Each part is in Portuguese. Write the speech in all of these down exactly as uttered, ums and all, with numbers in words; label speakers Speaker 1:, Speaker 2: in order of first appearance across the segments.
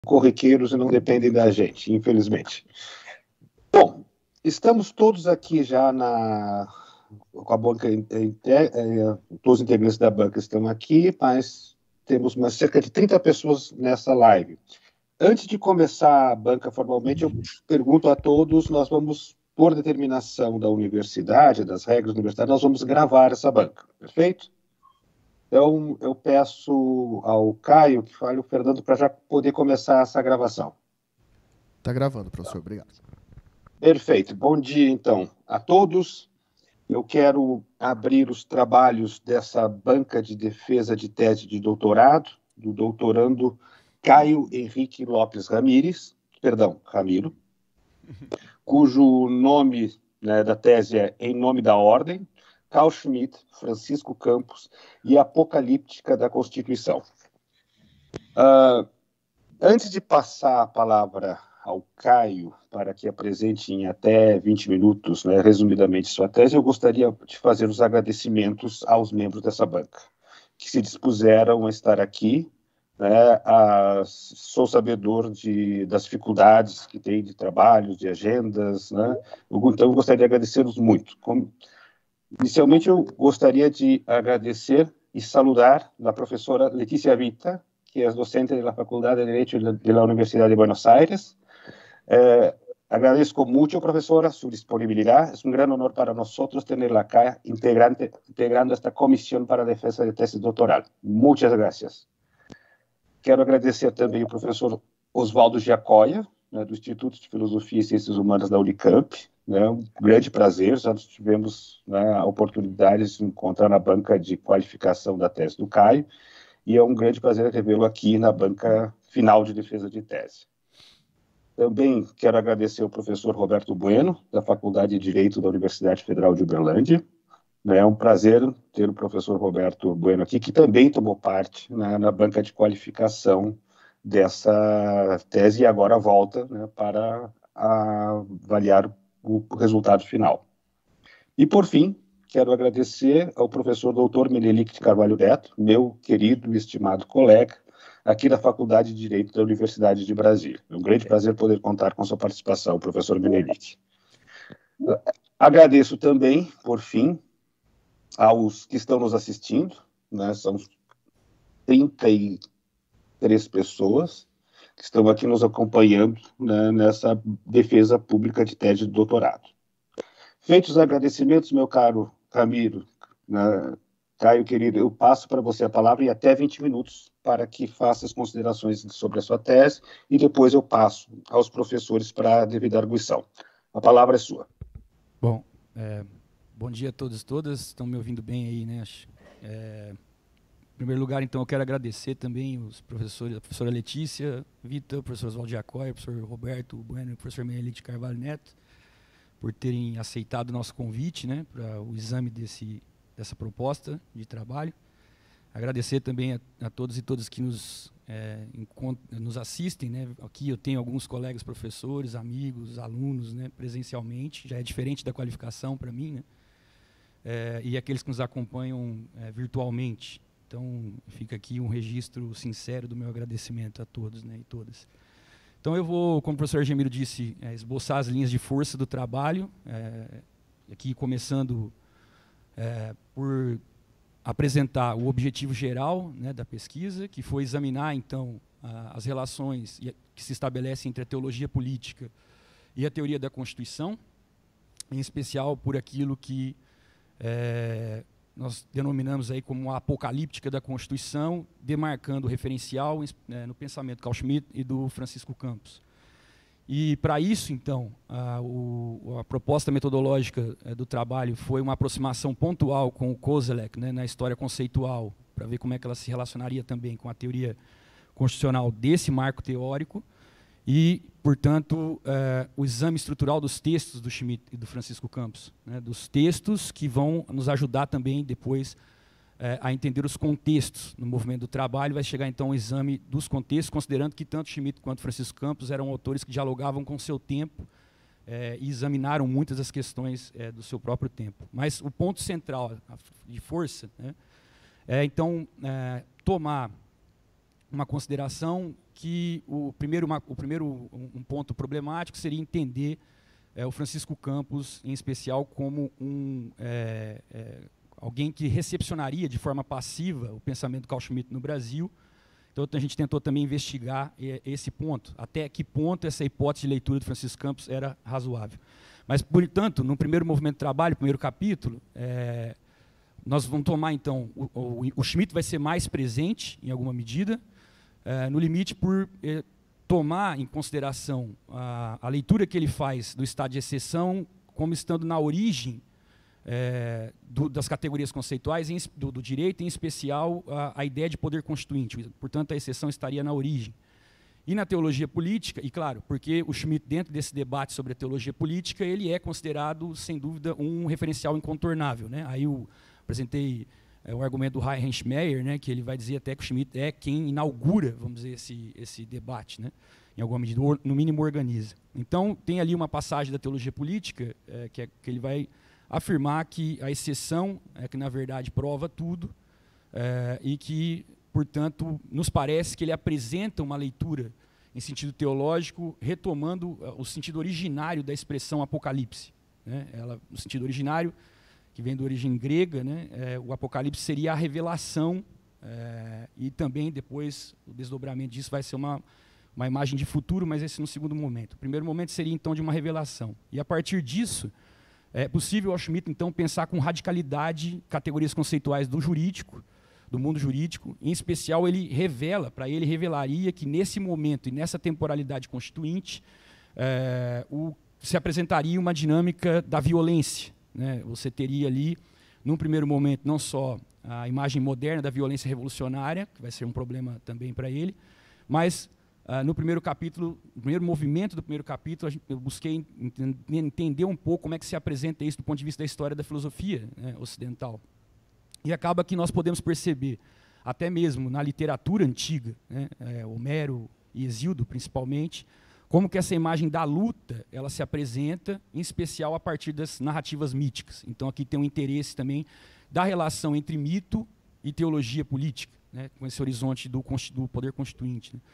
Speaker 1: corriqueiros e não dependem da gente, infelizmente. Bom, estamos todos aqui já na, com a banca, todos os integrantes da banca estão aqui, mas temos umas cerca de trinta pessoas nessa live. Antes de começar a banca formalmente, eu pergunto a todos, nós vamos, por determinação da universidade, das regras da universidade, nós vamos gravar essa banca, perfeito? Então, eu peço ao Caio que fale o Fernando para já poder começar essa gravação.
Speaker 2: Está gravando, professor. Obrigado.
Speaker 1: Perfeito. Bom dia, então, a todos. Eu quero abrir os trabalhos dessa banca de defesa de tese de doutorado, do doutorando Caio Henrique Lopes Ramires, perdão, Ramiro, cujo nome, né, da tese é Em Nome da Ordem, Carl Schmitt, Francisco Campos e Apocalíptica da Constituição. Uh, antes de passar a palavra ao Caio para que apresente em até vinte minutos, né, resumidamente, sua tese, eu gostaria de fazer os agradecimentos aos membros dessa banca, que se dispuseram a estar aqui. Né, a, sou sabedor de, das dificuldades que tem de trabalho, de agendas, né, então eu gostaria de agradecê-los muito. Como, inicialmente, eu gostaria de agradecer e saludar a professora Letícia Vita, que é docente da Faculdade de Direito da Universidade de Buenos Aires. Eh, agradezco mucho, profesora, su disponibilidad. Es un gran honor para nosotros tenerla acá integrante, integrando esta comisión para defensa de tesis doctoral. Muchas gracias. Quero agradecer também ao professor Oswaldo Giacoia, né, do Instituto de Filosofia e Ciências Humanas da Unicamp. Né, um grande prazer, já tivemos, né, a oportunidade de se encontrar na banca de qualificação da tese do Caio, e é um grande prazer revê-lo aqui na banca final de defesa de tese. Também quero agradecer ao professor Roberto Bueno, da Faculdade de Direito da Universidade Federal de Uberlândia. É um prazer ter o professor Roberto Bueno aqui, que também tomou parte, né, na banca de qualificação dessa tese e agora volta, né, para avaliar o resultado final. E, por fim, quero agradecer ao professor doutor Menelik de Carvalho Neto, meu querido e estimado colega, aqui da Faculdade de Direito da Universidade de Brasília. É um grande prazer poder contar com sua participação, professor Menelik. Agradeço também, por fim, aos que estão nos assistindo, né, são trinta e três pessoas que estão aqui nos acompanhando, né, nessa defesa pública de tese de doutorado. Feitos os agradecimentos, meu caro Ramiro, né, Caio, querido, eu passo para você a palavra em até vinte minutos para que faça as considerações sobre a sua tese e depois eu passo aos professores para a devida arguição. A palavra é sua.
Speaker 3: Bom, é... Bom dia a todos e todas, estão me ouvindo bem aí, né? É, em primeiro lugar, então, eu quero agradecer também os professores, a professora Letícia Vita, o professor Oswaldo Giacoia, o professor Roberto Bueno e o professor Menelik de Carvalho Neto, por terem aceitado o nosso convite, né, para o exame desse, dessa proposta de trabalho. Agradecer também a, a todos e todas que nos, é, nos assistem, né? Aqui eu tenho alguns colegas professores, amigos, alunos, né, presencialmente, já é diferente da qualificação para mim, né? É, e aqueles que nos acompanham é, virtualmente. Então, fica aqui um registro sincero do meu agradecimento a todos, né, e todas. Então, eu vou, como o professor Gemiro disse, é, esboçar as linhas de força do trabalho, é, aqui começando é, por apresentar o objetivo geral, né, da pesquisa, que foi examinar, então, a, as relações que se estabelecem entre a teologia política e a teoria da Constituição, em especial por aquilo que É, nós denominamos aí como a apocalíptica da Constituição, demarcando o referencial é, no pensamento do Carl Schmitt e do Francisco Campos. E, para isso, então, a, o, a proposta metodológica é, do trabalho foi uma aproximação pontual com o Koselleck, né, na história conceitual, para ver como é que ela se relacionaria também com a teoria constitucional desse marco teórico, e, portanto, eh, o exame estrutural dos textos do Schmitt e do Francisco Campos, né, dos textos que vão nos ajudar também depois eh, a entender os contextos no movimento do trabalho. Vai chegar, então, o exame dos contextos, considerando que tanto Schmitt quanto Francisco Campos eram autores que dialogavam com o seu tempo eh, e examinaram muitas das questões eh, do seu próprio tempo. Mas o ponto central de força, né, é, então, eh, tomar uma consideração que o primeiro, uma, o primeiro um, um ponto problemático seria entender é, o Francisco Campos, em especial, como um, é, é, alguém que recepcionaria de forma passiva o pensamento do Carl Schmitt no Brasil. Então, a gente tentou também investigar esse ponto, até que ponto essa hipótese de leitura do Francisco Campos era razoável. Mas, portanto, no primeiro movimento de trabalho, primeiro capítulo, é, nós vamos tomar, então, o, o, o Schmitt vai ser mais presente, em alguma medida, é, no limite por é, tomar em consideração a, a leitura que ele faz do estado de exceção como estando na origem É, do, das categorias conceituais em, do, do direito, em especial a, a ideia de poder constituinte. Portanto, a exceção estaria na origem. E na teologia política, e claro, porque o Schmitt, dentro desse debate sobre a teologia política, ele é considerado, sem dúvida, um referencial incontornável, né? Aí eu apresentei é, o argumento do Heinrich Meyer, né, que ele vai dizer até que o Schmitt é quem inaugura, vamos dizer, esse, esse debate, né? Em alguma medida, no mínimo organiza. Então, tem ali uma passagem da teologia política é, que, é, que ele vai afirmar que a exceção é que, na verdade, prova tudo é, e que, portanto, nos parece que ele apresenta uma leitura em sentido teológico, retomando o sentido originário da expressão apocalipse. Né? Ela, no sentido originário, que vem da origem grega, né? é, o apocalipse seria a revelação é, e também, depois, o desdobramento disso vai ser uma, uma imagem de futuro, mas esse no segundo momento. O primeiro momento seria, então, de uma revelação. E, a partir disso, é possível ao Schmitt, então, pensar com radicalidade categorias conceituais do jurídico, do mundo jurídico. Em especial, ele revela, para ele, revelaria que, nesse momento e nessa temporalidade constituinte, é, o, se apresentaria uma dinâmica da violência. Né? Você teria ali, num primeiro momento, não só a imagem moderna da violência revolucionária, que vai ser um problema também para ele, mas... Uh, no primeiro capítulo, no primeiro movimento do primeiro capítulo, a gente, eu busquei ent entender um pouco como é que se apresenta isso do ponto de vista da história da filosofia, né, ocidental. E acaba que nós podemos perceber, até mesmo na literatura antiga, né, é, Homero e Hesíodo principalmente, como que essa imagem da luta ela se apresenta, em especial a partir das narrativas míticas. Então aqui tem um interesse também da relação entre mito e teologia política, né, com esse horizonte do, do poder constituinte. Né.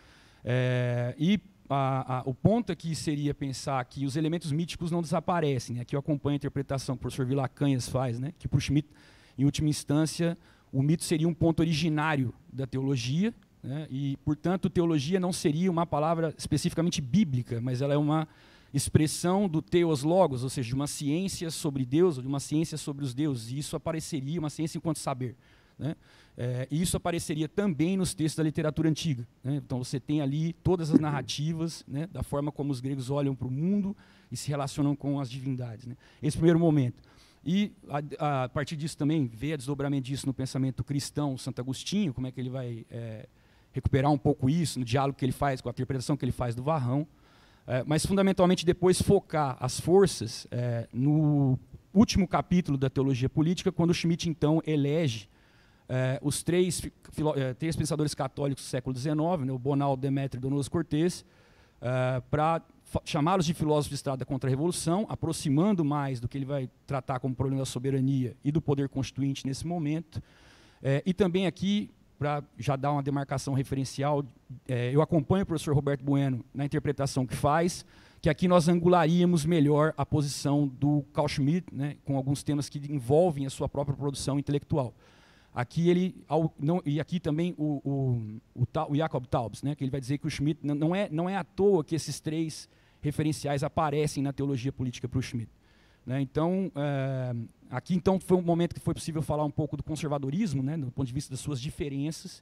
Speaker 3: É, e a, a, o ponto aqui seria pensar que os elementos míticos não desaparecem. Né? Aqui eu acompanho a interpretação que o professor Vilacanhas faz, né? Que para o Schmitt, em última instância, o mito seria um ponto originário da teologia, né? E, portanto, teologia não seria uma palavra especificamente bíblica, mas ela é uma expressão do theos logos, ou seja, de uma ciência sobre Deus, ou de uma ciência sobre os deuses, e isso apareceria, uma ciência enquanto saber. Né? É, e isso apareceria também nos textos da literatura antiga. Né? Então você tem ali todas as narrativas, né, da forma como os gregos olham para o mundo e se relacionam com as divindades. Né? Esse primeiro momento. E a, a partir disso também, ver o desdobramento disso no pensamento cristão, Santo Agostinho, como é que ele vai é, recuperar um pouco isso, no diálogo que ele faz, com a interpretação que ele faz do Varrão. É, mas fundamentalmente depois focar as forças é, no último capítulo da teologia política, quando Schmitt então elege É, os três, filo, é, três pensadores católicos do século dezenove, né, o Bonal, Demétrio e Donoso Cortés, é, para chamá-los de filósofos de estrada contra a Revolução, aproximando mais do que ele vai tratar como problema da soberania e do poder constituinte nesse momento. É, e também aqui, para já dar uma demarcação referencial, é, eu acompanho o professor Roberto Bueno na interpretação que faz, que aqui nós angularíamos melhor a posição do Carl Schmitt, né, com alguns temas que envolvem a sua própria produção intelectual. Aqui ele, ao, não, e aqui também o, o, o, o Jacob Taubes, né, que ele vai dizer que o Schmitt, não é, não é à toa que esses três referenciais aparecem na teologia política para o Schmitt. Né, então, é, aqui então foi um momento que foi possível falar um pouco do conservadorismo, né, do ponto de vista das suas diferenças,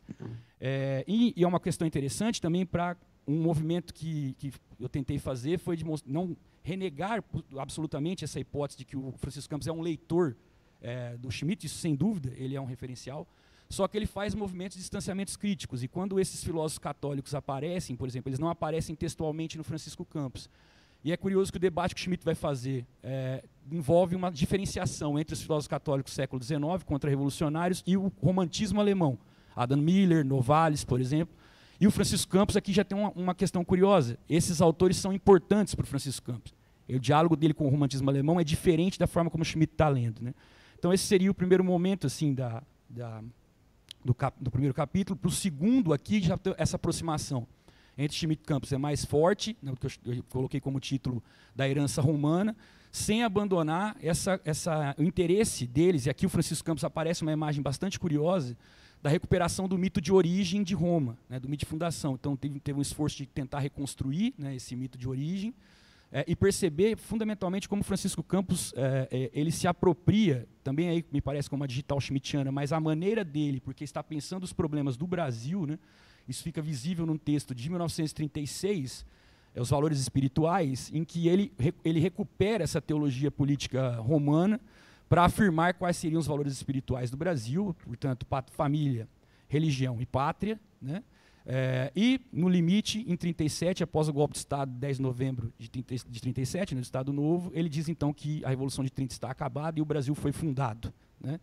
Speaker 3: é, e, e é uma questão interessante também para um movimento que, que eu tentei fazer, foi de não renegar absolutamente essa hipótese de que o Francisco Campos é um leitor É, do Schmitt, isso sem dúvida, ele é um referencial, só que ele faz movimentos de distanciamentos críticos, e quando esses filósofos católicos aparecem, por exemplo, eles não aparecem textualmente no Francisco Campos. E é curioso que o debate que o Schmitt vai fazer é, envolve uma diferenciação entre os filósofos católicos do século dezenove, contra-revolucionários, e o romantismo alemão, Adam Miller, Novalis, por exemplo. E o Francisco Campos aqui já tem uma, uma questão curiosa, esses autores são importantes para o Francisco Campos. E o diálogo dele com o romantismo alemão é diferente da forma como o Schmitt está lendo, né? Então esse seria o primeiro momento assim, da, da, do, cap, do primeiro capítulo. Para o segundo aqui, já tem essa aproximação entre Schmitt e Campos é mais forte, né, que eu, eu coloquei como título da herança romana, sem abandonar essa, essa, o interesse deles, e aqui o Francisco Campos aparece uma imagem bastante curiosa, da recuperação do mito de origem de Roma, né, do mito de fundação. Então teve, teve um esforço de tentar reconstruir, né, esse mito de origem, é, e perceber fundamentalmente como Francisco Campos é, é, ele se apropria, também aí me parece como uma digital schmittiana, mas a maneira dele, porque está pensando os problemas do Brasil, né, isso fica visível num texto de mil novecentos e trinta e seis, é, Os Valores Espirituais, em que ele, ele recupera essa teologia política romana para afirmar quais seriam os valores espirituais do Brasil, portanto, família, religião e pátria, né? É, e, no limite, em trinta e sete, após o golpe de Estado, dez de novembro de, trinta, de trinta e sete, no Estado Novo, ele diz, então, que a Revolução de trinta está acabada e o Brasil foi fundado, né?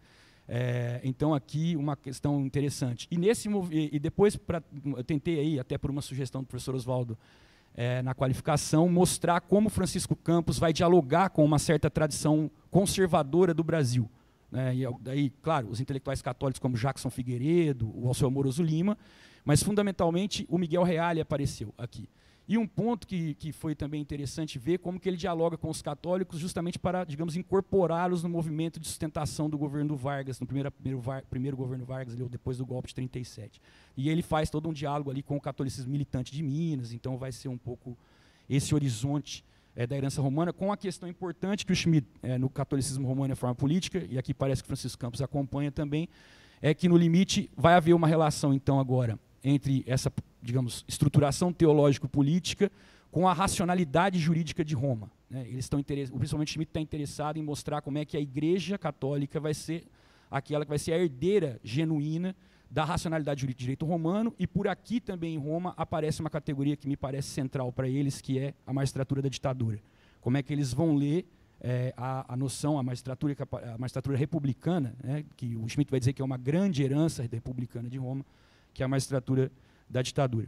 Speaker 3: É, então, aqui, uma questão interessante. E, nesse, e depois, pra, eu tentei, aí, até por uma sugestão do professor Oswaldo, é, na qualificação, mostrar como Francisco Campos vai dialogar com uma certa tradição conservadora do Brasil. Né? E daí, claro, os intelectuais católicos como Jackson Figueiredo, o Alceu Amoroso Lima, mas, fundamentalmente, o Miguel Reale apareceu aqui. E um ponto que, que foi também interessante ver como que ele dialoga com os católicos justamente para, digamos, incorporá-los no movimento de sustentação do governo do Vargas, no primeiro, primeiro, primeiro governo Vargas, ali, depois do golpe de trinta e sete. E ele faz todo um diálogo ali com o catolicismo militante de Minas, então vai ser um pouco esse horizonte é, da herança romana, com a questão importante que o Schmitt, é, no catolicismo romano e a forma política, e aqui parece que Francisco Campos acompanha também, é que no limite vai haver uma relação, então, agora, entre essa, digamos, estruturação teológico-política com a racionalidade jurídica de Roma. Né? Eles estão principalmente Schmitt está interessado em mostrar como é que a Igreja Católica vai ser aquela que vai ser a herdeira genuína da racionalidade jurídica de direito romano, e por aqui também em Roma aparece uma categoria que me parece central para eles, que é a magistratura da ditadura. Como é que eles vão ler é, a, a noção, a magistratura, a magistratura republicana, né, que o Schmitt vai dizer que é uma grande herança republicana de Roma, que é a magistratura da ditadura.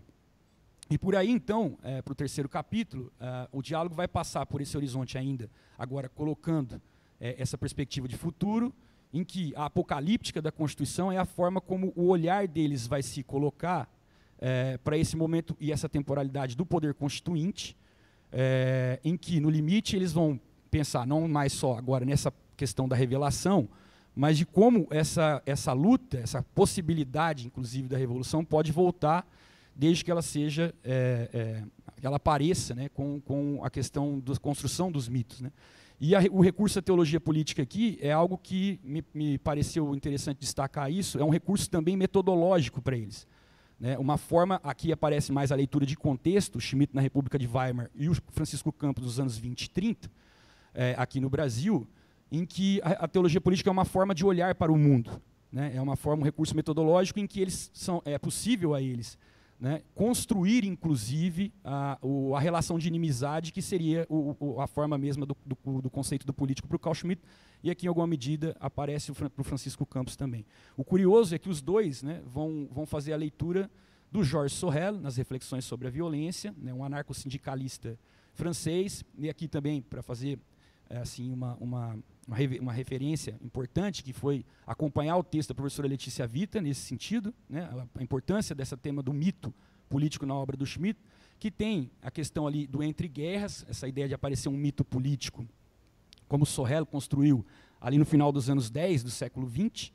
Speaker 3: E por aí, então, é, para o terceiro capítulo, é, o diálogo vai passar por esse horizonte ainda, agora colocando é, essa perspectiva de futuro, em que a apocalíptica da Constituição é a forma como o olhar deles vai se colocar é, para esse momento e essa temporalidade do poder constituinte, é, em que, no limite, eles vão pensar não mais só agora nessa questão da revelação, mas de como essa, essa luta, essa possibilidade, inclusive, da revolução pode voltar desde que ela seja, é, é, que ela apareça, né, com, com a questão da construção dos mitos. Né. E a, o recurso da teologia política aqui é algo que me, me pareceu interessante destacar isso, é um recurso também metodológico para eles. Né. Uma forma, aqui aparece mais a leitura de contexto, Schmitt na República de Weimar e o Francisco Campos nos anos vinte e trinta, é, aqui no Brasil, em que a, a teologia política é uma forma de olhar para o mundo. Né? É uma forma, um recurso metodológico em que eles são, é possível a eles, né, construir, inclusive, a, o, a relação de inimizade, que seria o, o, a forma mesma do, do, do conceito do político para o Carl Schmitt, e aqui, em alguma medida, aparece para o Francisco Campos também. O curioso é que os dois, né, vão, vão fazer a leitura do Georges Sorel, nas reflexões sobre a violência, né, um anarco-sindicalista francês, e aqui também, para fazer é, assim, uma, uma, uma, uma referência importante, que foi acompanhar o texto da professora Letícia Vita, nesse sentido, né, a importância desse tema do mito político na obra do Schmitt, que tem a questão ali do entre guerras, essa ideia de aparecer um mito político, como Sorel construiu ali no final dos anos dez do século vinte,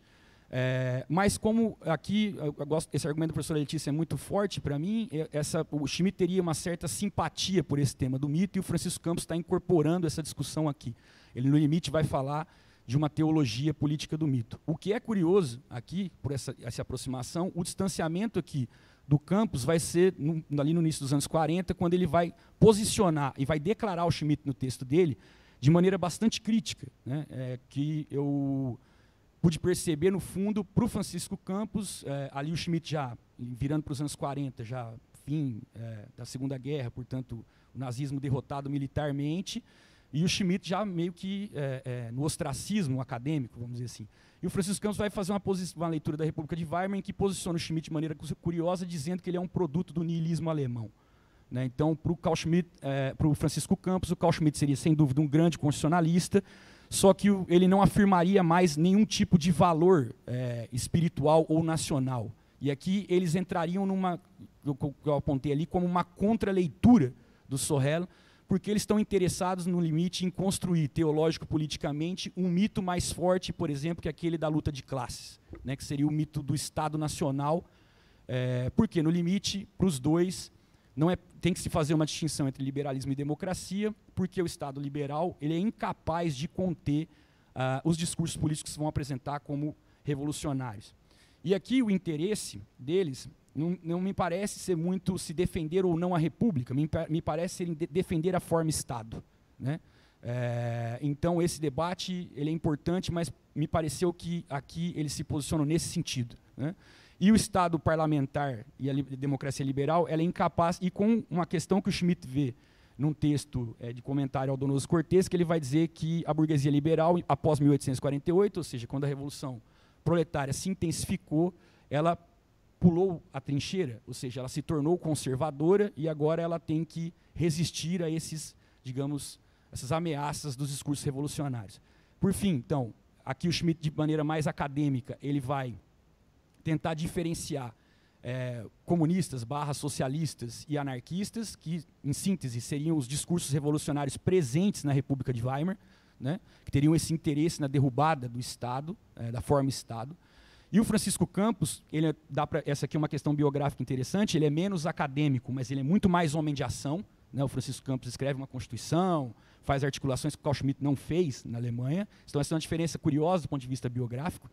Speaker 3: é, mas como aqui, eu, eu gosto, esse argumento da professora Letícia é muito forte para mim, essa, o Schmitt teria uma certa simpatia por esse tema do mito, e o Francisco Campos está incorporando essa discussão aqui. Ele, no limite, vai falar de uma teologia política do mito. O que é curioso aqui, por essa, essa aproximação, o distanciamento aqui do Campos vai ser no, ali no início dos anos quarenta, quando ele vai posicionar e vai declarar o Schmitt no texto dele de maneira bastante crítica, né, é, que eu pude perceber, no fundo, para o Francisco Campos, é, ali o Schmitt já, virando para os anos quarenta, já fim é, da Segunda Guerra, portanto, o nazismo derrotado militarmente, e o Schmitt já meio que é, é, no ostracismo acadêmico, vamos dizer assim. E o Francisco Campos vai fazer uma, uma leitura da República de Weimar, em que posiciona o Schmitt de maneira curiosa, dizendo que ele é um produto do niilismo alemão. Né? Então, para o Carl Schmitt, é, para o Francisco Campos, o Carl Schmitt seria, sem dúvida, um grande constitucionalista, só que o, ele não afirmaria mais nenhum tipo de valor é, espiritual ou nacional. E aqui eles entrariam numa eu, eu apontei ali como uma contraleitura do Sorrell, porque eles estão interessados, no limite, em construir, teológico-politicamente, um mito mais forte, por exemplo, que aquele da luta de classes, né, que seria o mito do Estado Nacional, é, porque, no limite, para os dois, não é, tem que se fazer uma distinção entre liberalismo e democracia, porque o Estado liberal ele é incapaz de conter uh, os discursos políticos que se vão apresentar como revolucionários. E aqui o interesse deles não, não me parece ser muito se defender ou não a república, me, me parece ser de defender a forma Estado, né? É, então esse debate ele é importante, mas me pareceu que aqui eles se posicionam nesse sentido, né? E o Estado parlamentar e a li democracia liberal ela é incapaz, e com uma questão que o Schmitt vê num texto é, de comentário ao Donoso Cortés, que ele vai dizer que a burguesia liberal, após mil oitocentos e quarenta e oito, ou seja, quando a Revolução Proletária se intensificou, ela pulou a trincheira, ou seja, ela se tornou conservadora e agora ela tem que resistir a esses, digamos, essas ameaças dos discursos revolucionários. Por fim, então, aqui o Schmitt, de maneira mais acadêmica, ele vai tentar diferenciar é, comunistas, barra socialistas e anarquistas, que, em síntese, seriam os discursos revolucionários presentes na República de Weimar, né, que teriam esse interesse na derrubada do Estado, é, da forma Estado. E o Francisco Campos, ele dá pra, essa aqui é uma questão biográfica interessante, ele é menos acadêmico, mas ele é muito mais homem de ação, né? O Francisco Campos escreve uma Constituição, faz articulações que o Carl Schmitt não fez na Alemanha, então essa é uma diferença curiosa do ponto de vista biográfico.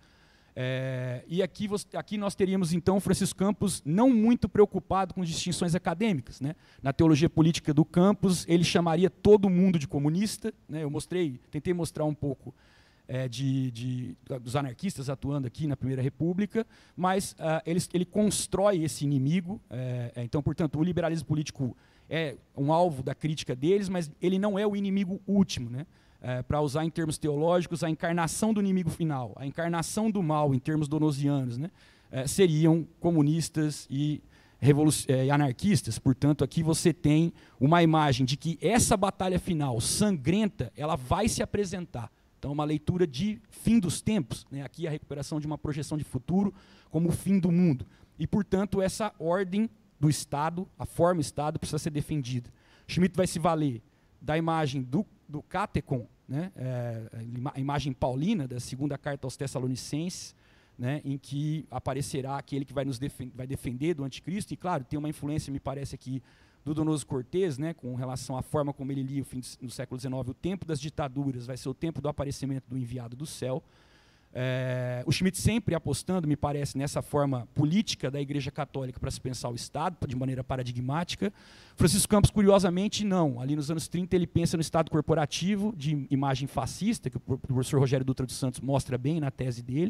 Speaker 3: É, e aqui, você, aqui nós teríamos, então, o Francisco Campos não muito preocupado com distinções acadêmicas, né? Na teologia política do Campos, ele chamaria todo mundo de comunista, né? Eu mostrei, tentei mostrar um pouco é, de, de, dos anarquistas atuando aqui na Primeira República, mas uh, ele, ele constrói esse inimigo, é, é, então, portanto, o liberalismo político é um alvo da crítica deles, mas ele não é o inimigo último, né? É, para usar em termos teológicos, a encarnação do inimigo final, a encarnação do mal, em termos donosianos, né, é, seriam comunistas e, é, e anarquistas. Portanto, aqui você tem uma imagem de que essa batalha final, sangrenta, ela vai se apresentar. Então, uma leitura de fim dos tempos, né, aqui a recuperação de uma projeção de futuro como o fim do mundo. E, portanto, essa ordem do Estado, a forma Estado, precisa ser defendida. Schmitt vai se valer da imagem do do Catecon, né, é, a imagem paulina da segunda carta aos Tessalonicenses, né, em que aparecerá aquele que vai nos defend vai defender do anticristo, e claro, tem uma influência, me parece aqui, do Donoso Cortés, né, com relação à forma como ele lia o fim do século dezenove, o tempo das ditaduras vai ser o tempo do aparecimento do enviado do céu. É, o Schmitt sempre apostando, me parece, nessa forma política da Igreja Católica para se pensar o Estado, de maneira paradigmática. Francisco Campos, curiosamente, não. Ali nos anos trinta, ele pensa no Estado corporativo, de imagem fascista, que o professor Rogério Dutra dos Santos mostra bem na tese dele.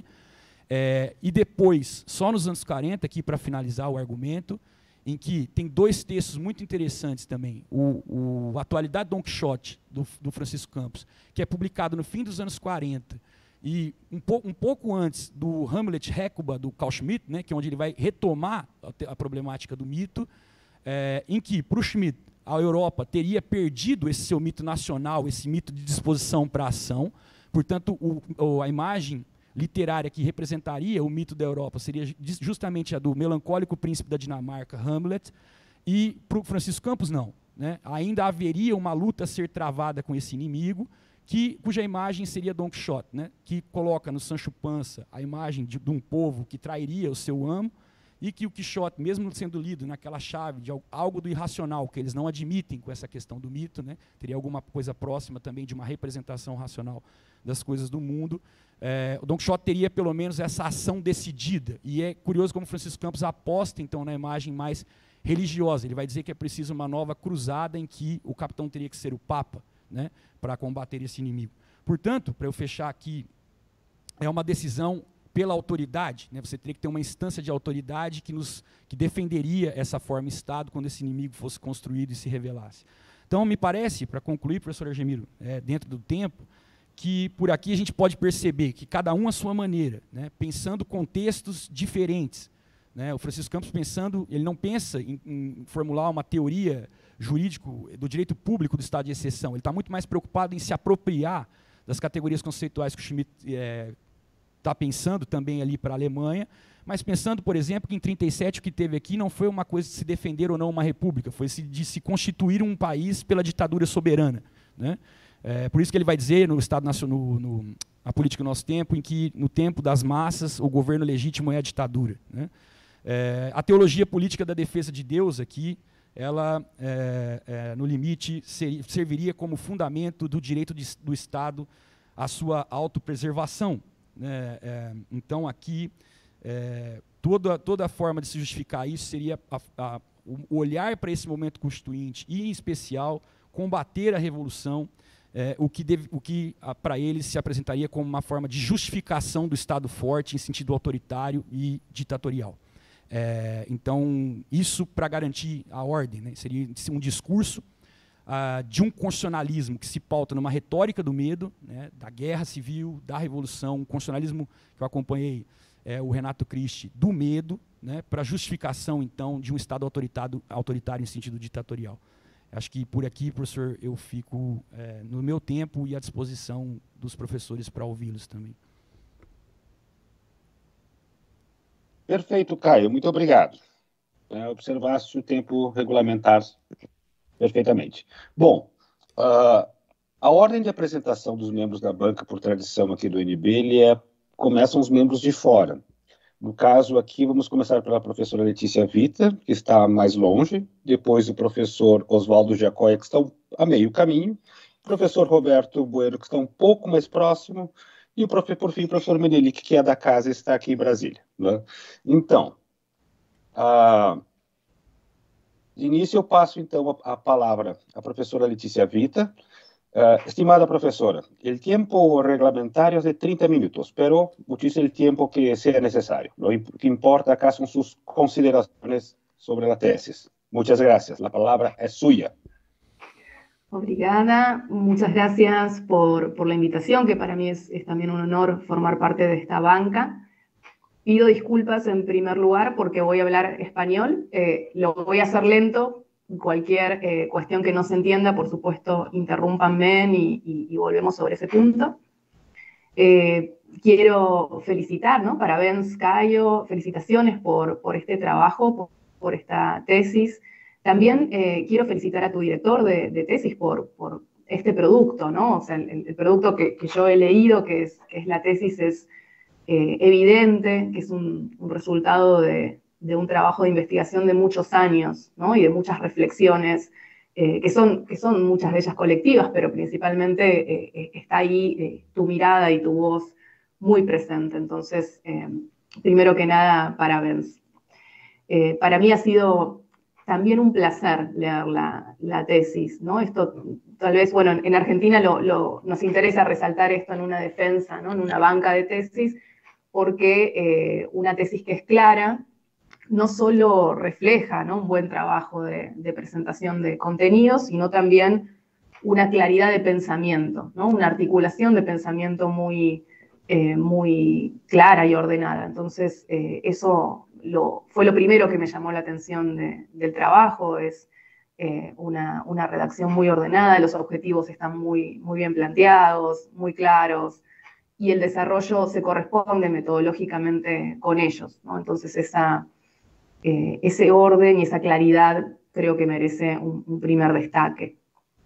Speaker 3: É, e depois, só nos anos quarenta, aqui para finalizar o argumento, em que tem dois textos muito interessantes também. O, o Atualidade Don Quixote, do, do Francisco Campos, que é publicado no fim dos anos quarenta, e um, po um pouco antes do Hamlet Récuba, do Carl Schmitt, né, que é onde ele vai retomar a, a problemática do mito, é, em que, para o Schmitt, a Europa teria perdido esse seu mito nacional, esse mito de disposição para a ação. Portanto, o, o, a imagem literária que representaria o mito da Europa seria justamente a do melancólico príncipe da Dinamarca, Hamlet, e para o Francisco Campos, não, né? Ainda haveria uma luta a ser travada com esse inimigo, que, cuja imagem seria Don Quixote, né, que coloca no Sancho Panza a imagem de, de um povo que trairia o seu amo, e que o Quixote, mesmo sendo lido naquela chave de algo do irracional, que eles não admitem com essa questão do mito, né, teria alguma coisa próxima também de uma representação racional das coisas do mundo, é, o Don Quixote teria pelo menos essa ação decidida, e é curioso como Francisco Campos aposta então na imagem mais religiosa. Ele vai dizer que é preciso uma nova cruzada em que o capitão teria que ser o Papa, né, para combater esse inimigo. Portanto, para eu fechar aqui, é uma decisão pela autoridade, né, você teria que ter uma instância de autoridade que, nos, que defenderia essa forma Estado quando esse inimigo fosse construído e se revelasse. Então, me parece, para concluir, professor Argemiro, é, dentro do tempo, que por aqui a gente pode perceber que cada um à sua maneira, né, pensando contextos diferentes, né, o Francisco Campos pensando, ele não pensa em, em formular uma teoria jurídico do direito público do estado de exceção, ele está muito mais preocupado em se apropriar das categorias conceituais que o Schmitt é, está pensando também ali para a Alemanha, mas pensando, por exemplo, que em trinta e sete o que teve aqui não foi uma coisa de se defender ou não uma república, foi de se constituir um país pela ditadura soberana, né? É, por isso que ele vai dizer no Estado Nacional, no, no, a política do nosso tempo, em que no tempo das massas o governo legítimo é a ditadura, né? É, a teologia política da defesa de Deus aqui, ela, é, é, no limite, ser, serviria como fundamento do direito de, do Estado à sua autopreservação, né? É, então, aqui, é, toda, toda a forma de se justificar isso seria a, a, o olhar para esse momento constituinte e, em especial, combater a revolução, é, o que, deve, o que para eles se apresentaria como uma forma de justificação do Estado forte em sentido autoritário e ditatorial. É, então, isso para garantir a ordem, né? Seria um discurso ah, de um constitucionalismo que se pauta numa retórica do medo, né? Da guerra civil, da revolução, um constitucionalismo que eu acompanhei, é, o Renato Christi, do medo, né? Para justificação, então, de um Estado autoritário, autoritário em sentido ditatorial. Acho que por aqui, professor, eu fico é, no meu tempo e à disposição dos professores para ouvi-los também.
Speaker 1: Perfeito, Caio, muito obrigado. É, observaste o tempo regulamentar perfeitamente. Bom, uh, a ordem de apresentação dos membros da banca, por tradição aqui do N B, ele é, começam os membros de fora. No caso aqui, vamos começar pela professora Letícia Vita, que está mais longe, depois o professor Oswaldo Giacóia, que está a meio caminho, o professor Roberto Bueno, que está um pouco mais próximo, e, o prof, por fim, o professor Menelik, que é da casa e está aqui em Brasília, né? Então, a, de início eu passo, então, a, a palavra à professora Letícia Vita. Uh, estimada profesora, el tiempo reglamentario es de treinta minutos, pero utilice el tiempo que sea necesario. Lo que importa acá son sus consideraciones sobre la tesis. Muchas gracias. La palabra es suya.
Speaker 4: Obrigada, muchas gracias por, por la invitación, que para mí es, es también un honor formar parte de esta banca. Pido disculpas en primer lugar porque voy a hablar español, eh, lo voy a hacer lento, cualquier eh, cuestión que no se entienda, por supuesto, interrúmpanme y, y, y volvemos sobre ese punto. Eh, quiero felicitar, ¿no? Parabéns, Caio, felicitaciones por, por este trabajo, por, por esta tesis. También eh, quiero felicitar a tu director de, de tesis por, por este producto, ¿no? O sea, el, el producto que, que yo he leído, que es, que es la tesis, es eh, evidente, que es un, un resultado de, de un trabajo de investigación de muchos años, ¿no? Y de muchas reflexiones, eh, que, son, que son muchas de ellas colectivas, pero principalmente eh, está ahí eh, tu mirada y tu voz muy presente. Entonces, eh, primero que nada, parabéns. Eh, para mí ha sido también un placer leer la, la tesis, ¿no? Esto, tal vez, bueno, en Argentina lo, lo, nos interesa resaltar esto en una defensa, ¿no? En una banca de tesis, porque eh, una tesis que es clara no solo refleja, ¿no? Un buen trabajo de, de presentación de contenidos, sino también una claridad de pensamiento, ¿no? Una articulación de pensamiento muy, eh, muy clara y ordenada. Entonces, eh, eso Lo, fue lo primero que me llamó la atención de, del trabajo, es eh, una, una redacción muy ordenada, los objetivos están muy, muy bien planteados, muy claros, y el desarrollo se corresponde metodológicamente con ellos, ¿no? Entonces esa, eh, ese orden y esa claridad creo que merece un, un primer destaque.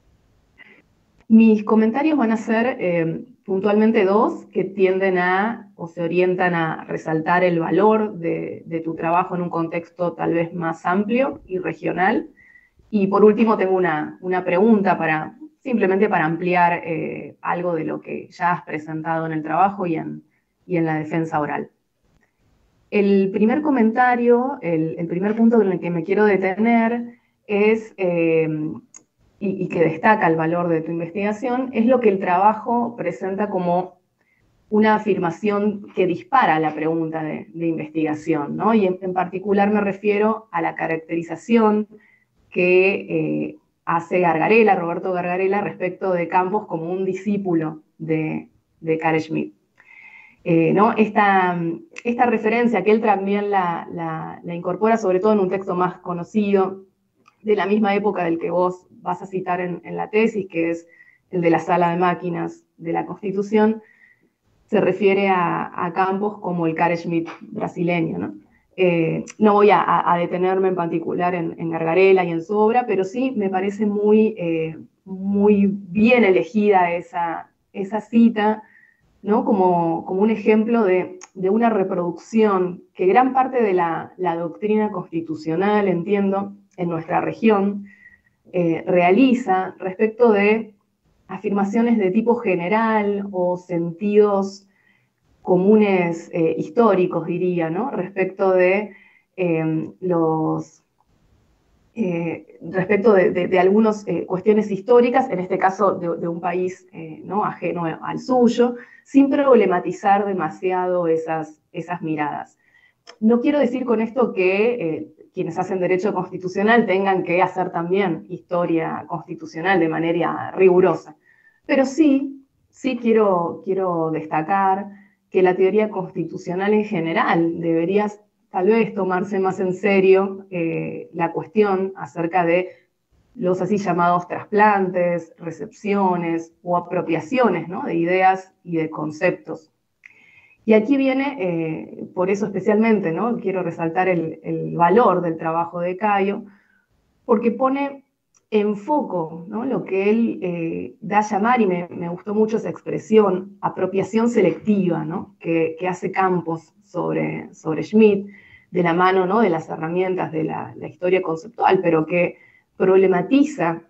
Speaker 4: Mis comentarios van a ser eh, puntualmente dos, que tienden a, o se orientan a resaltar el valor de, de tu trabajo en un contexto tal vez más amplio y regional. Y por último tengo una, una pregunta para, simplemente para ampliar eh, algo de lo que ya has presentado en el trabajo y en, y en la defensa oral. El primer comentario, el, el primer punto en el que me quiero detener es... Eh, Y, y que destaca el valor de tu investigación, es lo que el trabajo presenta como una afirmación que dispara la pregunta de, de investigación, ¿no? Y en, en particular me refiero a la caracterización que eh, hace Gargarella, Roberto Gargarella, respecto de Campos como un discípulo de, de Carl Schmitt. Eh, ¿no? esta, esta referencia que él también la, la, la incorpora, sobre todo en un texto más conocido, de la misma época del que vos vas a citar en, en la tesis, que es el de la Sala de Máquinas de la Constitución, se refiere a, a campos como el Carl Schmitt brasileño, ¿no? Eh, no voy a, a detenerme en particular en, en Gargarella y en su obra, pero sí me parece muy, eh, muy bien elegida esa, esa cita, ¿no? Como, como un ejemplo de, de una reproducción que gran parte de la, la doctrina constitucional, entiendo, en nuestra región, eh, realiza respecto de afirmaciones de tipo general o sentidos comunes eh, históricos, diría, ¿no? Respecto de eh, los... Eh, respecto de, de, de algunas eh, cuestiones históricas, en este caso de, de un país eh, ¿no? ajeno al suyo, sin problematizar demasiado esas, esas miradas. No quiero decir con esto que eh, quienes hacen derecho constitucional tengan que hacer también historia constitucional de manera rigurosa, pero sí, sí quiero, quiero destacar que la teoría constitucional en general debería tal vez tomarse más en serio eh, la cuestión acerca de los así llamados trasplantes, recepciones o apropiaciones, ¿no? De ideas y de conceptos. Y aquí viene, eh, por eso especialmente, ¿no? Quiero resaltar el, el valor del trabajo de Caio, porque pone en foco, ¿no? Lo que él eh, da a llamar, y me, me gustó mucho esa expresión, apropiación selectiva, ¿no? que, que hace Campos sobre, sobre Schmitt, de la mano, ¿no? De las herramientas de la, la historia conceptual, pero que problematiza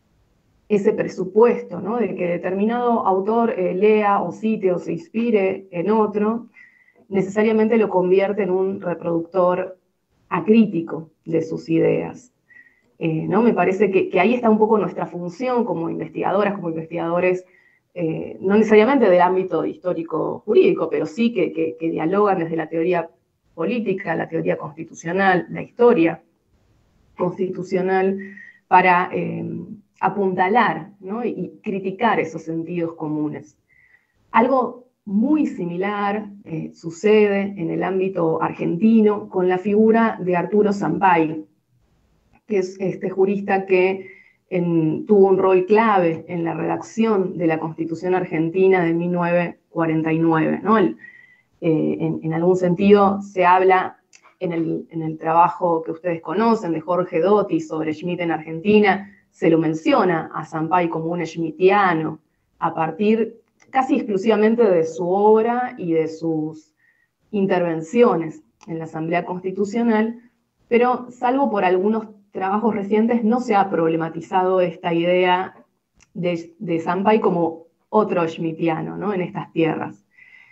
Speaker 4: ese presupuesto, ¿no? De que determinado autor eh, lea o cite o se inspire en otro, necesariamente lo convierte en un reproductor acrítico de sus ideas. Eh, ¿no? Me parece que, que ahí está un poco nuestra función como investigadoras, como investigadores, eh, no necesariamente del ámbito histórico-jurídico, pero sí que, que, que dialogan desde la teoría política, la teoría constitucional, la historia constitucional, para eh, apuntalar, ¿no? y, y criticar esos sentidos comunes. Algo muy similar eh, sucede en el ámbito argentino con la figura de Arturo Sampay, que es este jurista que en, tuvo un rol clave en la redacción de la Constitución Argentina de mil novecientos cuarenta y nueve, ¿no? El, eh, en, en algún sentido se habla en el, en el trabajo que ustedes conocen de Jorge Dotti sobre Schmitt en Argentina, se lo menciona a Sampay como un schmittiano, a partir casi exclusivamente de su obra y de sus intervenciones en la Asamblea Constitucional, pero salvo por algunos trabajos recientes no se ha problematizado esta idea de, de Sampay como otro schmittiano, ¿no? En estas tierras,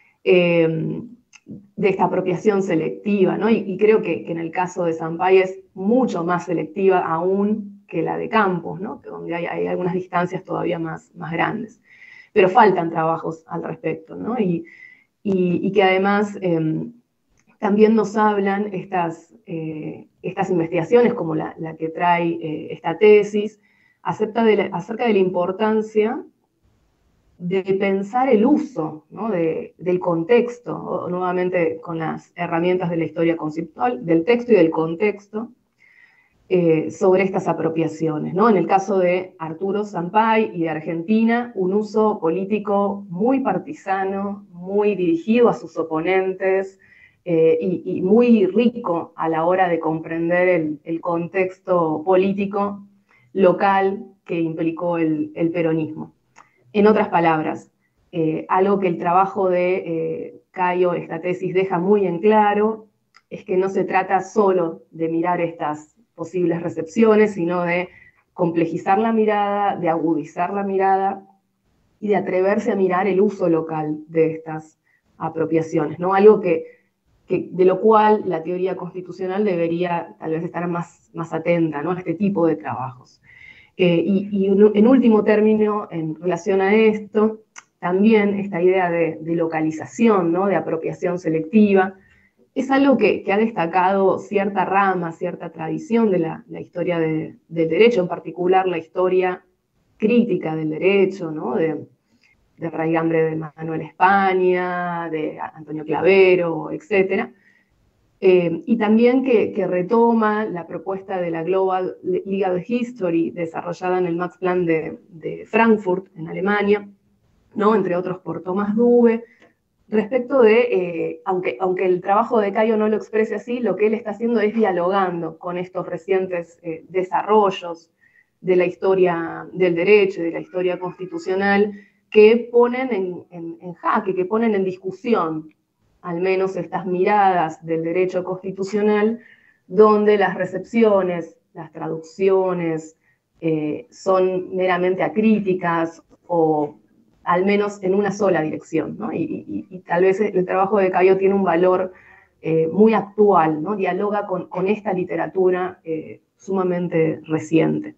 Speaker 4: eh, de esta apropiación selectiva, ¿no? y, y creo que, que en el caso de Sampay es mucho más selectiva aún que la de Campos, ¿no? Donde hay, hay algunas distancias todavía más, más grandes, pero faltan trabajos al respecto, ¿no? y, y, y que además eh, también nos hablan estas, eh, estas investigaciones, como la, la que trae eh, esta tesis, acerca de, la, acerca de la importancia de pensar el uso, ¿no? de, del contexto, o, nuevamente con las herramientas de la historia conceptual, del texto y del contexto, eh, sobre estas apropiaciones, ¿no? En el caso de Arturo Sampay y de Argentina, un uso político muy partisano, muy dirigido a sus oponentes, Eh, y, y muy rico a la hora de comprender el, el contexto político local que implicó el, el peronismo. En otras palabras, eh, algo que el trabajo de eh, Caio, esta tesis, deja muy en claro, es que no se trata solo de mirar estas posibles recepciones, sino de complejizar la mirada, de agudizar la mirada y de atreverse a mirar el uso local de estas apropiaciones, ¿no? Algo que Que, de lo cual la teoría constitucional debería tal vez estar más, más atenta, ¿no? A este tipo de trabajos. Eh, y, y en último término, en relación a esto, también esta idea de, de localización, ¿no? De apropiación selectiva, es algo que, que ha destacado cierta rama, cierta tradición de la, la historia de, del derecho, en particular la historia crítica del derecho, ¿no? De, de Raigambre de Manuel España, de Antonio Clavero, etcétera. Eh, y también que, que retoma la propuesta de la Global Legal History desarrollada en el Max Planck de, de Frankfurt, en Alemania, ¿no? Entre otros por Thomas Dube, respecto de, eh, aunque, aunque el trabajo de Caio no lo exprese así, lo que él está haciendo es dialogando con estos recientes eh, desarrollos de la historia del derecho, de la historia constitucional, que ponen en, en, en jaque, que ponen en discusión al menos estas miradas del derecho constitucional, donde las recepciones, las traducciones eh, son meramente acríticas o al menos en una sola dirección, ¿no? Y, y, y tal vez el trabajo de Caio tiene un valor eh, muy actual, ¿no? Dialoga con, con esta literatura eh, sumamente reciente.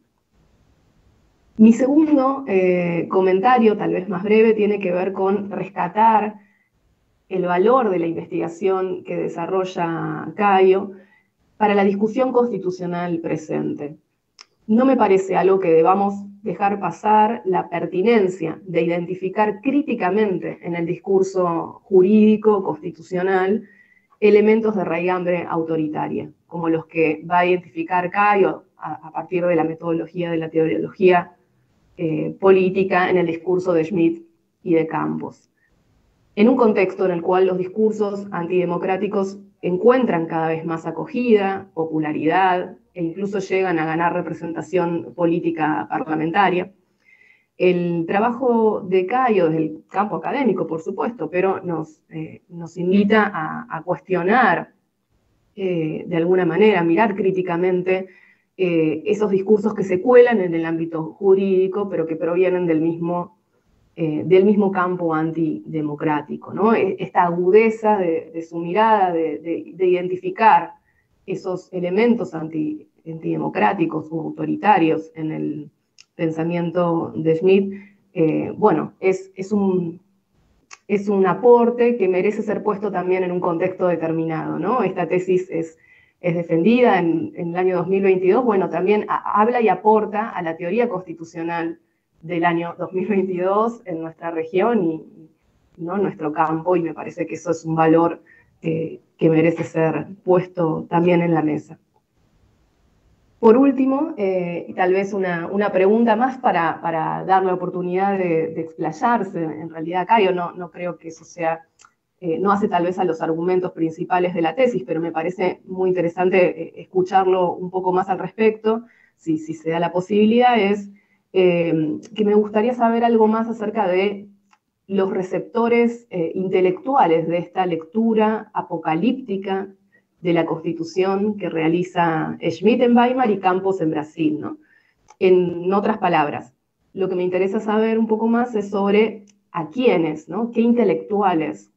Speaker 4: Mi segundo eh, comentario, tal vez más breve, tiene que ver con rescatar el valor de la investigación que desarrolla Caio para la discusión constitucional presente. No me parece algo que debamos dejar pasar la pertinencia de identificar críticamente en el discurso jurídico, constitucional, elementos de raigambre autoritaria, como los que va a identificar Caio a, a partir de la metodología de la teología eh, política en el discurso de Schmitt y de Campos. En un contexto en el cual los discursos antidemocráticos encuentran cada vez más acogida, popularidad, e incluso llegan a ganar representación política parlamentaria. El trabajo de Caio, desde el campo académico, por supuesto, pero nos, eh, nos invita a, a cuestionar, eh, de alguna manera, a mirar críticamente eh, esos discursos que se cuelan en el ámbito jurídico, pero que provienen del mismo, eh, del mismo campo antidemocrático, ¿no? Esta agudeza de, de su mirada, de, de, de identificar esos elementos anti, antidemocráticos o autoritarios en el pensamiento de Schmitt, eh, bueno, es, es, un, es un aporte que merece ser puesto también en un contexto determinado, ¿no? Esta tesis es, es defendida en, en el año dos mil veintidós, bueno, también a, habla y aporta a la teoría constitucional del año dos mil veintidós en nuestra región y, ¿no?, en nuestro campo, y me parece que eso es un valor eh, que merece ser puesto también en la mesa. Por último, eh, tal vez una, una pregunta más para, para darle oportunidad de, de explayarse. En realidad, Caio no, no creo que eso sea, eh, no hace tal vez a los argumentos principales de la tesis, pero me parece muy interesante eh, escucharlo un poco más al respecto, si, si se da la posibilidad, es eh, que me gustaría saber algo más acerca de los receptores eh, intelectuales de esta lectura apocalíptica de la Constitución que realiza Schmitt en Weimar y Campos en Brasil, ¿no? En otras palabras, lo que me interesa saber un poco más es sobre a quiénes, ¿no? ¿Qué intelectuales,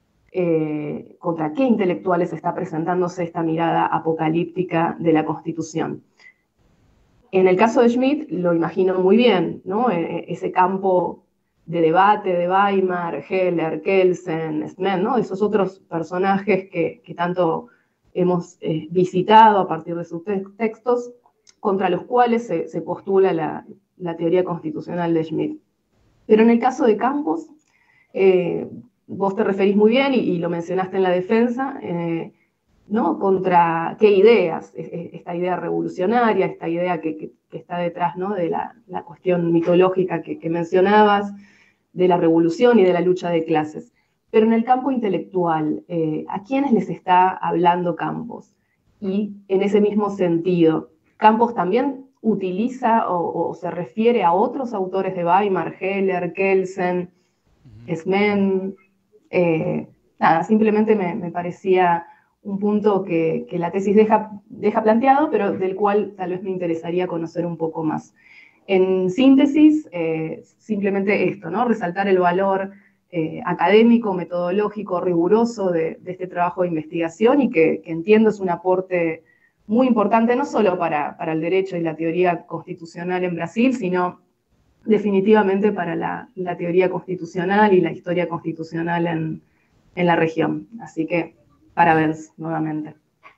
Speaker 4: eh, contra qué intelectuales está presentándose esta mirada apocalíptica de la Constitución? En el caso de Schmitt lo imagino muy bien, ¿no? Ese campo de debate de Weimar, Heller, Kelsen, Smen, ¿no? Esos otros personajes que, que tanto hemos eh, visitado a partir de sus te textos, contra los cuales se, se postula la, la teoría constitucional de Schmitt. Pero en el caso de Campos, eh, vos te referís muy bien, y, y lo mencionaste en la defensa, eh, ¿no? Contra qué ideas, esta idea revolucionaria, esta idea que, que, que está detrás, ¿no?, de la, la cuestión mitológica que, que mencionabas, de la revolución y de la lucha de clases. Pero en el campo intelectual, eh, ¿a quiénes les está hablando Campos? Y en ese mismo sentido, ¿Campos también utiliza o, o se refiere a otros autores de Weimar, Heller, Kelsen, uh-huh. Smen? Eh, nada, simplemente me, me parecía un punto que, que la tesis deja, deja planteado, pero del cual tal vez me interesaría conocer un poco más. En síntesis, eh, simplemente esto, ¿no? Resaltar el valor Eh, académico, metodológico, riguroso de, de este trabajo de investigación, y que, que entiendo es un aporte muy importante no solo para, para el derecho y la teoría constitucional en Brasil, sino definitivamente para la, la teoría constitucional y la historia constitucional en, en la región. Así que, parabéns nuevamente.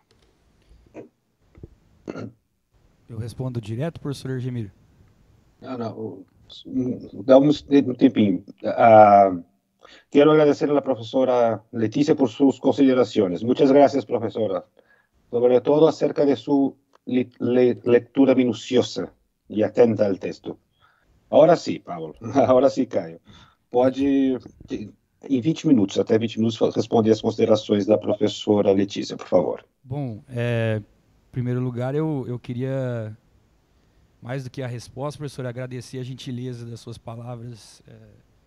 Speaker 3: Eu respondo direto, professor Ergemir.
Speaker 1: Não, não, dá um tempinho. Uh, Quiero agradecer a la profesora Leticia por sus consideraciones. Muchas gracias, profesora. Sobre todo acerca de su le le lectura minuciosa y atenta al texto. Ahora sí, Paulo. Ahora sí, Caio. Pode em vinte minutos, até vinte minutos, responder as considerações da professora Letícia, por favor.
Speaker 3: Bom, é, em primeiro lugar, eu, eu queria, mais do que a resposta, professor, agradecer a gentileza das suas palavras. É,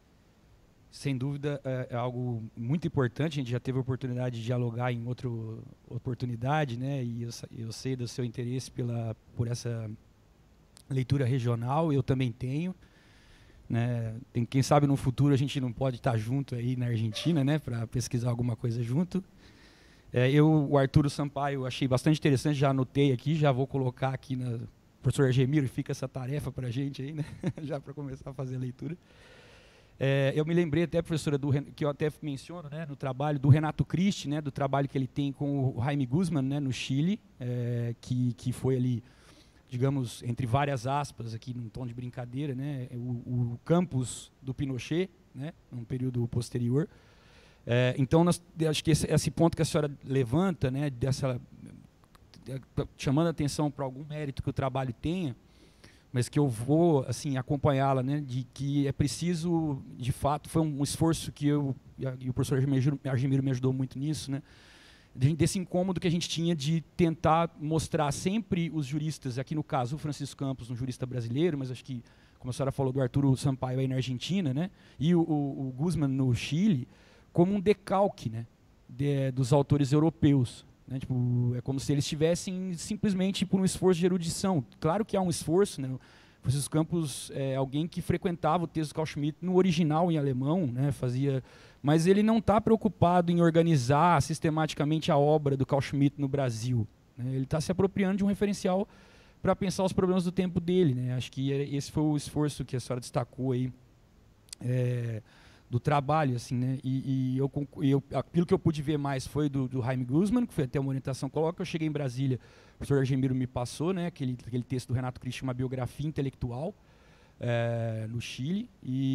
Speaker 3: sem dúvida, é, é algo muito importante. A gente já teve a oportunidade de dialogar em outra oportunidade, né? E eu, eu sei do seu interesse pela, por essa leitura regional, eu também tenho. Né? Tem, quem sabe no futuro a gente não pode estar junto aí na Argentina, né, para pesquisar alguma coisa junto. É, eu, o Arturo Sampaio, achei bastante interessante, já anotei aqui, já vou colocar aqui na... Professor Argemiro, fica essa tarefa para a gente aí, né, já para começar a fazer a leitura. É, eu me lembrei até, professora, do, que eu até menciono, né, no trabalho do Renato Cristi, né, do trabalho que ele tem com o Jaime Guzmán, né, no Chile, é, que, que foi ali, digamos, entre várias aspas, aqui num tom de brincadeira, né, o, o campus do Pinochet, né, num período posterior. É, então, nós, acho que esse, esse ponto que a senhora levanta, né, dessa, chamando a atenção para algum mérito que o trabalho tenha, mas que eu vou assim, acompanhá-la, né, de que é preciso, de fato, foi um esforço que eu, e o professor Argemiro me ajudou muito nisso, né, desse incômodo que a gente tinha de tentar mostrar sempre os juristas, aqui no caso o Francisco Campos, um jurista brasileiro, mas acho que, como a senhora falou do Arturo Sampaio aí na Argentina, né, e o, o, o Guzmán no Chile, como um decalque, né, de, dos autores europeus. Né, tipo, é como se eles estivessem simplesmente por um esforço de erudição. Claro que há um esforço, né, Francisco Campos é alguém que frequentava o texto do Carl Schmitt no original em alemão, né, fazia... mas ele não está preocupado em organizar sistematicamente a obra do Carl Schmitt no Brasil. Né? Ele está se apropriando de um referencial para pensar os problemas do tempo dele. Né? Acho que esse foi o esforço que a senhora destacou aí, é, do trabalho. Assim, né? E, e eu, eu, aquilo que eu pude ver mais foi do, do Jaime Guzmán, que foi até uma orientação coloca. Eu cheguei em Brasília, o professor Argemiro me passou, né, aquele, aquele texto do Renato Cristi, uma biografia intelectual, é, no Chile,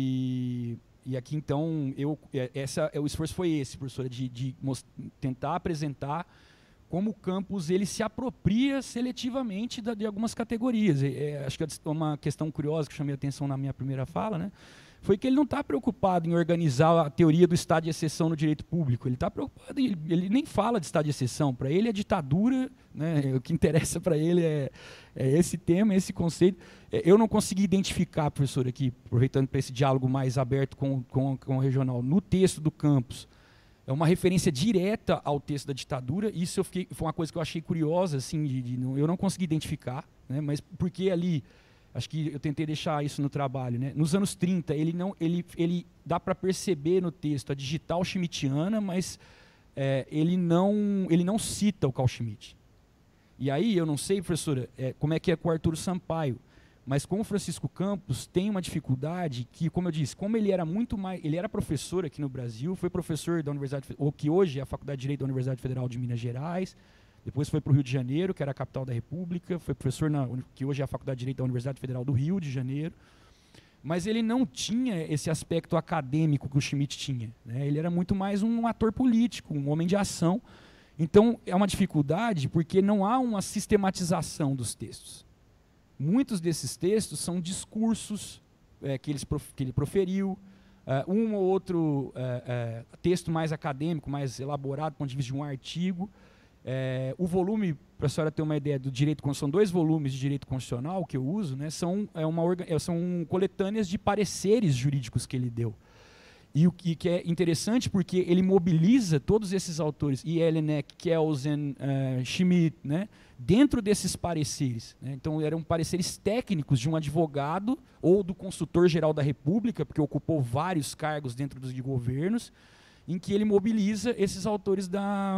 Speaker 3: e... E aqui, então, eu, essa, o esforço foi esse, professora, de, de most, tentar apresentar como o campus ele se apropria seletivamente da, de algumas categorias. É, é, acho que uma questão curiosa que chamei a atenção na minha primeira fala, né, foi que ele não está preocupado em organizar a teoria do estado de exceção no direito público. Ele está preocupado, em, ele nem fala de estado de exceção. Para ele, a ditadura, né, o que interessa para ele é, é esse tema, esse conceito. Eu não consegui identificar, professor, aqui, aproveitando para esse diálogo mais aberto com, com, com o regional, no texto do campus, é uma referência direta ao texto da ditadura. Isso eu fiquei, foi uma coisa que eu achei curiosa, assim, de, de, eu não consegui identificar, né, mas porque ali, acho que eu tentei deixar isso no trabalho, né, nos anos trinta, ele, não, ele, ele dá para perceber no texto a digital schmittiana, mas é, ele, não, ele não cita o Carl Schmitt. E aí, eu não sei, professora, é, como é que é com o Arturo Sampaio, mas com o Francisco Campos tem uma dificuldade que, como eu disse, como ele era muito mais, ele era professor aqui no Brasil, foi professor da Universidade, ou que hoje é a Faculdade de Direito da Universidade Federal de Minas Gerais, depois foi para o Rio de Janeiro, que era a capital da República, foi professor na, que hoje é a Faculdade de Direito da Universidade Federal do Rio de Janeiro, mas ele não tinha esse aspecto acadêmico que o Schmitt tinha, né? Ele era muito mais um ator político, um homem de ação. Então, é uma dificuldade porque não há uma sistematização dos textos. Muitos desses textos são discursos é, que, eles prof, que ele proferiu, uh, um ou outro uh, uh, texto mais acadêmico, mais elaborado, do ponto de vista de um artigo. É, o volume, para a senhora ter uma ideia do direito constitucional, são dois volumes de direito constitucional que eu uso, né, são, é uma, são coletâneas de pareceres jurídicos que ele deu. E o que, que é interessante porque ele mobiliza todos esses autores, Jelinek, Kelsen, uh, Schmitt, né, dentro desses pareceres. Né? Então, eram pareceres técnicos de um advogado ou do consultor-geral da República, porque ocupou vários cargos dentro dos de governos, em que ele mobiliza esses autores da,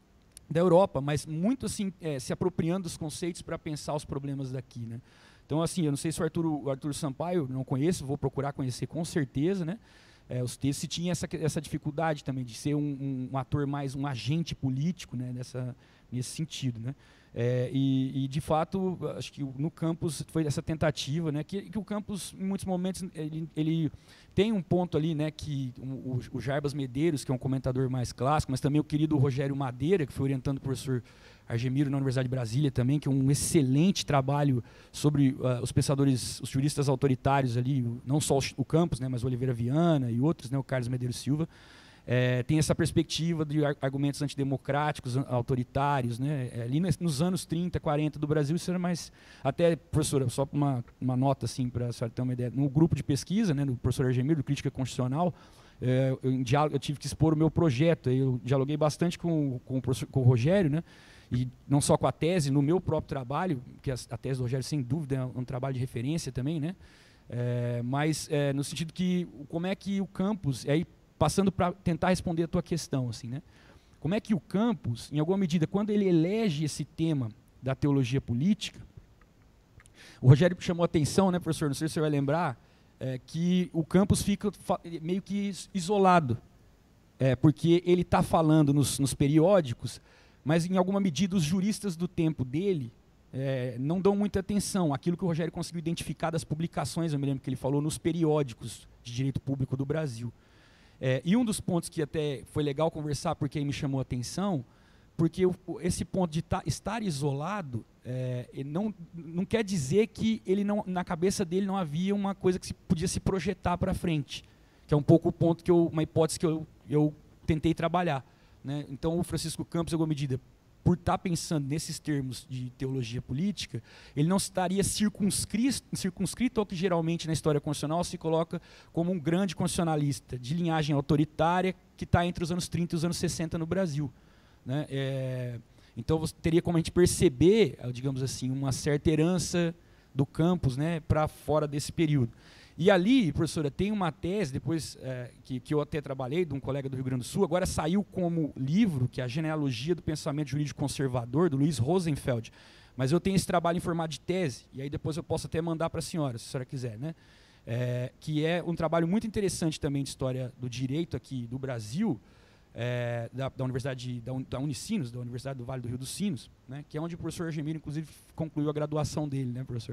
Speaker 3: da Europa, mas muito assim, é, se apropriando dos conceitos para pensar os problemas daqui. Né? Então, assim, eu não sei se o Arthur, o Arthur Sampaio, não conheço, vou procurar conhecer com certeza, né? É, os textos, se tinha essa, essa dificuldade também de ser um, um, um ator mais, um agente político, né, nessa, nesse sentido. Né? É, e, e, de fato, acho que no campus foi essa tentativa, né, que, que o campus, em muitos momentos, ele, ele tem um ponto ali, né, que o, o Jarbas Medeiros, que é um comentador mais clássico, mas também o querido Rogério Madeira, que foi orientando o professor Argemiro na Universidade de Brasília também, que é um excelente trabalho sobre uh, os pensadores, os juristas autoritários ali, não só o, o campus, né, mas o Oliveira Viana e outros, né, o Carlos Medeiros Silva. É, tem essa perspectiva de argumentos antidemocráticos, autoritários, né? É, ali nos anos trinta, quarenta do Brasil, isso era mais... Até, professora, só uma, uma nota assim, para a senhora ter uma ideia. No grupo de pesquisa, né, do professor Argemiro, do Crítica Constitucional, é, eu, em diálogo, eu tive que expor o meu projeto. Eu dialoguei bastante com, com, o, professor, com o Rogério, né? E não só com a tese, no meu próprio trabalho, que a, a tese do Rogério, sem dúvida, é um, um trabalho de referência também, né? É, mas é, no sentido que, como é que o campus... Aí, passando para tentar responder a tua questão, assim, né? Como é que o campus, em alguma medida, quando ele elege esse tema da teologia política, o Rogério chamou a atenção, né, professor, não sei se você vai lembrar, é, que o campus fica meio que isolado, é, porque ele está falando nos, nos periódicos, mas, em alguma medida, os juristas do tempo dele é, não dão muita atenção àquilo que o Rogério conseguiu identificar das publicações, eu me lembro que ele falou, nos periódicos de direito público do Brasil. É, e um dos pontos que até foi legal conversar, porque aí me chamou a atenção, porque o, esse ponto de ta, estar isolado é, não, não quer dizer que ele não, na cabeça dele não havia uma coisa que se, podia se projetar para frente, que é um pouco o ponto que eu, uma hipótese que eu, eu tentei trabalhar, né? Então o Francisco Campos, em alguma medida, por estar pensando nesses termos de teologia política, ele não estaria circunscrito, circunscrito ao que geralmente na história constitucional se coloca como um grande constitucionalista de linhagem autoritária que está entre os anos trinta e os anos sessenta no Brasil, né? É, então você teria como a gente perceber, digamos assim, uma certa herança do campus, né, para fora desse período. E ali, professora, tem uma tese, depois é, que, que eu até trabalhei, de um colega do Rio Grande do Sul, agora saiu como livro, que é a Genealogia do Pensamento Jurídico Conservador, do Luiz Rosenfeld. Mas eu tenho esse trabalho em formato de tese, e aí depois eu posso até mandar para a senhora, se a senhora quiser, né? É, que é um trabalho muito interessante também de história do direito aqui do Brasil, é, da, da Universidade da, da Unicinos, da Universidade do Vale do Rio dos Sinos, né? Que é onde o professor Argemiro, inclusive, concluiu a graduação dele, né, professor?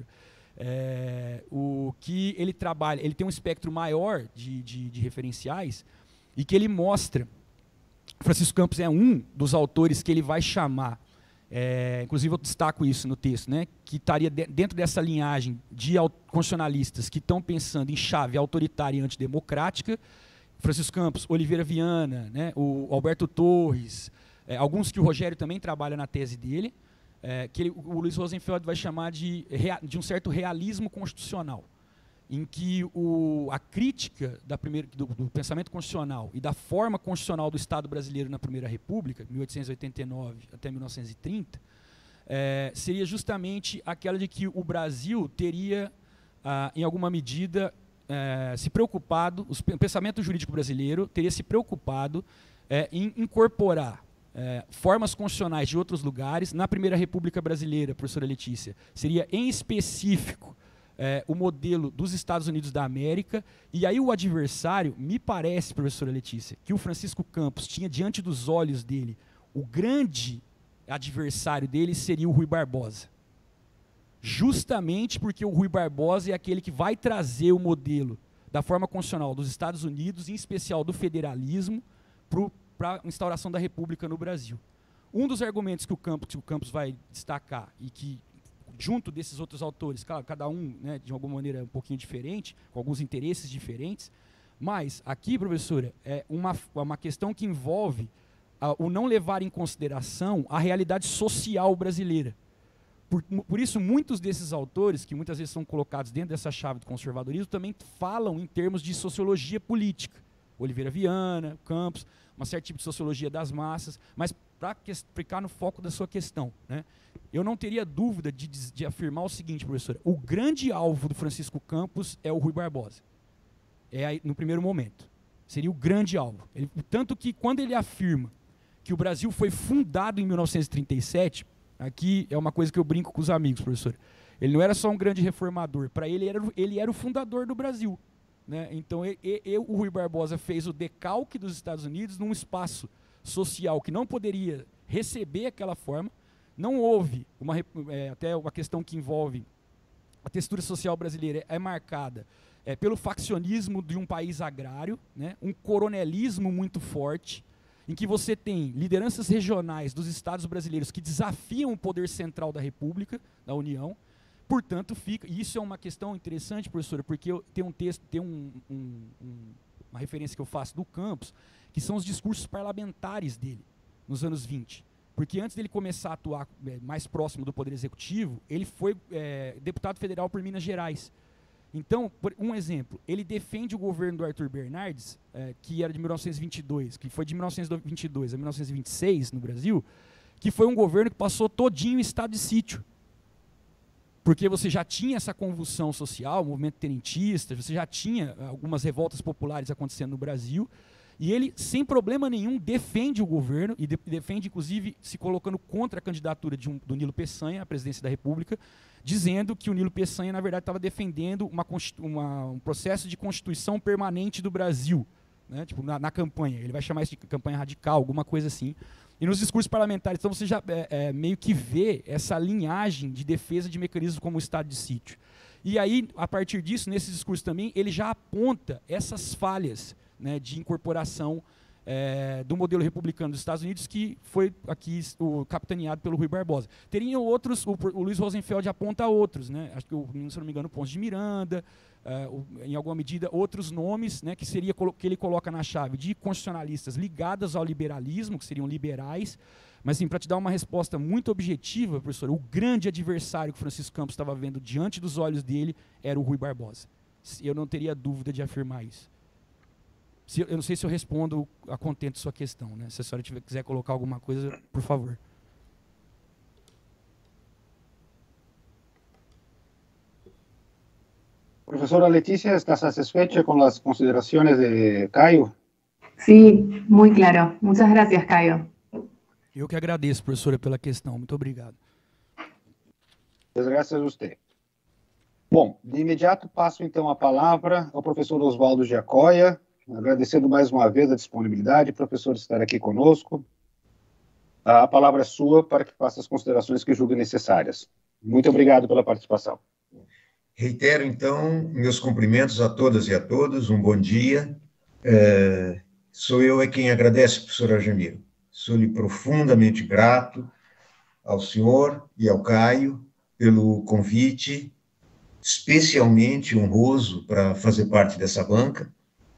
Speaker 3: É, o que ele trabalha, ele tem um espectro maior de, de, de referenciais e que ele mostra, Francisco Campos é um dos autores que ele vai chamar, é, inclusive eu destaco isso no texto, né, que estaria de, dentro dessa linhagem de constitucionalistas que estão pensando em chave autoritária e antidemocrática, Francisco Campos, Oliveira Viana, né, o Alberto Torres, é, alguns que o Rogério também trabalha na tese dele, É, que ele, o Luiz Rosenfeld vai chamar de, de um certo realismo constitucional, em que o, a crítica da primeira, do, do pensamento constitucional e da forma constitucional do Estado brasileiro na Primeira República, mil oitocentos e oitenta e nove até mil novecentos e trinta, é, seria justamente aquela de que o Brasil teria, ah, em alguma medida, é, se preocupado, o pensamento jurídico brasileiro teria se preocupado é, em incorporar É, formas constitucionais de outros lugares. Na Primeira República Brasileira, professora Letícia, seria em específico é, o modelo dos Estados Unidos da América, e aí o adversário, me parece, professora Letícia, que o Francisco Campos tinha diante dos olhos dele, o grande adversário dele seria o Rui Barbosa. Justamente porque o Rui Barbosa é aquele que vai trazer o modelo da forma constitucional dos Estados Unidos, em especial do federalismo, para o para a instauração da República no Brasil. Um dos argumentos que o Campos, que o Campos vai destacar, e que, junto desses outros autores, claro, cada um, né, de alguma maneira um pouquinho diferente, com alguns interesses diferentes, mas aqui, professora, é uma, uma questão que envolve uh, o não levar em consideração a realidade social brasileira. Por, por isso, muitos desses autores, que muitas vezes são colocados dentro dessa chave do conservadorismo, também falam em termos de sociologia política. Oliveira Viana, Campos, uma certa tipo de sociologia das massas, mas para ficar no foco da sua questão, né, eu não teria dúvida de, de afirmar o seguinte, professora, o grande alvo do Francisco Campos é o Rui Barbosa, é aí, no primeiro momento, seria o grande alvo. Ele, tanto que quando ele afirma que o Brasil foi fundado em mil novecentos e trinta e sete, aqui é uma coisa que eu brinco com os amigos, professora, ele não era só um grande reformador, para ele era, ele era o fundador do Brasil. Né? Então, ele, ele, o Rui Barbosa fez o decalque dos Estados Unidos num espaço social que não poderia receber aquela forma não houve, uma, é, até uma questão que envolve a textura social brasileira é marcada é, pelo faccionismo de um país agrário, né, um coronelismo muito forte, em que você tem lideranças regionais dos estados brasileiros que desafiam o poder central da República, da União. Portanto, fica, e isso é uma questão interessante, professora, porque eu, tem um texto, tem um, um, um, uma referência que eu faço do Campos, que são os discursos parlamentares dele, nos anos vinte. Porque antes dele começar a atuar é, mais próximo do Poder Executivo, ele foi é, deputado federal por Minas Gerais. Então, por, um exemplo, ele defende o governo do Arthur Bernardes, é, que era de mil novecentos e vinte e dois, que foi de mil novecentos e vinte e dois a mil novecentos e vinte e seis no Brasil, que foi um governo que passou todinho em estado de sítio. Porque você já tinha essa convulsão social, o movimento tenentista, você já tinha algumas revoltas populares acontecendo no Brasil, e ele, sem problema nenhum, defende o governo, e de, defende, inclusive, se colocando contra a candidatura de um, do Nilo Peçanha à presidência da República, dizendo que o Nilo Peçanha, na verdade, estava defendendo uma, uma, um processo de constituição permanente do Brasil, né, tipo, na, na campanha. Ele vai chamar isso de campanha radical, alguma coisa assim. E nos discursos parlamentares, então, você já é, é, meio que vê essa linhagem de defesa de mecanismos como o estado de sítio. E aí, a partir disso, nesse discurso também, ele já aponta essas falhas, né, de incorporação é, do modelo republicano dos Estados Unidos, que foi aqui o, capitaneado pelo Rui Barbosa. Teriam outros, o, o Luiz Rosenfeld aponta outros, né, acho que, o, se não me engano, o Ponce de Miranda, é, o, em alguma medida, outros nomes, né, que, seria, que ele coloca na chave de constitucionalistas ligados ao liberalismo, que seriam liberais. Mas, assim, para te dar uma resposta muito objetiva, professor, o grande adversário que o Francisco Campos estava vendo diante dos olhos dele era o Rui Barbosa. Eu não teria dúvida de afirmar isso. Se, eu não sei se eu respondo a contento sua questão, né? Se a senhora tiver, quiser colocar alguma coisa, por favor.
Speaker 1: Profesora Leticia, ¿estás satisfecha con las consideraciones de Caio?
Speaker 4: Sí, muy claro. Muchas gracias, Caio.
Speaker 3: Eu que agradeço, professora, pela questão. Muito obrigado.
Speaker 1: Graças a você. Bom, de imediato passo então a palavra ao professor Oswaldo Giacoia, agradecendo mais uma vez a disponibilidade, professor, de estar aqui conosco. A palavra é sua para que faça as considerações que julgue necessárias. Muito obrigado pela participação.
Speaker 5: Reitero, então, meus cumprimentos a todas e a todos, um bom dia. É, sou eu é quem agradece, professor Argemiro. Sou-lhe profundamente grato ao senhor e ao Caio pelo convite, especialmente honroso para fazer parte dessa banca.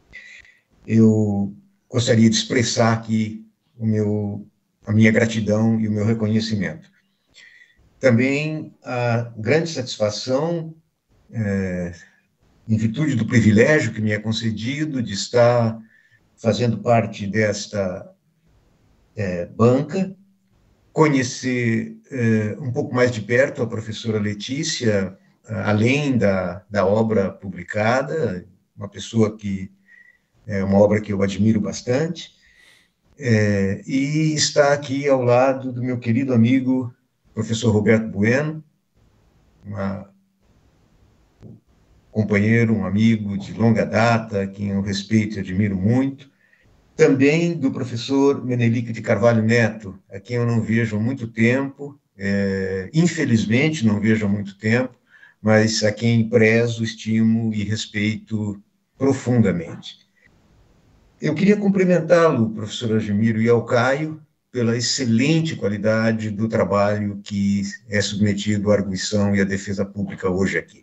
Speaker 5: Eu gostaria de expressar aqui o meu, a minha gratidão e o meu reconhecimento. Também a grande satisfação, é, em virtude do privilégio que me é concedido de estar fazendo parte desta é, banca, conhecer é, um pouco mais de perto a professora Letícia, além da, da obra publicada, uma pessoa que é uma obra que eu admiro bastante, é, e está aqui ao lado do meu querido amigo, professor Roberto Bueno, uma, um companheiro, um amigo de longa data, quem eu respeito e admiro muito, também do professor Menelique de Carvalho Neto, a quem eu não vejo há muito tempo, é, infelizmente não vejo há muito tempo, mas a quem prezo, estimo e respeito profundamente. Eu queria cumprimentá-lo, professor Argemiro, e ao Caio, pela excelente qualidade do trabalho que é submetido à arguição e à defesa pública hoje aqui.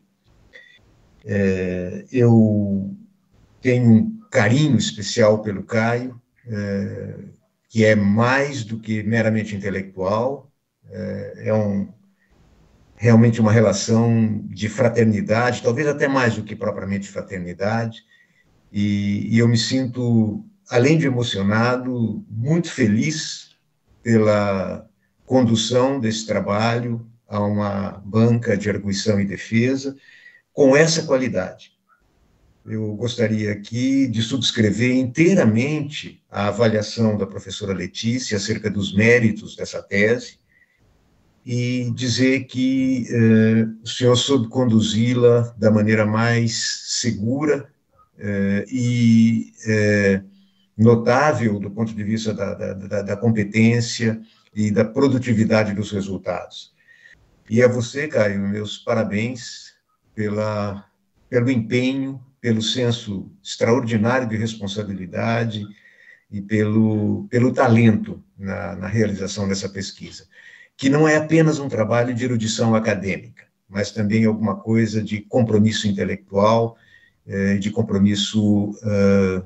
Speaker 5: É, eu tenho um carinho especial pelo Caio, é, que é mais do que meramente intelectual, é, é um, realmente uma relação de fraternidade, talvez até mais do que propriamente fraternidade, e, e eu me sinto, além de emocionado, muito feliz pela condução desse trabalho a uma banca de arguição e defesa com essa qualidade. Eu gostaria aqui de subscrever inteiramente a avaliação da professora Letícia acerca dos méritos dessa tese e dizer que eh, o senhor soube conduzi-la da maneira mais segura eh, e eh, notável do ponto de vista da, da, da competência, e da produtividade dos resultados. E a você, Caio, meus parabéns pela, pelo empenho, pelo senso extraordinário de responsabilidade e pelo, pelo talento na, na realização dessa pesquisa, que não é apenas um trabalho de erudição acadêmica, mas também alguma coisa de compromisso intelectual, eh, de compromisso uh,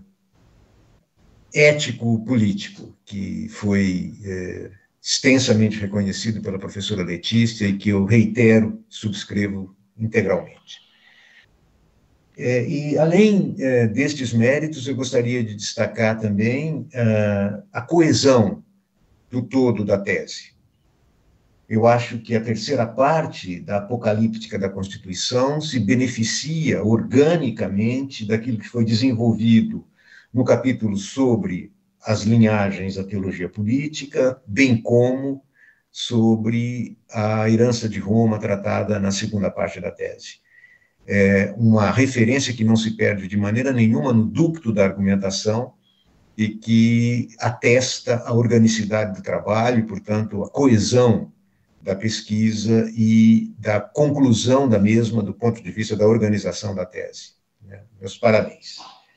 Speaker 5: ético-político, que foi eh, extensamente reconhecido pela professora Letícia e que eu reitero, subscrevo integralmente. É, e, além é, destes méritos, eu gostaria de destacar também uh, a coesão do todo da tese. Eu acho que a terceira parte da apocalíptica da Constituição se beneficia organicamente daquilo que foi desenvolvido no capítulo sobre as linhagens da teologia política, bem como sobre a herança de Roma tratada na segunda parte da tese. É uma referência que não se perde de maneira nenhuma no ducto da argumentação e que atesta a organicidade do trabalho, e, portanto, a coesão da pesquisa e da conclusão da mesma do ponto de vista da organização da tese. Meus parabéns.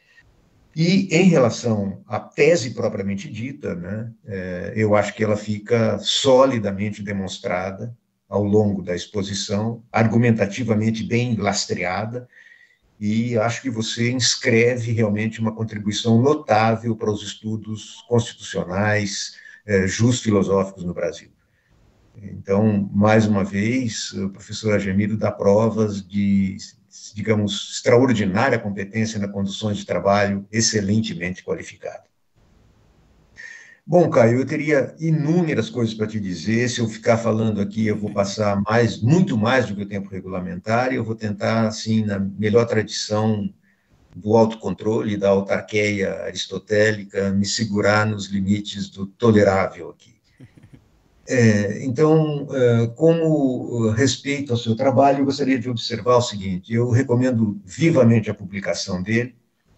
Speaker 5: E, em relação à tese propriamente dita, né, é, eu acho que ela fica solidamente demonstrada ao longo da exposição, argumentativamente bem lastreada, e acho que você inscreve realmente uma contribuição notável para os estudos constitucionais, eh, jus-filosóficos no Brasil. Então, mais uma vez, o professor Argemiro dá provas de, digamos, extraordinária competência na condução de trabalho, excelentemente qualificada. Bom, Caio, eu teria inúmeras coisas para te dizer. Se eu ficar falando aqui, eu vou passar mais, muito mais do que o tempo regulamentar, e eu vou tentar, assim, na melhor tradição do autocontrole, da autarqueia aristotélica, me segurar nos limites do tolerável aqui. É, então, como respeito ao seu trabalho, eu gostaria de observar o seguinte: eu recomendo vivamente a publicação dele,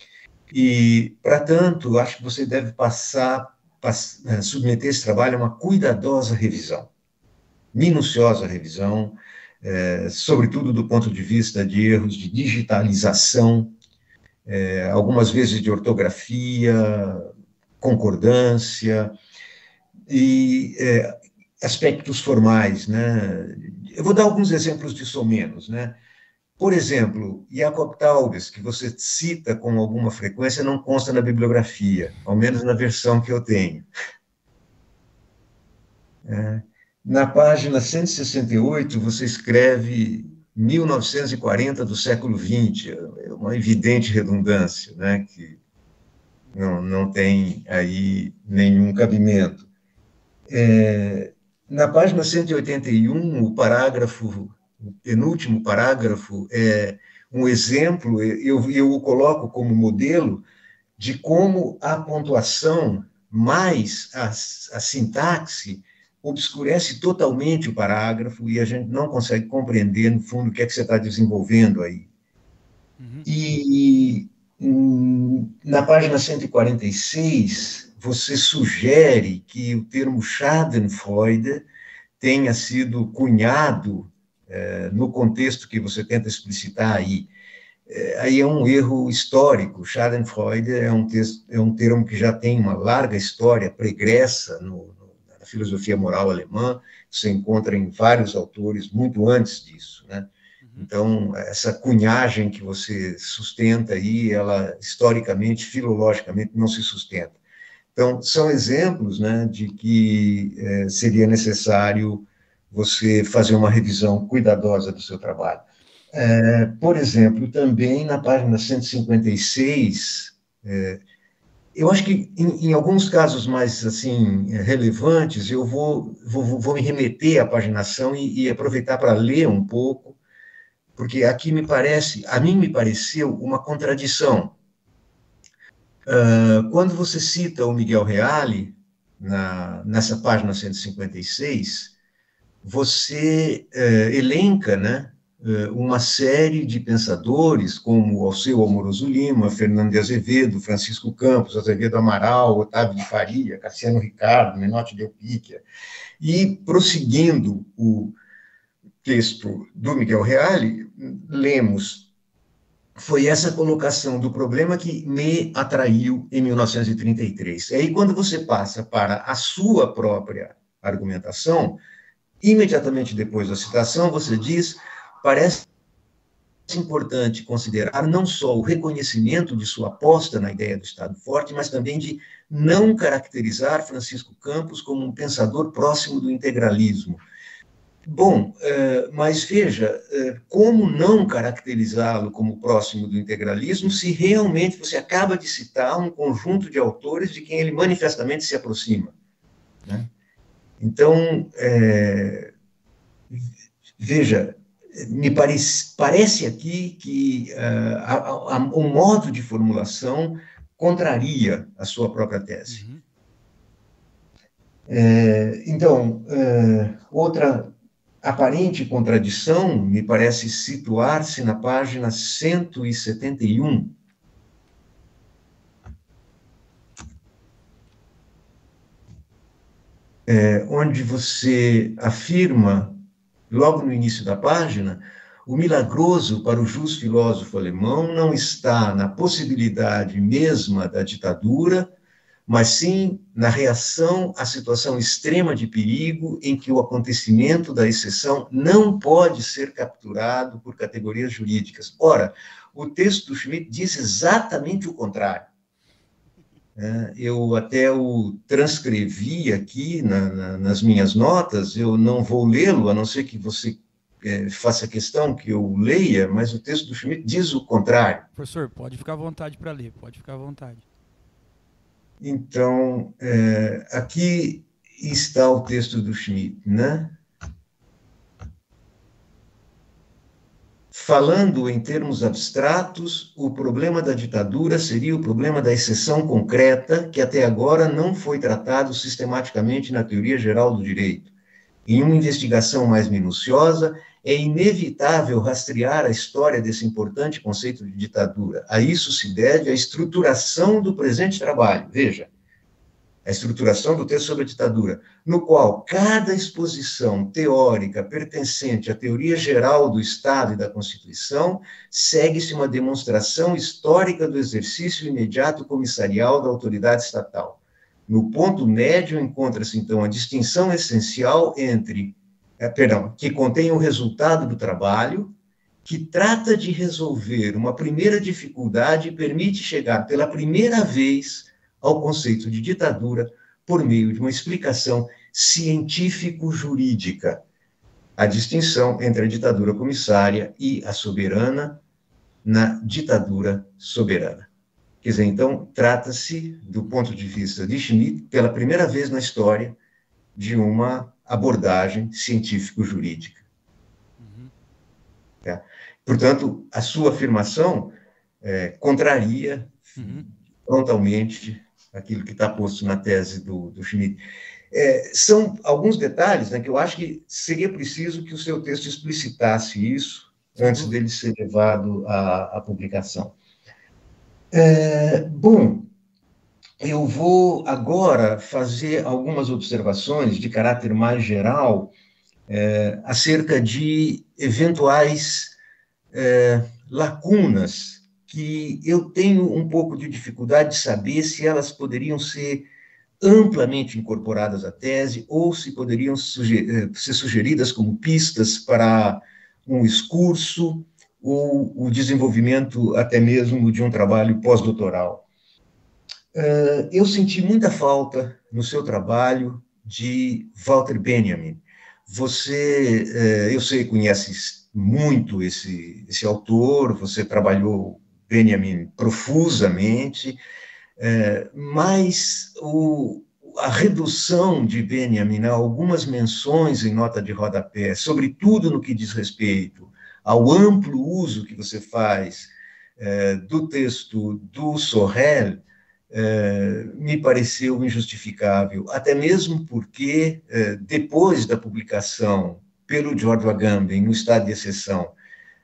Speaker 5: e, para tanto, acho que você deve passar submeter esse trabalho a uma cuidadosa revisão, minuciosa revisão, é, sobretudo do ponto de vista de erros de digitalização, é, algumas vezes de ortografia, concordância e é, aspectos formais, né? Eu vou dar alguns exemplos disso ou menos, né? Por exemplo, Jacob Taubes, que você cita com alguma frequência, não consta na bibliografia, ao menos na versão que eu tenho. É, na página cento e sessenta e oito, você escreve mil novecentos e quarenta do século vinte, é uma evidente redundância, né, que não, não tem aí nenhum cabimento. É, na página cento e oitenta e um, o parágrafo o penúltimo parágrafo é um exemplo, eu, eu o coloco como modelo de como a pontuação mais a, a sintaxe obscurece totalmente o parágrafo e a gente não consegue compreender, no fundo, o que é que você está desenvolvendo aí. Uhum. E na página cento e quarenta e seis, você sugere que o termo Schadenfreude tenha sido cunhado É, no contexto que você tenta explicitar aí. É, aí é um erro histórico. Schadenfreude é um, texto, é um termo que já tem uma larga história pregressa no, no, na filosofia moral alemã, você encontra em vários autores muito antes disso, né? Então, essa cunhagem que você sustenta aí, ela, historicamente, filologicamente, não se sustenta. Então, são exemplos, né, de que é, seria necessário você fazer uma revisão cuidadosa do seu trabalho. É, por exemplo, também na página cento e cinquenta e seis, é, eu acho que em, em alguns casos mais assim relevantes, eu vou, vou, vou me remeter à paginação e, e aproveitar para ler um pouco, porque aqui me parece, a mim me pareceu uma contradição. Uh, quando você cita o Miguel Reale, na, nessa página cento e cinquenta e seis, você eh, elenca, né, uma série de pensadores, como Alceu Amoroso Lima, Fernando de Azevedo, Francisco Campos, Azevedo Amaral, Otávio de Faria, Cassiano Ricardo, Menotti de Elpíquia, e, prosseguindo o texto do Miguel Reale, lemos: foi essa colocação do problema que me atraiu em mil novecentos e trinta e três. E aí, quando você passa para a sua própria argumentação, imediatamente depois da citação, você diz: parece importante considerar não só o reconhecimento de sua aposta na ideia do Estado forte, mas também de não caracterizar Francisco Campos como um pensador próximo do integralismo. Bom, mas veja, como não caracterizá-lo como próximo do integralismo se realmente você acaba de citar um conjunto de autores de quem ele manifestamente se aproxima, né? Então, é, veja, me parece, parece aqui que uh, a, a, a, o modo de formulação contraria a sua própria tese. Uhum. É, então, uh, outra aparente contradição me parece situar-se na página cento e setenta e um. É, onde você afirma, logo no início da página, o milagroso para o justo filósofo alemão não está na possibilidade mesma da ditadura, mas sim na reação à situação extrema de perigo em que o acontecimento da exceção não pode ser capturado por categorias jurídicas. Ora, o texto do Schmitt diz exatamente o contrário. Eu até o transcrevi aqui na, na, nas minhas notas, eu não vou lê-lo, a não ser que você é, faça questão que eu leia, mas o texto do Schmitt diz o contrário.
Speaker 3: Professor, pode ficar à vontade para ler, pode ficar à vontade.
Speaker 5: Então, é, aqui está o texto do Schmitt, né? Falando em termos abstratos, o problema da ditadura seria o problema da exceção concreta, que até agora não foi tratado sistematicamente na teoria geral do direito. Em uma investigação mais minuciosa, é inevitável rastrear a história desse importante conceito de ditadura. A isso se deve a estruturação do presente trabalho. Veja, a estruturação do texto sobre a ditadura, no qual cada exposição teórica pertencente à teoria geral do Estado e da Constituição segue-se uma demonstração histórica do exercício imediato comissarial da autoridade estatal. No ponto médio encontra-se, então, a distinção essencial entre, eh, perdão, que contém o resultado do trabalho, que trata de resolver uma primeira dificuldade e permite chegar pela primeira vez ao conceito de ditadura por meio de uma explicação científico-jurídica. A distinção entre a ditadura comissária e a soberana na ditadura soberana. Quer dizer, então, trata-se, do ponto de vista de Schmitt, pela primeira vez na história, de uma abordagem científico-jurídica. Uhum. É. Portanto, a sua afirmação é, contraria uhum. frontalmente aquilo que está posto na tese do, do Schmitt. É, são alguns detalhes, né, que eu acho que seria preciso que o seu texto explicitasse isso antes dele ser levado à, à publicação. É, bom, eu vou agora fazer algumas observações de caráter mais geral é, acerca de eventuais é, lacunas que eu tenho um pouco de dificuldade de saber se elas poderiam ser amplamente incorporadas à tese ou se poderiam sugerir, ser sugeridas como pistas para um excurso ou o desenvolvimento até mesmo de um trabalho pós-doutoral. Eu senti muita falta no seu trabalho de Walter Benjamin. Você, eu sei, conhece muito esse, esse autor, você trabalhou Benjamin profusamente, é, mas o, a redução de Benjamin a algumas menções em nota de rodapé, sobretudo no que diz respeito ao amplo uso que você faz é, do texto do Sorel, é, me pareceu injustificável, até mesmo porque, é, depois da publicação pelo Giorgio Agamben, no estado de exceção,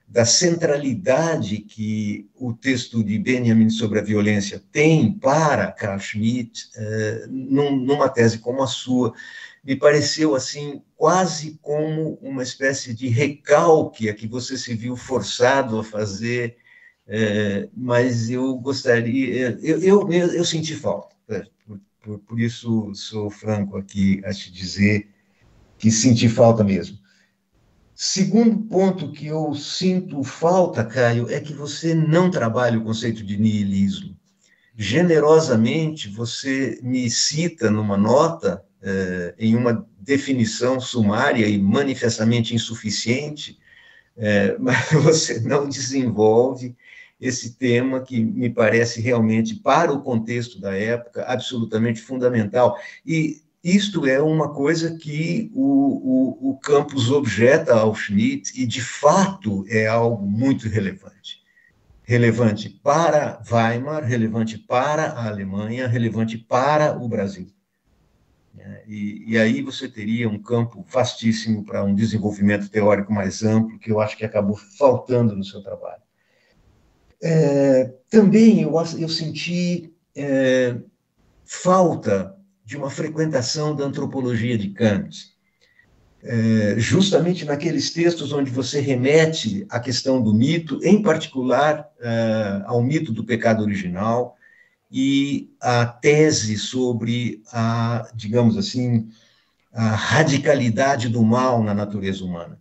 Speaker 5: da centralidade que o texto de Benjamin sobre a violência tem para Carl Schmitt, eh, num, numa tese como a sua, me pareceu assim quase como uma espécie de recalque a que você se viu forçado a fazer, eh, mas eu gostaria, eu, eu, eu, eu senti falta, né? por, por, por isso sou franco aqui a te dizer que senti falta mesmo. Segundo ponto que eu sinto falta, Caio, é que você não trabalha o conceito de niilismo. Generosamente, você me cita numa nota, eh, em uma definição sumária e manifestamente insuficiente, eh, mas você não desenvolve esse tema que me parece realmente, para o contexto da época, absolutamente fundamental. E isto é uma coisa que o, o, o campus objeta ao Schmitt, e, de fato, é algo muito relevante. Relevante para Weimar, relevante para a Alemanha, relevante para o Brasil. E, e aí você teria um campo vastíssimo para um desenvolvimento teórico mais amplo, que eu acho que acabou faltando no seu trabalho. É, também eu, eu senti é, falta de uma frequentação da antropologia de Kant, é, justamente naqueles textos onde você remete à questão do mito, em particular é, ao mito do pecado original e à tese sobre a, digamos assim, a radicalidade do mal na natureza humana.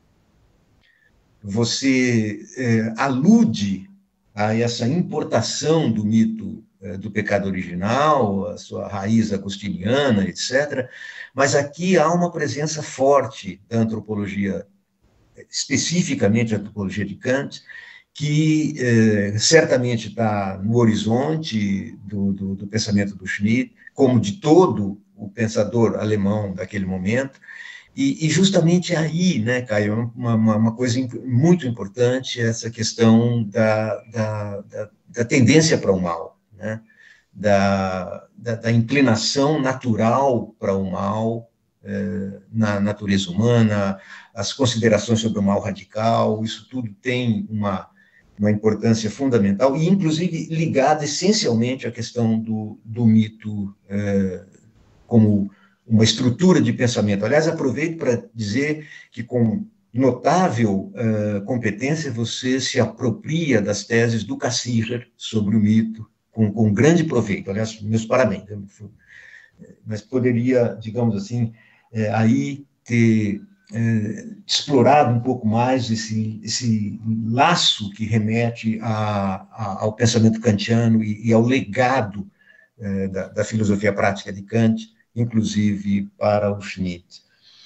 Speaker 5: Você é, alude a essa importação do mito do pecado original, a sua raiz agostiniana, etcétera, mas aqui há uma presença forte da antropologia, especificamente a antropologia de Kant, que eh, certamente está no horizonte do, do, do pensamento do Schmitt, como de todo o pensador alemão daquele momento, e, e justamente aí, né, Caio, uma, uma, uma coisa muito importante, essa questão da, da, da, da tendência para o mal, né? Da, da, da inclinação natural para o mal eh, na natureza humana, as considerações sobre o mal radical, isso tudo tem uma, uma importância fundamental, e inclusive ligada essencialmente à questão do, do mito eh, como uma estrutura de pensamento. Aliás, aproveito para dizer que com notável uh, competência você se apropria das teses do Cassirer sobre o mito, com, com grande proveito. Aliás, meus parabéns. Mas poderia, digamos assim, é, aí ter é, explorado um pouco mais esse, esse laço que remete a, a, ao pensamento kantiano e, e ao legado é, da, da filosofia prática de Kant, inclusive para o Schmitt.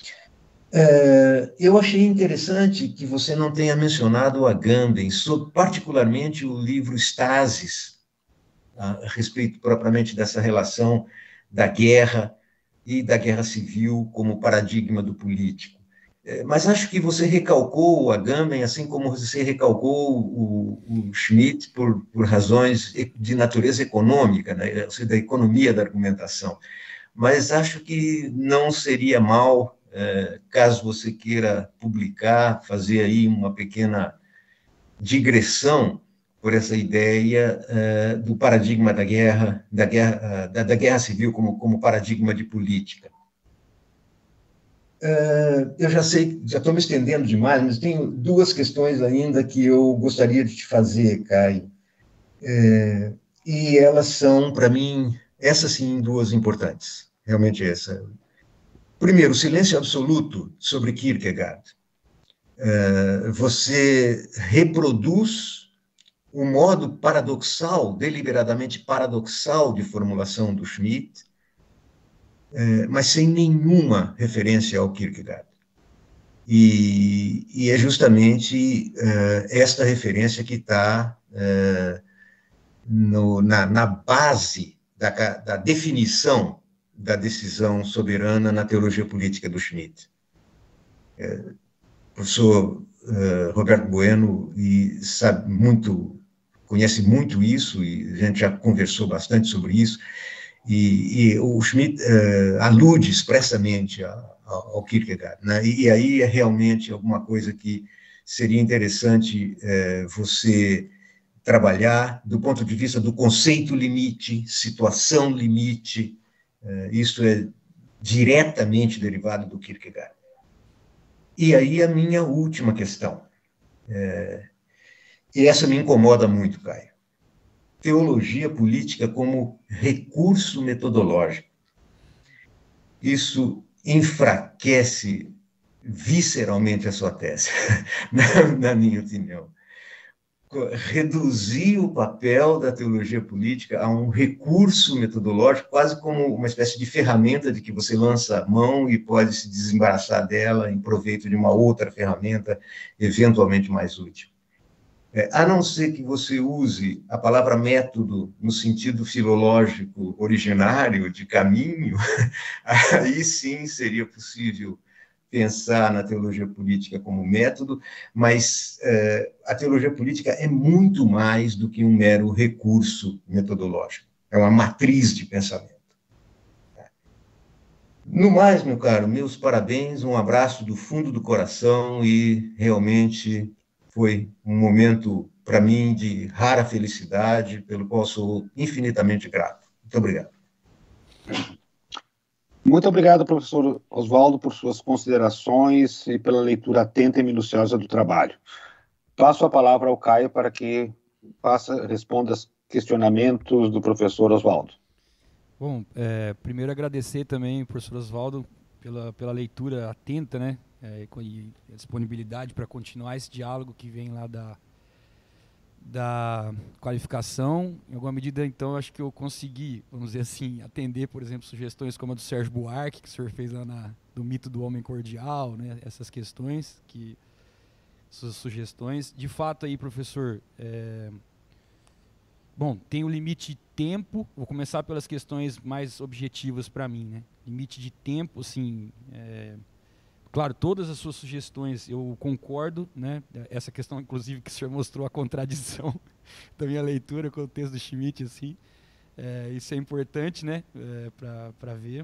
Speaker 5: É, eu achei interessante que você não tenha mencionado o Agamben, sobre, particularmente o livro Stasis, a, a respeito propriamente dessa relação da guerra e da guerra civil como paradigma do político. É, mas acho que você recalcou o Agamben, assim como você recalcou o, o Schmitt por, por razões de natureza econômica, né, ou seja, da economia da argumentação. Mas acho que não seria mal, é, caso você queira publicar, fazer aí uma pequena digressão por essa ideia é, do paradigma da guerra, da guerra, da, da guerra civil como, como paradigma de política. É, eu já sei, já estou me estendendo demais, mas tenho duas questões ainda que eu gostaria de te fazer, Caio. É, e elas são, para mim, essas sim, duas importantes. Realmente essa. Primeiro, o silêncio absoluto sobre Kierkegaard. É, você reproduz o modo paradoxal, deliberadamente paradoxal de formulação do Schmitt, é, mas sem nenhuma referência ao Kierkegaard. E, e é justamente é, esta referência que está é, na, na base da, da definição da decisão soberana na teologia política do Schmitt. É, o professor uh, Roberto Bueno e sabe muito, conhece muito isso, e a gente já conversou bastante sobre isso, e, e o Schmitt uh, alude expressamente a, a, ao Kierkegaard, né? E, e aí é realmente alguma coisa que seria interessante é, você trabalhar do ponto de vista do conceito limite, situação limite. É, isso é diretamente derivado do Kierkegaard. E aí a minha última questão, é, e essa me incomoda muito, Caio. Teologia política como recurso metodológico. Isso enfraquece visceralmente a sua tese, na, na minha opinião. Reduzir o papel da teologia política a um recurso metodológico, quase como uma espécie de ferramenta de que você lança a mão e pode se desembaraçar dela em proveito de uma outra ferramenta, eventualmente mais útil. É, a não ser que você use a palavra método no sentido filológico originário de caminho, aí sim seria possível pensar na teologia política como método, mas é, a teologia política é muito mais do que um mero recurso metodológico, é uma matriz de pensamento. No mais, meu caro, meus parabéns, um abraço do fundo do coração e realmente foi um momento, para mim, de rara felicidade, pelo qual sou infinitamente grato. Muito obrigado.
Speaker 1: Muito obrigado, professor Oswaldo, por suas considerações e pela leitura atenta e minuciosa do trabalho. Passo a palavra ao Caio para que faça, responda aos questionamentos do professor Oswaldo.
Speaker 3: Bom, é, primeiro agradecer também, professor Oswaldo, pela, pela leitura atenta, né? É, e a disponibilidade para continuar esse diálogo que vem lá da, da qualificação. Em alguma medida, então, acho que eu consegui, vamos dizer assim, atender, por exemplo, sugestões como a do Sérgio Buarque, que o senhor fez lá na, do mito do homem cordial, né? Essas questões, que, suas sugestões. De fato, aí, professor, é, bom, tem o limite de tempo, vou começar pelas questões mais objetivas para mim, né? Limite de tempo, assim... É, claro, todas as suas sugestões eu concordo, né? Essa questão, inclusive, que o senhor mostrou a contradição da minha leitura com o texto do Schmitt, assim, é, isso é importante, né? É, para ver.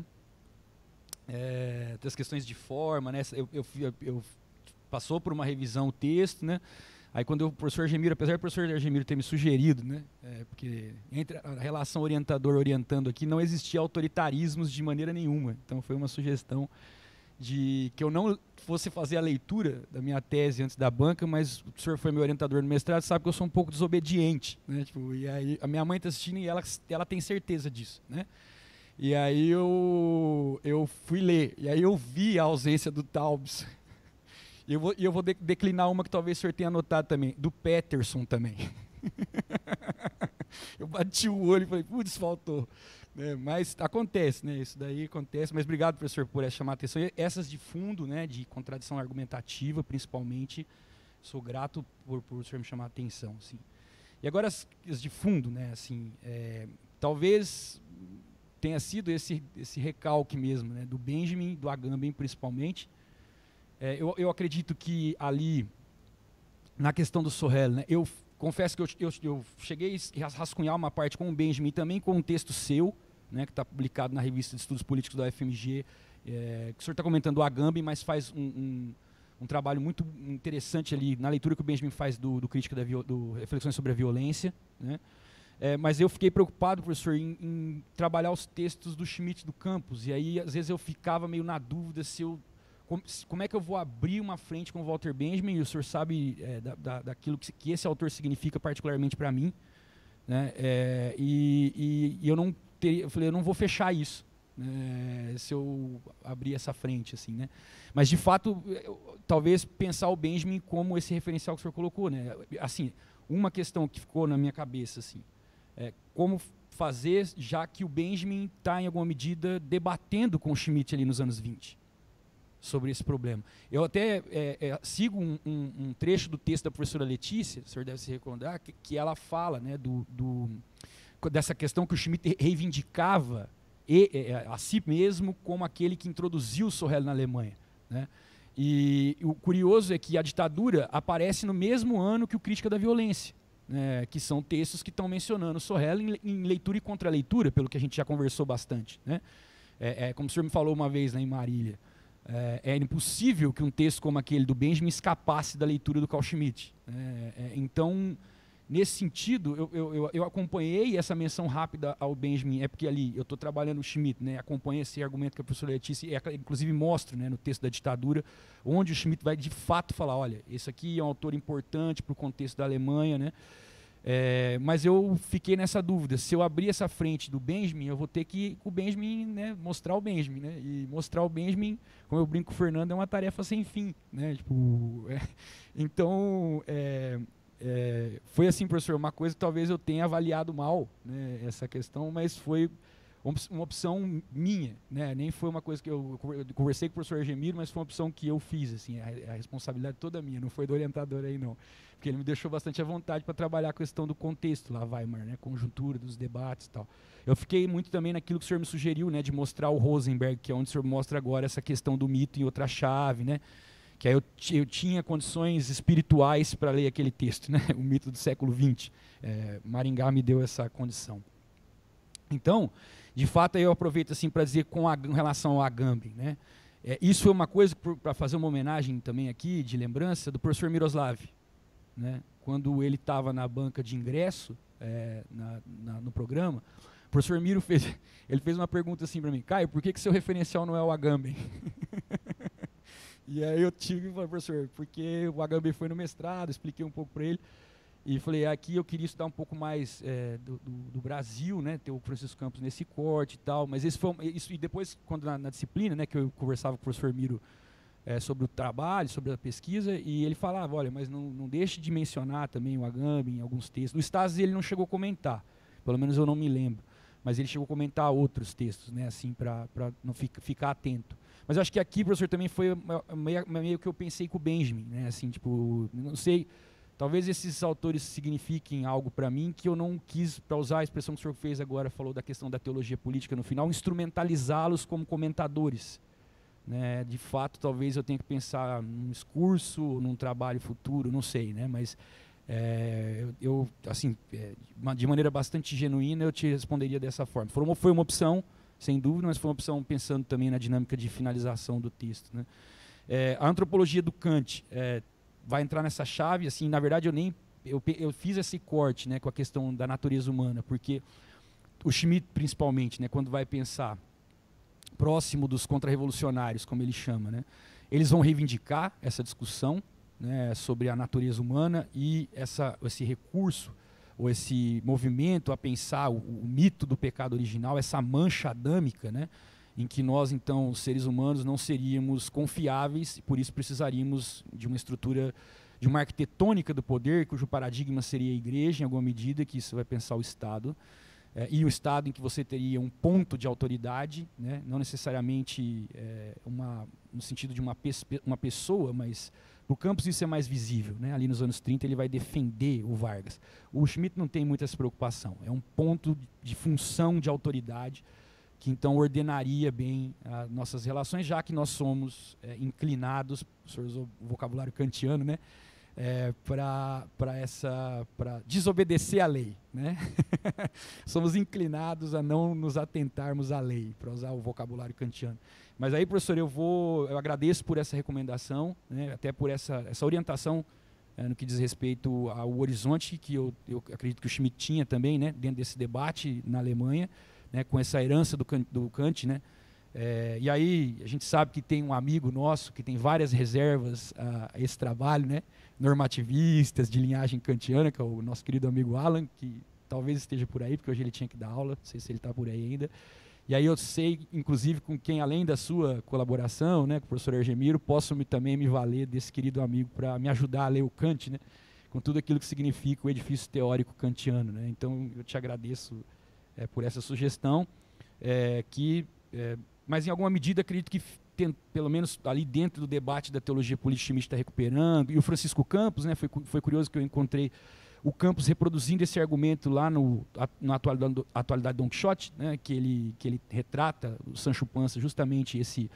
Speaker 3: É, tem as questões de forma, né? Eu, eu, eu, eu passou por uma revisão o texto, né? Aí quando eu, o professor Argemiro, apesar do professor Argemiro ter me sugerido, né? É, porque entre a relação orientador-orientando aqui não existia autoritarismos de maneira nenhuma, então foi uma sugestão de que eu não fosse fazer a leitura da minha tese antes da banca, mas o senhor foi meu orientador no mestrado, sabe que eu sou um pouco desobediente, né? Tipo, e aí a minha mãe está assistindo e ela, ela tem certeza disso, né? E aí eu, eu fui ler, e aí eu vi a ausência do Taubes. E eu vou, eu vou de, declinar uma que talvez o senhor tenha anotado também, do Peterson também. Eu bati o olho e falei, putz, faltou. É, mas acontece, né? Isso daí acontece. Mas obrigado, professor, por chamar a atenção. E essas de fundo, né? De contradição argumentativa, principalmente, sou grato por, por o senhor me chamar a atenção. Assim. E agora as, as de fundo, né? Assim, é, talvez tenha sido esse, esse recalque mesmo, né? Do Benjamin, do Agamben, principalmente. É, eu, eu acredito que ali, na questão do Sorel, né? Eu confesso que eu, eu, eu cheguei a rascunhar uma parte com o Benjamin, também com um texto seu, né, que está publicado na revista de Estudos Políticos da U F M G, é, que o senhor está comentando o Agamben, mas faz um, um, um trabalho muito interessante ali na leitura que o Benjamin faz do, do Crítica da do Reflexões sobre a Violência, né? É, mas eu fiquei preocupado, professor, em, em trabalhar os textos do Schmitt do Campos, e aí às vezes eu ficava meio na dúvida se eu como, como é que eu vou abrir uma frente com o Walter Benjamin, e o senhor sabe é, da, da, daquilo que, que esse autor significa particularmente para mim, né? É, e, e, e eu não teria, eu falei, eu não vou fechar isso, né, se eu abrir essa frente, assim, né? Mas de fato, eu, talvez pensar o Benjamin como esse referencial que o senhor colocou, né? Assim, uma questão que ficou na minha cabeça, assim, é como fazer, já que o Benjamin está em alguma medida debatendo com o Schmitt ali nos anos vinte. Sobre esse problema. Eu até é, é, sigo um, um, um trecho do texto da professora Letícia, o senhor deve se recordar, que, que ela fala, né, do, do, dessa questão que o Schmitt reivindicava e, é, a si mesmo como aquele que introduziu o Sorel na Alemanha, né? E o curioso é que a ditadura aparece no mesmo ano que o Crítica da Violência, né, que são textos que estão mencionando o Sorel em, em leitura e contra-leitura, pelo que a gente já conversou bastante, né? É, é, como o senhor me falou uma vez, né, em Marília. É, é impossível que um texto como aquele do Benjamin escapasse da leitura do Carl Schmitt. É, é, então, nesse sentido, eu, eu, eu acompanhei essa menção rápida ao Benjamin, é porque ali eu estou trabalhando o Schmitt, né, acompanho esse argumento que a professora Letícia, e, inclusive mostro, né, no texto da ditadura, onde o Schmitt vai de fato falar, olha, esse aqui é um autor importante para o contexto da Alemanha, né, é, mas eu fiquei nessa dúvida, se eu abrir essa frente do Benjamin, eu vou ter que, com o Benjamin, né, mostrar o Benjamin, né, e mostrar o Benjamin, como eu brinco com o Fernando, é uma tarefa sem fim, né, tipo, é, então, é, é, foi assim, professor, uma coisa que talvez eu tenha avaliado mal, né, essa questão, mas foi uma opção minha, né, nem foi uma coisa que eu conversei com o professor Argemiro, mas foi uma opção que eu fiz, assim, a, a responsabilidade toda minha, não foi do orientador aí não, porque ele me deixou bastante à vontade para trabalhar a questão do contexto lá, Weimar, né, conjuntura dos debates e tal. Eu fiquei muito também naquilo que o senhor me sugeriu, né, de mostrar o Rosenberg, que é onde o senhor mostra agora essa questão do mito em outra chave, né, que aí eu, eu tinha condições espirituais para ler aquele texto, né, o mito do século vinte. É, Maringá me deu essa condição. Então, de fato, aí eu aproveito assim para dizer com, a, com relação ao Agamben, né, é, isso foi uma coisa para fazer uma homenagem também aqui, de lembrança, do professor Miroslav, né, quando ele estava na banca de ingresso é, na, na, no programa, o professor Miro fez, ele fez uma pergunta assim para mim, Caio, por que, que seu referencial não é o Agamben? E aí eu tive que falar, professor, porque o Agamben foi no mestrado, expliquei um pouco para ele, e falei, aqui eu queria estudar um pouco mais é, do, do, do Brasil, né, ter o Francisco Campos nesse corte e tal, mas esse foi, isso, e depois, quando na, na disciplina, né, que eu conversava com o professor Miro é, sobre o trabalho, sobre a pesquisa, e ele falava, olha, mas não, não deixe de mencionar também o Agamben em alguns textos. No Stas ele não chegou a comentar, pelo menos eu não me lembro, mas ele chegou a comentar outros textos, né, assim, para não ficar, ficar atento. Mas eu acho que aqui, professor, também foi meio, meio que eu pensei com o Benjamin, né, assim, tipo, não sei, talvez esses autores signifiquem algo para mim que eu não quis, para usar a expressão que o senhor fez agora, falou da questão da teologia política no final, instrumentalizá-los como comentadores. Né, de fato, talvez eu tenha que pensar num discurso, num trabalho futuro, não sei, né, mas é, eu, eu, assim, é, de maneira bastante genuína, eu te responderia dessa forma. Foi uma, foi uma opção, sem dúvida, mas foi uma opção pensando também na dinâmica de finalização do texto. Né. É, a antropologia do Kant é, vai entrar nessa chave, assim, na verdade eu nem, eu, eu fiz esse corte, né, com a questão da natureza humana, porque o Schmitt, principalmente, né, quando vai pensar próximo dos contra-revolucionários, como ele chama, né, eles vão reivindicar essa discussão, né, sobre a natureza humana e essa, esse recurso, ou esse movimento a pensar o, o mito do pecado original, essa mancha adâmica, né, em que nós, então, os seres humanos, não seríamos confiáveis e por isso precisaríamos de uma estrutura, de uma arquitetônica do poder, cujo paradigma seria a igreja, em alguma medida, que isso vai pensar o Estado, é, e o Estado em que você teria um ponto de autoridade, né, não necessariamente é, uma, no sentido de uma, uma pessoa, mas para o Campos isso é mais visível, né, ali nos anos trinta ele vai defender o Vargas. O Schmitt não tem muita essa preocupação, é um ponto de função de autoridade, que então ordenaria bem as nossas relações, já que nós somos é, inclinados, o senhor usou o vocabulário kantiano, né, é, para essa, para desobedecer à lei, né? Somos inclinados a não nos atentarmos à lei, para usar o vocabulário kantiano. Mas aí, professor, eu vou, eu agradeço por essa recomendação, né, até por essa, essa orientação é, no que diz respeito ao horizonte que eu, eu acredito que o Schmitt tinha também, né, dentro desse debate na Alemanha, né, com essa herança do, do Kant, né, é, e aí a gente sabe que tem um amigo nosso que tem várias reservas a, a esse trabalho, né, normativistas de linhagem kantiana, que é o nosso querido amigo Alan, que talvez esteja por aí, porque hoje ele tinha que dar aula, não sei se ele está por aí ainda. E aí eu sei, inclusive, com quem, além da sua colaboração, né, com o professor Argemiro, posso me, também me valer desse querido amigo para me ajudar a ler o Kant, né, com tudo aquilo que significa o edifício teórico kantiano. Né. Então, eu te agradeço é, por essa sugestão, é, que, é, mas em alguma medida acredito que, tem, pelo menos ali dentro do debate da teologia política, Schmitt está recuperando, e o Francisco Campos, né, foi, foi curioso que eu encontrei o Campos reproduzindo esse argumento lá no, na atualidade, atualidade Don Quixote, né, que, ele, que ele retrata o Sancho Panza, justamente esse,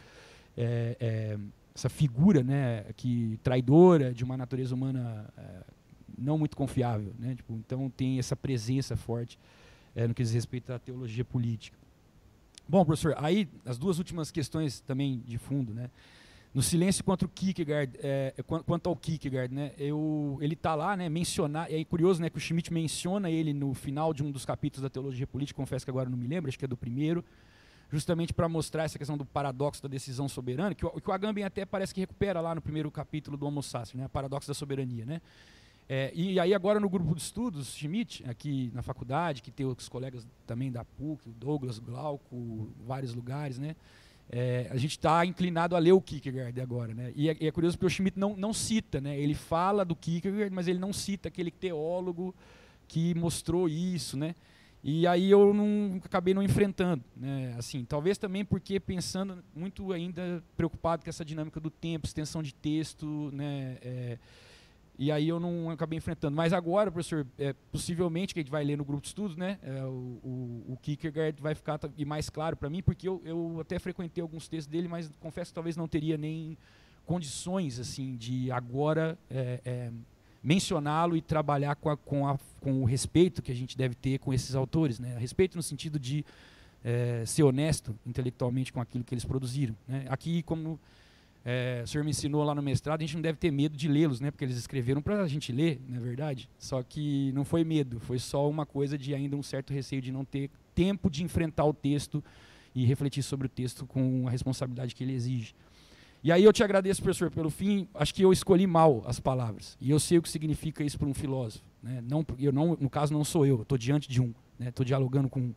Speaker 3: é, é, essa figura, né, que, traidora de uma natureza humana é, não muito confiável. Né, tipo, então tem essa presença forte é, no que diz respeito à teologia política. Bom, professor, aí as duas últimas questões também de fundo, né? No silêncio contra o Kierkegaard, é, quanto ao Kierkegaard, né? Eu, ele está lá, né? Mencionar, é curioso, né? Que o Schmitt menciona ele no final de um dos capítulos da Teologia Política, confesso que agora não me lembro, acho que é do primeiro, justamente para mostrar essa questão do paradoxo da decisão soberana, que o, que o Agamben até parece que recupera lá no primeiro capítulo do Homo Sapiens, né? Paradoxo da soberania, né? É, e aí agora no grupo de estudos, Schmitt, aqui na faculdade, que tem outros colegas também da P U C, o Douglas Glauco, vários lugares, né? É, a gente está inclinado a ler o Kierkegaard agora, né? E é, e é curioso porque o Schmitt não, não cita, né? Ele fala do Kierkegaard, mas ele não cita aquele teólogo que mostrou isso, né? E aí eu não acabei não enfrentando, né? Assim, talvez também porque pensando muito ainda preocupado com essa dinâmica do tempo, extensão de texto, né? É, e aí eu não acabei enfrentando. Mas agora, professor, é, possivelmente, que a gente vai ler no grupo de estudos, né, é, o, o, o Kierkegaard vai ficar e mais claro para mim, porque eu, eu até frequentei alguns textos dele, mas confesso que talvez não teria nem condições assim, de agora é, é, mencioná-lo e trabalhar com, a, com, a, com o respeito que a gente deve ter com esses autores. Né? Respeito no sentido de é, ser honesto intelectualmente com aquilo que eles produziram. Né? Aqui, como... É, o senhor me ensinou lá no mestrado, a gente não deve ter medo de lê-los, né? Porque eles escreveram para a gente ler, não é verdade? Só que não foi medo, foi só uma coisa de ainda um certo receio de não ter tempo de enfrentar o texto e refletir sobre o texto com a responsabilidade que ele exige. E aí eu te agradeço, professor, pelo fim. Acho que eu escolhi mal as palavras, e eu sei o que significa isso para um filósofo. Né? Não, eu não, no caso, não sou eu, estou diante de um, estou né? dialogando com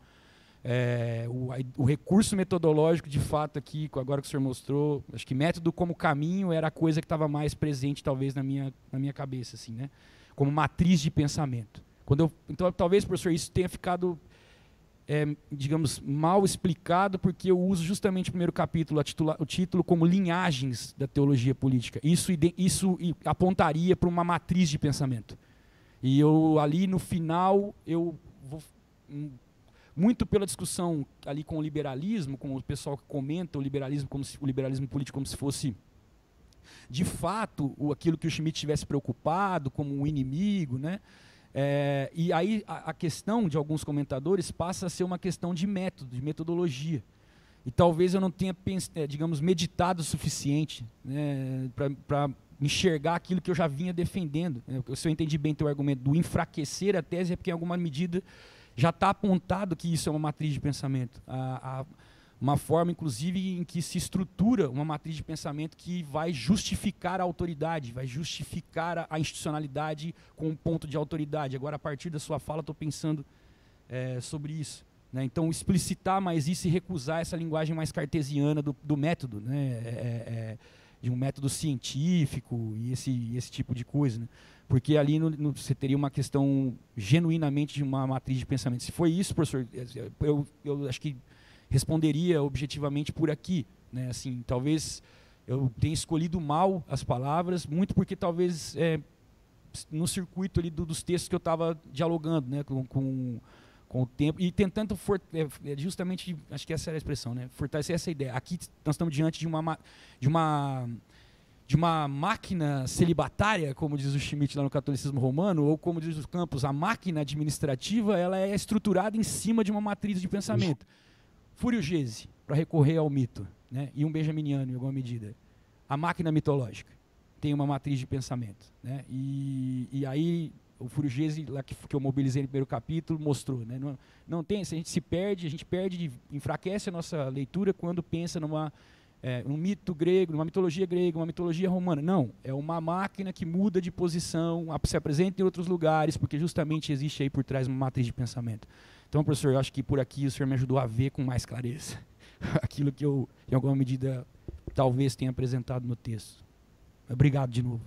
Speaker 3: É, o, o recurso metodológico, de fato, aqui, agora que o senhor mostrou, acho que método como caminho era a coisa que estava mais presente, talvez, na minha, na minha cabeça, assim, né? Como matriz de pensamento. Quando eu, então, talvez, professor, isso tenha ficado, é, digamos, mal explicado, porque eu uso justamente o primeiro capítulo, a titula, o título, como linhagens da teologia política. Isso, isso apontaria para uma matriz de pensamento. E eu, ali, no final, eu vou... muito pela discussão ali com o liberalismo, com o pessoal que comenta o liberalismo, como se, o liberalismo político como se fosse, de fato, o, aquilo que o Schmitt tivesse preocupado como um inimigo, né? É, e aí a, a questão de alguns comentadores passa a ser uma questão de método, de metodologia. E talvez eu não tenha, é, digamos, meditado o suficiente, né, para enxergar aquilo que eu já vinha defendendo. Se eu entendi bem teu argumento do enfraquecer a tese, é porque em alguma medida já está apontado que isso é uma matriz de pensamento. A, a, uma forma, inclusive, em que se estrutura uma matriz de pensamento que vai justificar a autoridade, vai justificar a, a institucionalidade com um ponto de autoridade. Agora, a partir da sua fala, estou pensando é, sobre isso. Né? Então, explicitar mais isso e recusar essa linguagem mais cartesiana do, do método, né? é, é, de um método científico e esse, esse tipo de coisa, né? Porque ali no, no, você teria uma questão genuinamente de uma matriz de pensamento. Se foi isso, professor, eu, eu acho que responderia objetivamente por aqui. Né? Assim, talvez eu tenha escolhido mal as palavras, muito porque talvez é, no circuito ali do, dos textos que eu estava dialogando, né, com, com, com o tempo, e tentando for, é, justamente, acho que essa era a expressão, né, fortalecer essa ideia. Aqui nós estamos diante de uma... De uma de uma máquina celibatária, como diz o Schmitt lá no Catolicismo Romano, ou como diz o Campos, a máquina administrativa, ela é estruturada em cima de uma matriz de pensamento. Furiogese, para recorrer ao mito, né? E um benjaminiano, em alguma medida. A máquina mitológica tem uma matriz de pensamento. Né? E, e aí, o Furiogese, lá que, que eu mobilizei no primeiro capítulo, mostrou. Né? Não, não tem, se a gente se perde, a gente perde, enfraquece a nossa leitura quando pensa numa... É, um mito grego, uma mitologia grega, uma mitologia romana. Não, é uma máquina que muda de posição, se apresenta em outros lugares, porque justamente existe aí por trás uma matriz de pensamento. Então, professor, eu acho que por aqui o senhor me ajudou a ver com mais clareza aquilo que eu, em alguma medida, talvez tenha apresentado no texto. Obrigado de novo.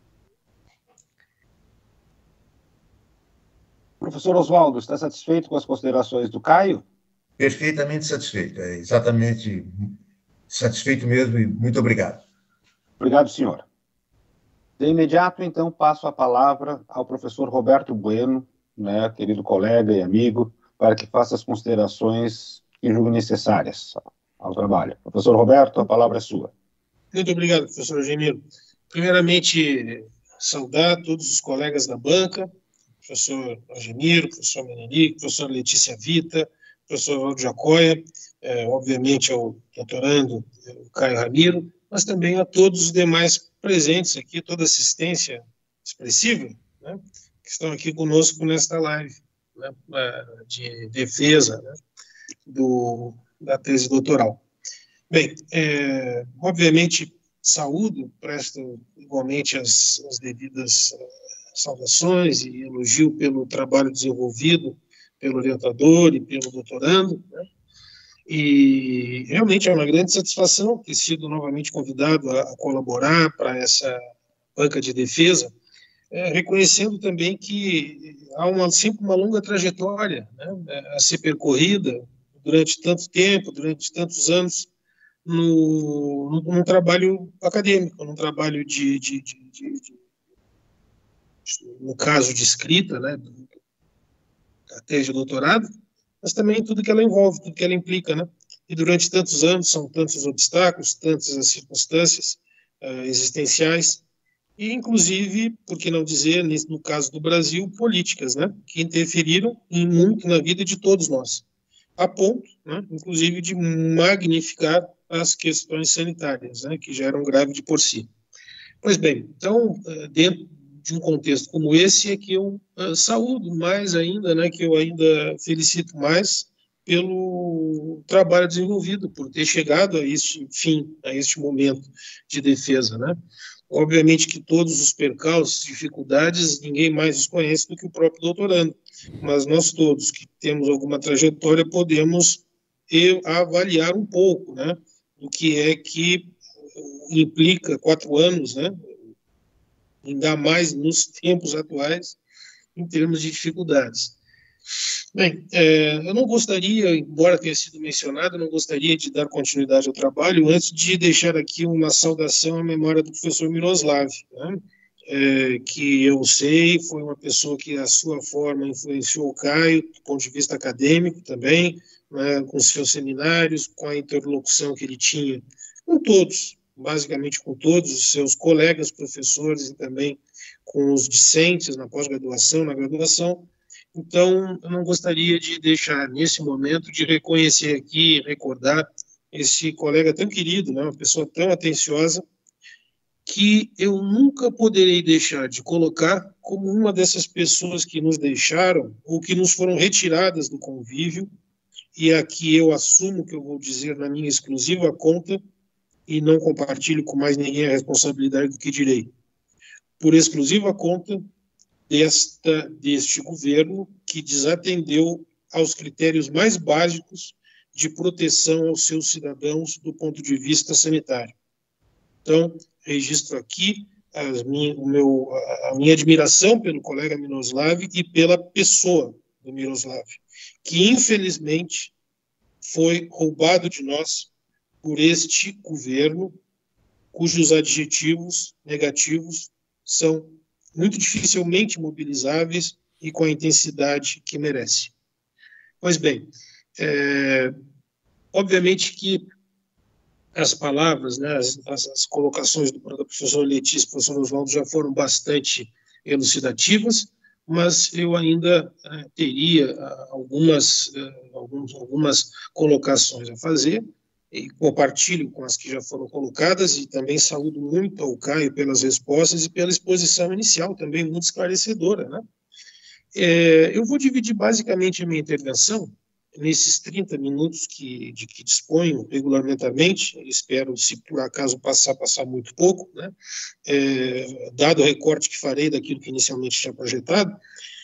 Speaker 1: Professor Oswaldo, está satisfeito com as considerações do Caio?
Speaker 5: Perfeitamente satisfeito, é exatamente... Satisfeito mesmo e muito obrigado.
Speaker 1: Obrigado, senhor. De imediato, então, passo a palavra ao professor Roberto Bueno, né, querido colega e amigo, para que faça as considerações que julgue necessárias ao trabalho. Professor Roberto, a palavra é sua.
Speaker 6: Muito obrigado, professor Geniro. Primeiramente, saudar todos os colegas da banca, professor Geniro, professor Menenique, professor Letícia Vita, professor Oswaldo Jacóia, é, obviamente ao doutorando o Caio Ramiro, mas também a todos os demais presentes aqui, toda a assistência expressiva, né, que estão aqui conosco nesta live, né, de defesa, né, do, da tese doutoral. Bem, é, obviamente, saúdo, presto igualmente as, as devidas saudações e elogio pelo trabalho desenvolvido pelo orientador e pelo doutorando, né? E realmente é uma grande satisfação ter sido novamente convidado a, a colaborar para essa banca de defesa, é, reconhecendo também que há uma, sempre uma longa trajetória, né, a ser percorrida durante tanto tempo, durante tantos anos, no, no, num trabalho acadêmico, num trabalho de, de, de, de, de no caso de escrita, né, da tese de doutorado, mas também tudo que ela envolve, tudo que ela implica, né? E durante tantos anos, são tantos obstáculos, tantas as circunstâncias uh, existenciais, e inclusive, por que não dizer, no caso do Brasil, políticas, né? Que interferiram em muito na vida de todos nós, a ponto, né, inclusive, de magnificar as questões sanitárias, né? Que já eram graves de por si. Pois bem, então, uh, dentro de um contexto como esse é que eu uh, saúdo mais ainda, né, que eu ainda felicito mais pelo trabalho desenvolvido, por ter chegado a este fim, a este momento de defesa, né. Obviamente que todos os percalços, dificuldades, ninguém mais os conhece do que o próprio doutorando, mas nós todos que temos alguma trajetória podemos avaliar um pouco, né, o que é que implica quatro anos, né, ainda mais nos tempos atuais, em termos de dificuldades. Bem, é, eu não gostaria, embora tenha sido mencionado, eu não gostaria de dar continuidade ao trabalho antes de deixar aqui uma saudação à memória do professor Miroslav, né, é, que eu sei foi uma pessoa que, a sua forma, influenciou o Caio, do ponto de vista acadêmico também, né, com seus seminários, com a interlocução que ele tinha com todos, basicamente com todos os seus colegas professores e também com os discentes na pós-graduação, na graduação. Então, eu não gostaria de deixar, nesse momento, de reconhecer aqui, recordar esse colega tão querido, né, uma pessoa tão atenciosa, que eu nunca poderei deixar de colocar como uma dessas pessoas que nos deixaram ou que nos foram retiradas do convívio, e aqui eu assumo que eu vou dizer na minha exclusiva conta, e não compartilho com mais ninguém a responsabilidade do que direi. Por exclusiva conta desta, deste governo que desatendeu aos critérios mais básicos de proteção aos seus cidadãos do ponto de vista sanitário. Então, registro aqui as minha, o meu, a minha admiração pelo colega Miroslav e pela pessoa do Miroslav, que infelizmente foi roubado de nós por este governo, cujos adjetivos negativos são muito dificilmente mobilizáveis e com a intensidade que merece. Pois bem, é, obviamente que as palavras, né, as, as, as colocações do, da professora Letícia e do professor Oswaldo já foram bastante elucidativas, mas eu ainda é, teria algumas, é, alguns, algumas colocações a fazer, e compartilho com as que já foram colocadas, e também saúdo muito ao Caio pelas respostas e pela exposição inicial, também muito esclarecedora, né? É, eu vou dividir basicamente a minha intervenção nesses trinta minutos que, de que disponho regulamentamente, espero, se por acaso passar, passar muito pouco, né? É, dado o recorte que farei daquilo que inicialmente tinha projetado,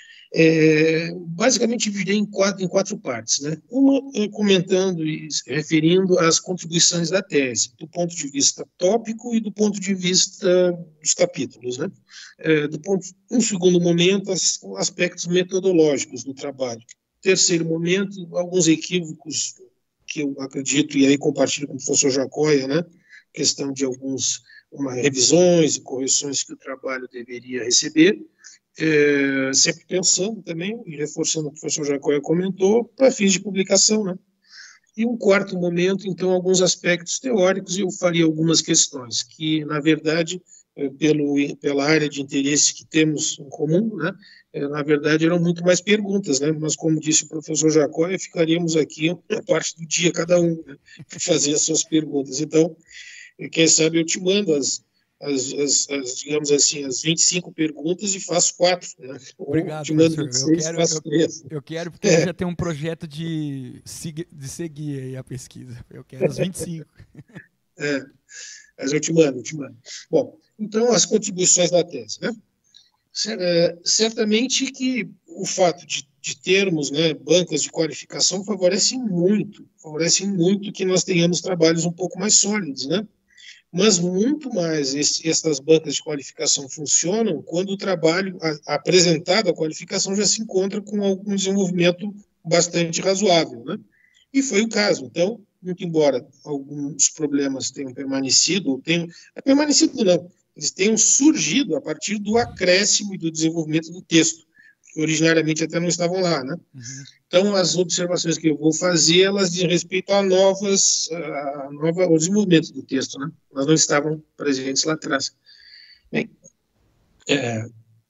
Speaker 6: É, basicamente dividir em quatro, em quatro partes, né? Uma comentando e referindo às contribuições da tese, do ponto de vista tópico e do ponto de vista dos capítulos, né? É, do ponto, um segundo momento, as, aspectos metodológicos do trabalho. Terceiro momento, alguns equívocos que eu acredito, e aí compartilho com o professor Jacóia, né? Questão de alguns uma, revisões e correções que o trabalho deveria receber. É, sempre pensando também, e reforçando o que o professor Jacóia comentou, para fins de publicação, né? E um quarto momento, então, alguns aspectos teóricos, e eu faria algumas questões, que, na verdade, pelo, pela área de interesse que temos em comum, né? Na verdade, eram muito mais perguntas, né? Mas, como disse o professor Jacó, ficaríamos aqui a parte do dia, cada um, né, para fazer as suas perguntas. Então, quem sabe eu te mando as, as, as, as, digamos assim, as vinte e cinco perguntas e faço quatro. Né?
Speaker 3: Obrigado,
Speaker 6: te mando
Speaker 3: professor.
Speaker 6: vinte e seis,
Speaker 3: eu, quero,
Speaker 6: faço
Speaker 3: eu,
Speaker 6: três.
Speaker 3: eu quero, porque
Speaker 6: é.
Speaker 3: eu já tenho um projeto de, de seguir aí a pesquisa. Eu quero as vinte e cinco.
Speaker 6: É, mas eu te mando, eu te mando. Bom, então, as contribuições da tese, né? Certamente que o fato de, de termos, né, bancas de qualificação favorecem muito, favorecem muito que nós tenhamos trabalhos um pouco mais sólidos, né? Mas muito mais esse, essas bancas de qualificação funcionam quando o trabalho a, apresentado, a qualificação já se encontra com algum desenvolvimento bastante razoável, né? E foi o caso. Então, muito embora alguns problemas tenham permanecido, ou tenham, é permanecido não, eles tenham surgido a partir do acréscimo e do desenvolvimento do texto, que originariamente até não estavam lá, né? Uhum. Então, as observações que eu vou fazer, elas dizem respeito a novas, a nova, ao desenvolvimento do texto, né? Elas não estavam presentes lá atrás. Bem, é,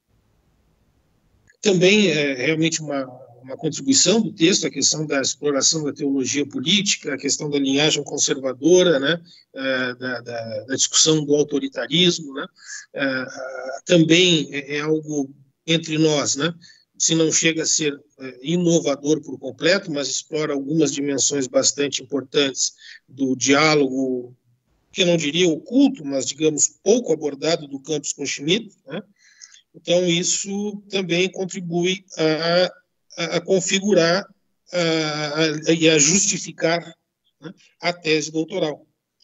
Speaker 6: também é realmente uma, uma contribuição do texto, a questão da exploração da teologia política, a questão da linhagem conservadora, né, é, da, da, da discussão do autoritarismo, né, é, também é, é algo entre nós, né, se não chega a ser é, inovador por completo, mas explora algumas dimensões bastante importantes do diálogo, que eu não diria oculto, mas, digamos, pouco abordado do Campos com Schmitt, né. Então, isso também contribui a a configurar a, a, e a justificar, né, a tese doutoral.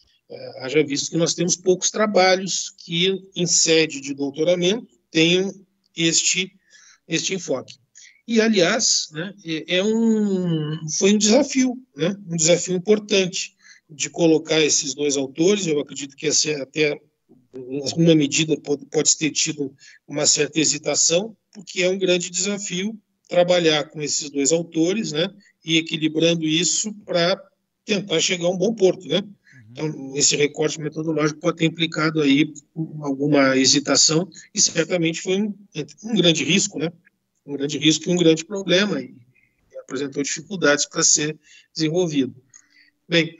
Speaker 6: É, haja visto que nós temos poucos trabalhos que, em sede de doutoramento, tenham este, este enfoque. E, aliás, né, é um, foi um desafio, né, um desafio importante de colocar esses dois autores. Eu acredito que essa, até, em alguma medida, pode, pode ter tido uma certa hesitação, porque é um grande desafio trabalhar com esses dois autores, né, e equilibrando isso para tentar chegar a um bom porto, né? Então, esse recorte metodológico pode ter implicado aí alguma hesitação, e certamente foi um, um grande risco, né? Um grande risco e um grande problema, e apresentou dificuldades para ser desenvolvido. Bem,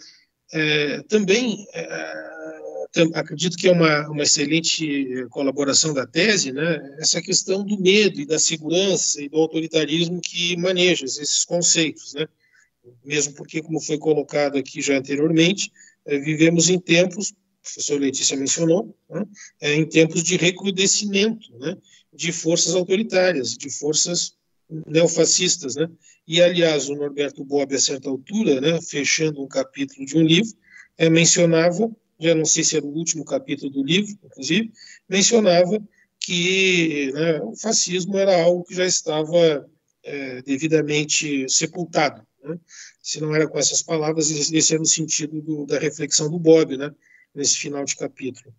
Speaker 6: é, também é, acredito que é uma, uma excelente colaboração da tese, né, essa questão do medo e da segurança e do autoritarismo que maneja esses conceitos, né, mesmo porque, como foi colocado aqui já anteriormente, é, vivemos em tempos, o professor Letícia mencionou, né, é, em tempos de recrudescimento, né, de forças autoritárias, de forças neofascistas, né, e, aliás, o Norberto Bobbio, a certa altura, né, fechando um capítulo de um livro, é, mencionava, já não sei se era o último capítulo do livro, inclusive, mencionava que, né, o fascismo era algo que já estava é, devidamente sepultado, né? Se não era com essas palavras, esse era o sentido do, da reflexão do Bobbio, né, nesse final de capítulo.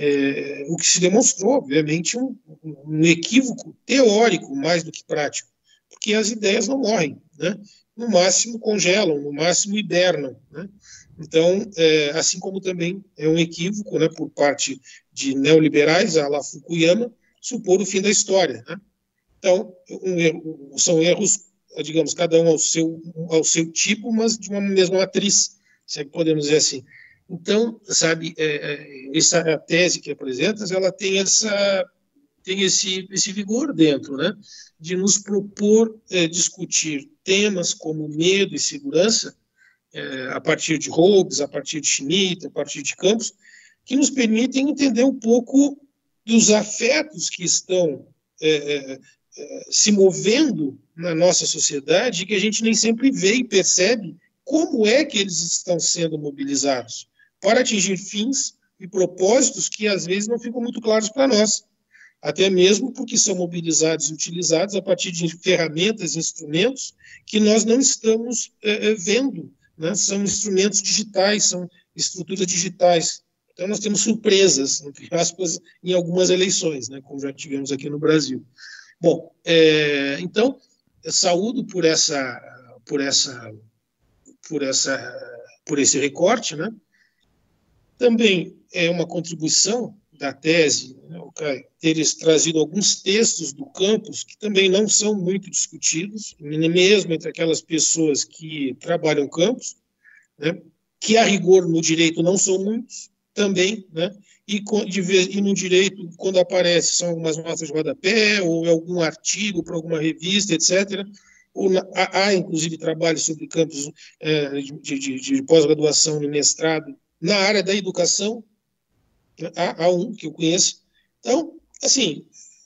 Speaker 6: É, o que se demonstrou, obviamente, um, um equívoco teórico mais do que prático, porque as ideias não morrem, né? No máximo congelam, no máximo hibernam, né? Então, é, assim como também é um equívoco, né, por parte de neoliberais, a la Fukuyama, supor o fim da história, né? Então, um erro, são erros, digamos, cada um ao seu, ao seu tipo, mas de uma mesma matriz, se é que podemos dizer assim. Então, sabe, é, essa tese que apresentas, ela tem essa tem esse, esse vigor dentro, né, de nos propor é, discutir temas como medo e segurança, é, a partir de Hobbes, a partir de Schmitt, a partir de Campos, que nos permitem entender um pouco dos afetos que estão é, é, é, se movendo na nossa sociedade e que a gente nem sempre vê e percebe como é que eles estão sendo mobilizados para atingir fins e propósitos que às vezes não ficam muito claros para nós, até mesmo porque são mobilizados e utilizados a partir de ferramentas e instrumentos que nós não estamos é, vendo, né? São instrumentos digitais, são estruturas digitais. Então, nós temos surpresas, entre aspas, em algumas eleições, né? Como já tivemos aqui no Brasil. Bom, é, então, eu saúdo por essa, por essa, por essa, por esse recorte, né? Também é uma contribuição da tese, né, Caio, teres trazido alguns textos do campus que também não são muito discutidos, mesmo entre aquelas pessoas que trabalham campus, né, que a rigor no direito não são muitos também, né, e, de vez, e no direito, quando aparece, são algumas notas de rodapé, ou algum artigo para alguma revista, etcétera. Ou na, há, há, inclusive, trabalhos sobre campos é, de, de, de pós-graduação e mestrado na área da educação, né, há, há um que eu conheço. Então, assim,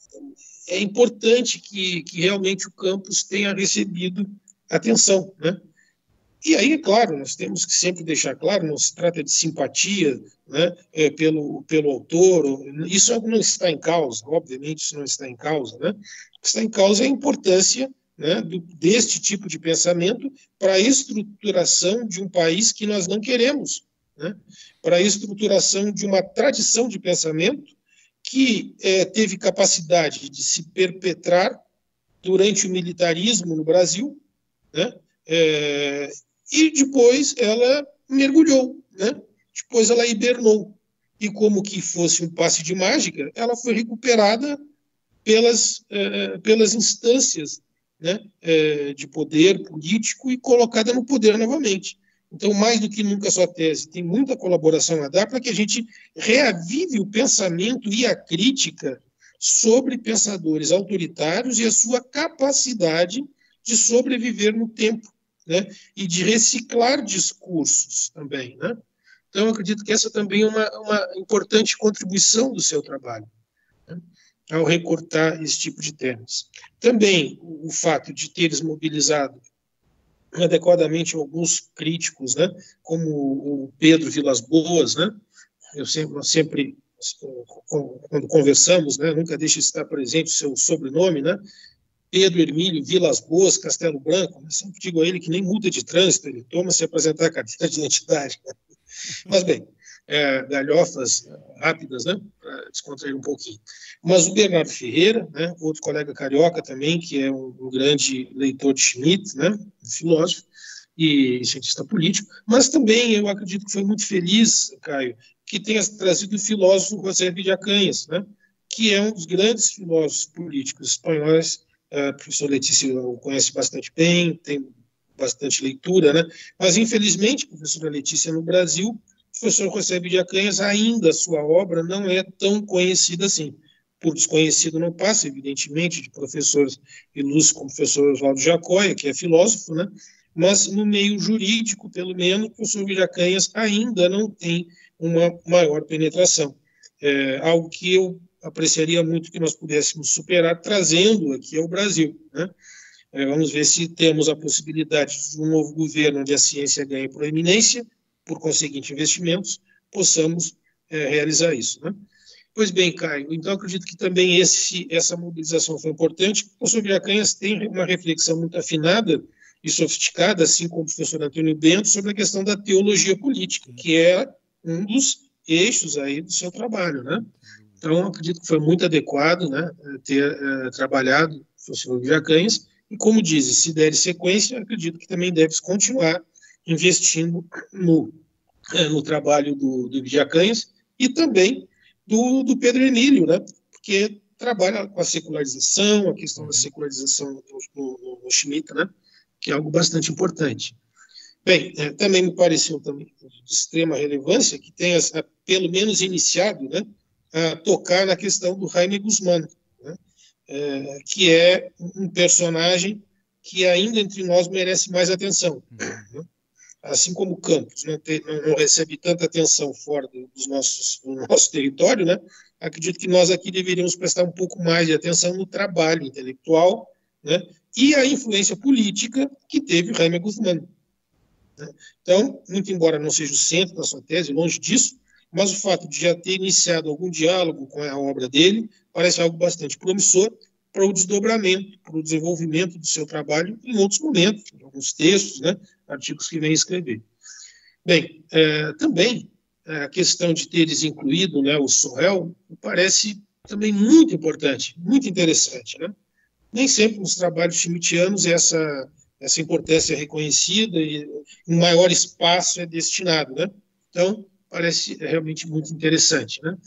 Speaker 6: é importante que, que realmente o campus tenha recebido atenção, né? E aí, é claro, nós temos que sempre deixar claro, não se trata de simpatia, né, é, pelo, pelo autor, isso não está em causa, obviamente isso não está em causa, né? O que está em causa é a importância, né, do, deste tipo de pensamento para a estruturação de um país que nós não queremos, né? Para a estruturação de uma tradição de pensamento que é, teve capacidade de se perpetrar durante o militarismo no Brasil, né? É, e depois ela mergulhou, né? Depois ela hibernou. E como que fosse um passe de mágica, ela foi recuperada pelas, eh, pelas instâncias, né, eh, de poder político e colocada no poder novamente. Então, mais do que nunca, a sua tese tem muita colaboração a dar para que a gente reavive o pensamento e a crítica sobre pensadores autoritários e a sua capacidade de sobreviver no tempo, né, e de reciclar discursos também, né? Então, eu acredito que essa também é uma, uma importante contribuição do seu trabalho, né, ao recortar esse tipo de temas. Também o, o fato de teres mobilizado adequadamente alguns críticos, né, como o Pedro Vilas Boas, né? Eu sempre, nós sempre, quando conversamos, né, nunca deixa de estar presente o seu sobrenome, né? Pedro Hermílio Vilas Boas Castelo Branco, né? Sempre digo a ele que nem multa de trânsito ele toma se apresentar a carteira de identidade. Mas, bem, é, galhofas rápidas, né, para descontrair um pouquinho. Mas o Bernardo Ferreira, né, outro colega carioca também, que é um, um grande leitor de Schmitt, né, filósofo e cientista político, mas também eu acredito que foi muito feliz, Caio, que tenha trazido o filósofo José Villacañas, né, que é um dos grandes filósofos políticos espanhóis. A professora Letícia o conhece bastante bem, tem bastante leitura, né? Mas, infelizmente, professora Letícia, no Brasil, o professor José Villacañas, ainda a sua obra não é tão conhecida assim. Por desconhecido não passa, evidentemente, de professores ilustres como o professor Oswaldo Jacóia, que é filósofo, né? Mas no meio jurídico, pelo menos, o professor Villacañas ainda não tem uma maior penetração. É algo que eu apreciaria muito que nós pudéssemos superar, trazendo aqui ao Brasil, né? É, vamos ver se temos a possibilidade de um novo governo onde a ciência ganhe proeminência, por conseguinte investimentos, possamos é, realizar isso, né? Pois bem, Caio, então acredito que também esse, essa mobilização foi importante. O professor Villacañas tem uma reflexão muito afinada e sofisticada, assim como o professor Antônio Bento, sobre a questão da teologia política, que é um dos eixos aí do seu trabalho, né? Então, acredito que foi muito adequado, né, ter uh, trabalhado o professor Villacañas, e como diz, se der sequência, acredito que também deve continuar investindo no, uh, no trabalho do, do Villacañas e também do, do Pedro Hermílio, né, porque trabalha com a secularização, a questão da secularização no, no, no Schmitt, né, que é algo bastante importante. Bem, é, também me pareceu também de extrema relevância que tenha, pelo menos, iniciado, né, a tocar na questão do Jaime Guzmán, né, é, que é um personagem que ainda entre nós merece mais atenção. Né? Assim como Campos não, te, não, não recebe tanta atenção fora do, dos nossos, do nosso território, né, acredito que nós aqui deveríamos prestar um pouco mais de atenção no trabalho intelectual, né, e a influência política que teve o Jaime Guzmán. Né? Então, muito embora não seja o centro da sua tese, longe disso, mas o fato de já ter iniciado algum diálogo com a obra dele parece algo bastante promissor para o desdobramento, para o desenvolvimento do seu trabalho em outros momentos, em alguns textos, né, artigos que vem escrever. Bem, é, também a questão de teres incluído, né, o Sorel me parece também muito importante, muito interessante, né? Nem sempre nos trabalhos schmittianos essa, essa importância é reconhecida e um maior espaço é destinado, né? Então, parece realmente muito interessante, né?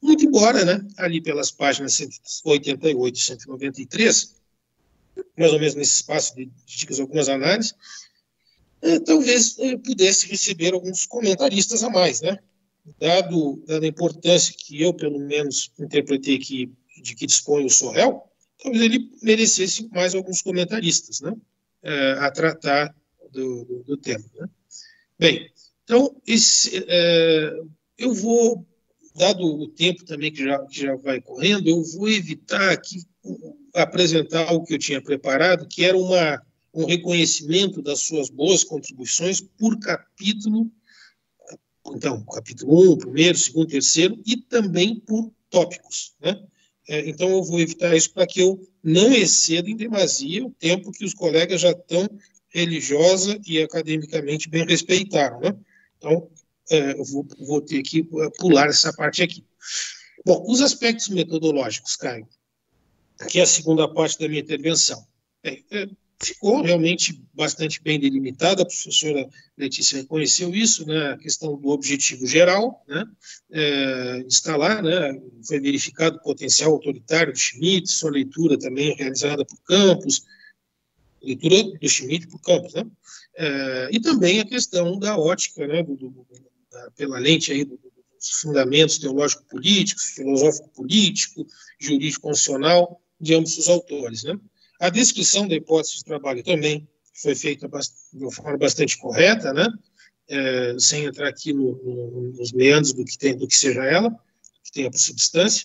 Speaker 6: muito embora, né, ali pelas páginas cento e oitenta e oito e cento e noventa e três, mais ou menos nesse espaço de dicas, algumas análises, é, talvez é, pudesse receber alguns comentaristas a mais, né? Dado, dado a importância que eu, pelo menos, interpretei que, de que dispõe o Sorrel, talvez ele merecesse mais alguns comentaristas, né? É, a tratar do, do, do tema, né? Bem, então, esse, é, eu vou, dado o tempo também que já, que já vai correndo, eu vou evitar aqui apresentar o que eu tinha preparado, que era uma, um reconhecimento das suas boas contribuições por capítulo, então, capítulo um, primeiro, segundo, terceiro, e também por tópicos, né? É, então, eu vou evitar isso para que eu não exceda em demasia o tempo que os colegas já estão religiosa e academicamente bem respeitaram, né? Então, é, eu vou, vou ter que pular essa parte aqui. Bom, os aspectos metodológicos, Caio, que é a segunda parte da minha intervenção. É, é, ficou realmente bastante bem delimitada, a professora Letícia reconheceu isso, né, a questão do objetivo geral, né, é, está lá, né, foi verificado o potencial autoritário de Schmitt, sua leitura também realizada por Campos, leitura do Schmitt por Campos, né, é, e também a questão da ótica, né, do, do, da, pela lente aí do, dos fundamentos teológico-políticos, filosófico-político, jurídico-constitucional, de ambos os autores, né. A descrição da hipótese de trabalho também foi feita de uma forma bastante correta, né? É, sem entrar aqui no, no, nos meandros do que, tem, do que seja ela, que tenha por substância.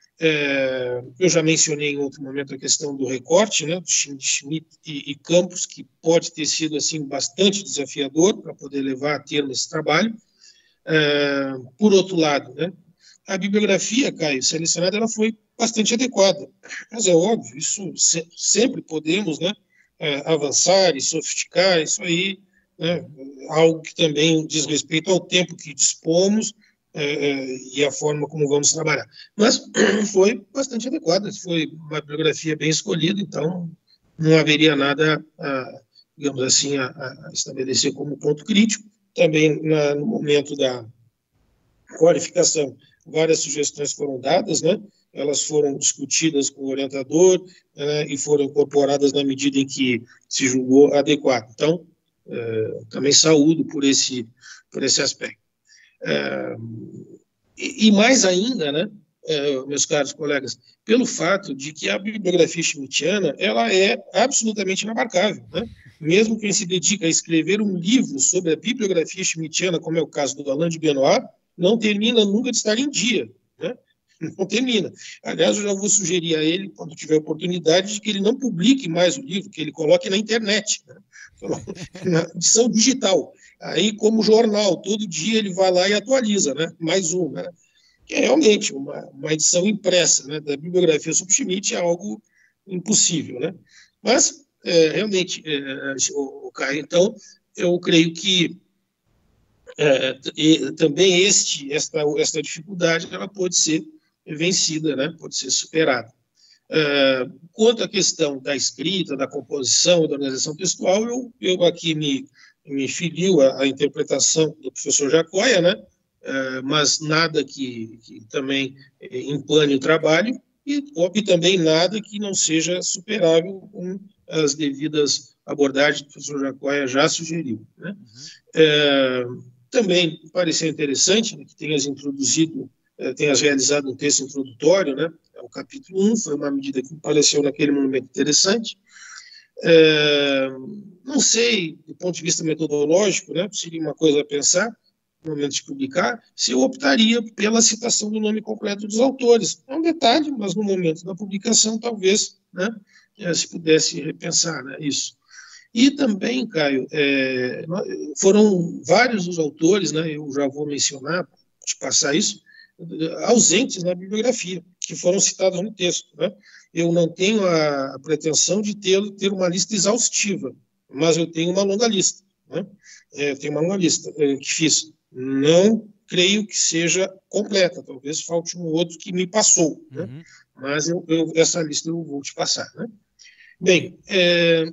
Speaker 6: É, eu já mencionei em outro momento a questão do recorte, né, de Schmitt e, e Campos, que pode ter sido assim, bastante desafiador para poder levar a termo esse trabalho. É, por outro lado, né, a bibliografia, Caio, selecionada, ela foi bastante adequada. Mas é óbvio, isso se, sempre podemos, né, é, avançar e sofisticar, isso aí, né, algo que também diz respeito ao tempo que dispomos é, é, e a forma como vamos trabalhar. Mas foi bastante adequada, foi uma bibliografia bem escolhida, então não haveria nada, a, digamos assim, a, a estabelecer como ponto crítico. Também na, no momento da qualificação, várias sugestões foram dadas, né? Elas foram discutidas com o orientador, né, e foram incorporadas na medida em que se julgou adequado. Então, é, também saúdo por esse, por esse aspecto. É, e, e mais ainda, né, é, meus caros colegas, pelo fato de que a bibliografia schmittiana ela é absolutamente inabarcável, né? Mesmo quem se dedica a escrever um livro sobre a bibliografia schmittiana, como é o caso do Alain de Benoit, não termina nunca de estar em dia, né? Não termina. Aliás, eu já vou sugerir a ele, quando tiver oportunidade, de que ele não publique mais o livro, que ele coloque na internet, né? Na edição digital. Aí, como jornal, todo dia ele vai lá e atualiza, né? Mais um, né? Que é realmente uma, uma edição impressa, né, da bibliografia sobre Schmitt é algo impossível, né? Mas, é, realmente, é, o, o Caio, então, eu creio que é, e, também este, esta, esta dificuldade ela pode ser vencida, né? Pode ser superada. É, quanto à questão da escrita, da composição, da organização textual, eu, eu aqui me, me filio à, à interpretação do professor Jacóia, né? É, mas nada que, que também empane o trabalho e, e também nada que não seja superável com as devidas abordagens que o professor Jacóia já sugeriu, né? Uhum. É, também pareceu interessante, né, que tenhas introduzido, eh, tenhas realizado um texto introdutório, né, o capítulo um, foi uma medida que me pareceu naquele momento interessante. É, não sei, do ponto de vista metodológico, né, seria uma coisa a pensar, no momento de publicar, se eu optaria pela citação do nome completo dos autores. É um detalhe, mas no momento da publicação, talvez, né, se pudesse repensar, né, isso. E também, Caio, é, foram vários os autores, né, eu já vou mencionar, te passar isso, ausentes na bibliografia, que foram citados no texto, né? Eu não tenho a, a pretensão de ter, ter uma lista exaustiva, mas eu tenho uma longa lista, né? É, eu tenho uma longa lista é, que fiz. Não creio que seja completa, talvez falte um outro que me passou, né? Uhum. Mas eu, eu, essa lista eu vou te passar, né? Bem, é,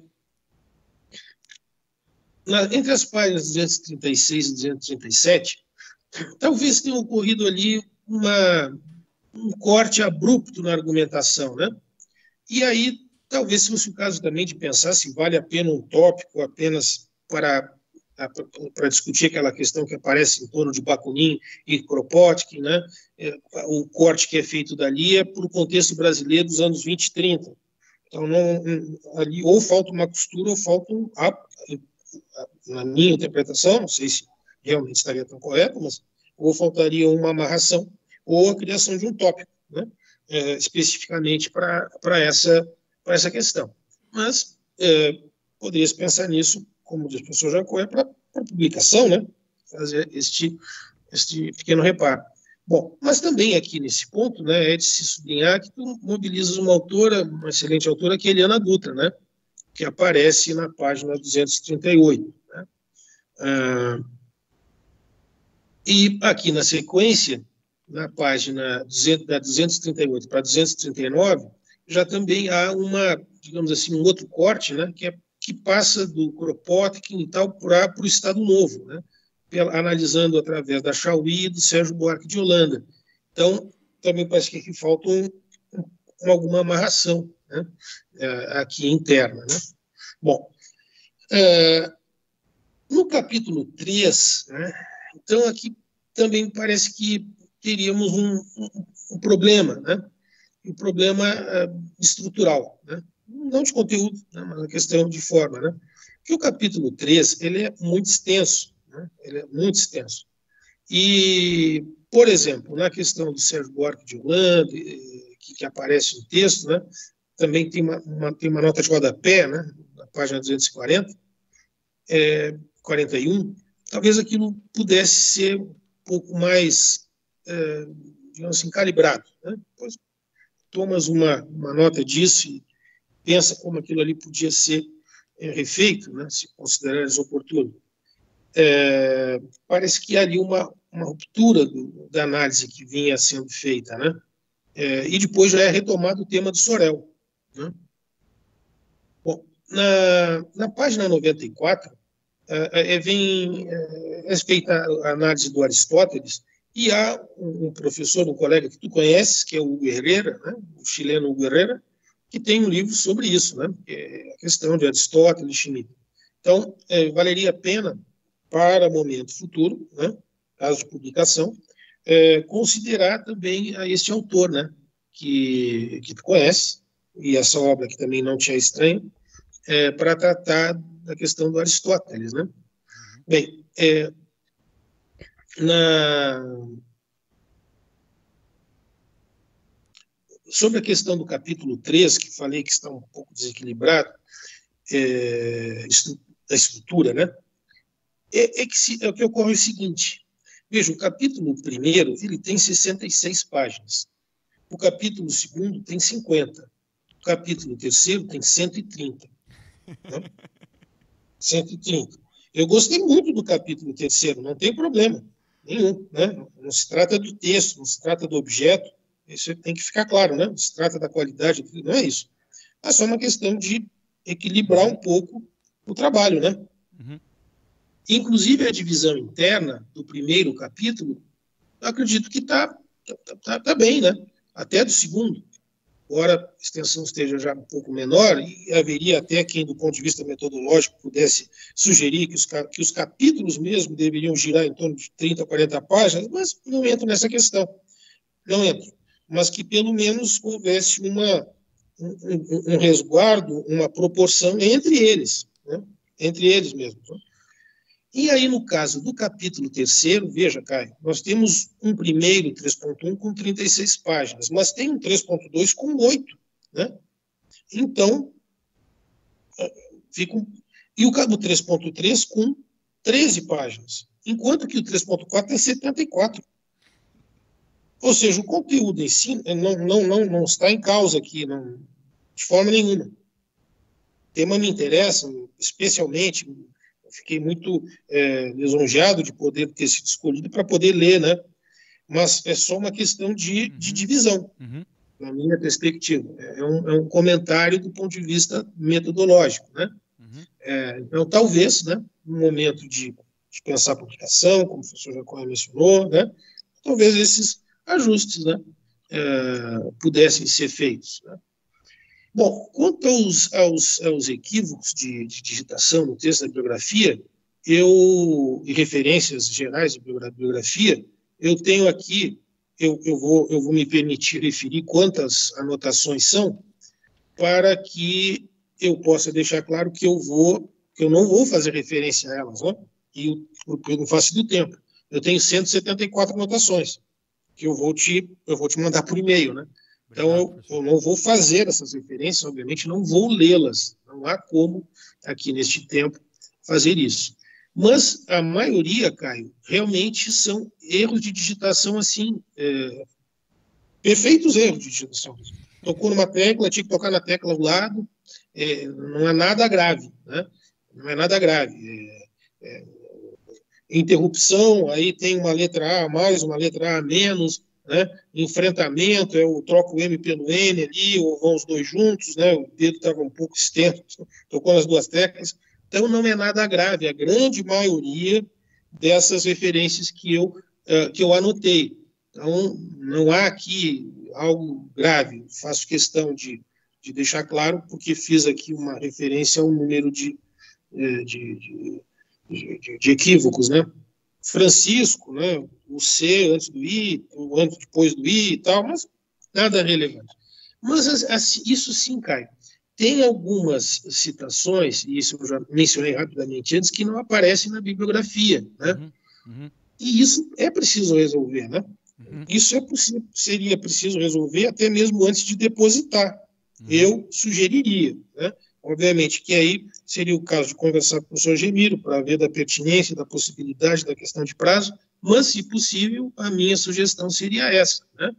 Speaker 6: Na, entre as páginas duzentos e trinta e seis e duzentos e trinta e sete, talvez tenha ocorrido ali uma, um corte abrupto na argumentação, né? E aí, talvez fosse o caso também de pensar se vale a pena um tópico apenas para, para discutir aquela questão que aparece em torno de Bakunin e Kropotkin, né? O corte que é feito dali é para o contexto brasileiro dos anos vinte e trinta. Então, não, ali ou falta uma costura ou falta, um, na minha interpretação, não sei se realmente estaria tão correto, mas ou faltaria uma amarração ou a criação de um tópico, né? É, especificamente para essa, para essa questão. Mas é, poderia-se pensar nisso, como diz o professor Jacó, para publicação, né? Fazer este, este pequeno reparo. Bom, mas também aqui nesse ponto, né, é de se sublinhar que tu mobilizas uma autora, uma excelente autora, que é Eliana Dutra, né, que aparece na página duzentos e trinta e oito. Né? Ah, e aqui na sequência, na página duzentos, da duzentos e trinta e oito para duzentos e trinta e nove, já também há uma, digamos assim, um outro corte, né, que, é, que passa do Kropotkin e tal para o Estado Novo, né, pela, analisando através da Chauí e do Sérgio Buarque de Holanda. Então, também parece que aqui falta um, um, alguma amarração, né, aqui interna. Né. Bom, é, no capítulo três, né, então aqui também parece que teríamos um, um, um problema, né? um problema uh, estrutural, né? Não de conteúdo, né? Mas uma questão de forma. Né? Porque o capítulo três ele é muito extenso, né? Ele é muito extenso. E, por exemplo, na questão do Sérgio Buarque de Holanda, que, que aparece no texto, né? Também tem uma, uma, tem uma nota de rodapé, né? Na página duzentos e quarenta, é, quarenta e um, talvez aquilo pudesse ser um pouco mais, é, digamos assim, calibrado. Né? Depois tomas uma, uma nota disso e pensa como aquilo ali podia ser é, refeito, né? Se considerares oportuno. É, parece que há ali uma, uma ruptura do, da análise que vinha sendo feita, né? É, e depois já é retomado o tema do Sorel. Né? Bom, na, na página noventa e quatro, é, é, vem é, feita a análise do Aristóteles, e há um, um professor, um colega que tu conheces, que é o Hugo Herrera, né, o chileno Hugo Herrera, que tem um livro sobre isso, né, que é a questão de Aristóteles e Schmitt. Então, é, valeria a pena, para momento futuro, né, caso de publicação, é, considerar também a este autor, né, que, que tu conhece, e essa obra que também não te é estranha, é, para tratar da questão do Aristóteles, né? Bem, é, na... sobre a questão do capítulo três, que falei que está um pouco desequilibrado, é, da estrutura, né? É, é, que se, é o que ocorre o seguinte, veja, o capítulo primeiro, ele tem sessenta e seis páginas, o capítulo segundo tem cinquenta, o capítulo terceiro tem cento e trinta, né? cento e trinta. Eu gostei muito do capítulo terceiro, não tem problema nenhum, né? Não se trata do texto, não se trata do objeto, isso tem que ficar claro, né? Não se trata da qualidade, não é isso. É só uma questão de equilibrar um pouco o trabalho, né? Uhum. Inclusive a divisão interna do primeiro capítulo, eu acredito que está tá, tá, tá bem, né? Até do segundo. Embora a extensão esteja já um pouco menor, e haveria até quem, do ponto de vista metodológico, pudesse sugerir que os, que os capítulos mesmo deveriam girar em torno de trinta, quarenta páginas, mas não entro nessa questão. Não entro. Mas que, pelo menos, houvesse uma, um, um resguardo, uma proporção entre eles, né? Entre eles mesmos. Né? E aí, no caso do capítulo terceiro, veja, Caio, nós temos um primeiro três ponto um com trinta e seis páginas, mas tem um três ponto dois com oito, né? Então, fica um... e o três ponto três com treze páginas, enquanto que o três ponto quatro tem setenta e quatro. Ou seja, o conteúdo em si não, não, não, não está em causa aqui, não, de forma nenhuma. O tema me interessa, especialmente... Fiquei muito é, lisonjeado de poder ter sido escolhido para poder ler, né? Mas é só uma questão de, uhum. de divisão, uhum. na minha perspectiva. É um, é um comentário do ponto de vista metodológico, né? Uhum. É, então, talvez, né, no momento de, de pensar a publicação, como o professor Jacó mencionou, né, talvez esses ajustes, né, uh, pudessem ser feitos, né? Bom, quanto aos, aos, aos equívocos de, de digitação no texto da bibliografia, eu, e referências gerais da bibliografia, eu tenho aqui, eu, eu, vou, eu vou me permitir referir quantas anotações são, para que eu possa deixar claro que eu vou, que eu não vou fazer referência a elas, né? E eu não faço do tempo. Eu tenho cento e setenta e quatro anotações, que eu vou te, eu vou te mandar por e-mail, né? Então, eu, eu não vou fazer essas referências, obviamente, não vou lê-las. Não há como, aqui neste tempo, fazer isso. Mas a maioria, Caio, realmente são erros de digitação, assim, é, perfeitos erros de digitação. Tocou numa tecla, tinha que tocar na tecla ao lado, é, não é nada grave, né? Não é nada grave. É, é, interrupção, aí tem uma letra A mais, uma letra A menos, né? Enfrentamento, eu troco o M pelo N ali, ou vão os dois juntos, né? O dedo estava um pouco extenso, tocou nas duas teclas. Então, não é nada grave, a grande maioria dessas referências que eu, uh, que eu anotei. Então, não há aqui algo grave, faço questão de, de deixar claro, porque fiz aqui uma referência ao número de, de, de, de, de, de equívocos, né? Francisco, né? O C antes do I, o antes depois do I e tal, mas nada relevante. Mas assim, isso sim, Caio. Tem algumas citações, e isso eu já mencionei rapidamente antes, que não aparecem na bibliografia, né? Uhum, uhum. E isso é preciso resolver, né? Uhum. Isso é possível, seria preciso resolver até mesmo antes de depositar. Uhum. Eu sugeriria, né? Obviamente que aí seria o caso de conversar com o professor Gemiro para ver da pertinência, da possibilidade da questão de prazo, mas, se possível, a minha sugestão seria essa, né?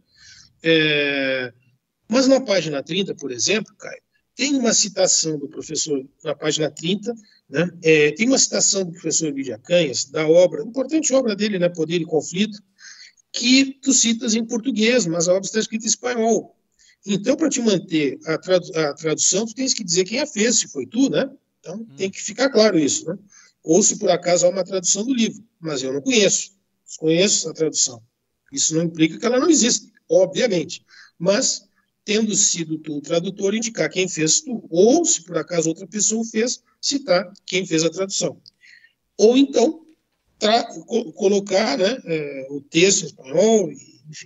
Speaker 6: É, mas na página trinta, por exemplo, Caio, tem uma citação do professor, na página trinta, né? É, tem uma citação do professor Lídia Canhas, da obra, importante obra dele, né, Poder e Conflito, que tu citas em português, mas a obra está escrita em espanhol. Então, para te manter a, tradu a tradução, tu tens que dizer quem a fez, se foi tu, né? Então, hum. tem que ficar claro isso, né? Ou se por acaso há uma tradução do livro, mas eu não conheço, desconheço a tradução. Isso não implica que ela não existe, obviamente, mas tendo sido tu o tradutor, indicar quem fez tu, ou se por acaso outra pessoa fez, citar quem fez a tradução. Ou então, co colocar, né, é, o texto em espanhol, enfim.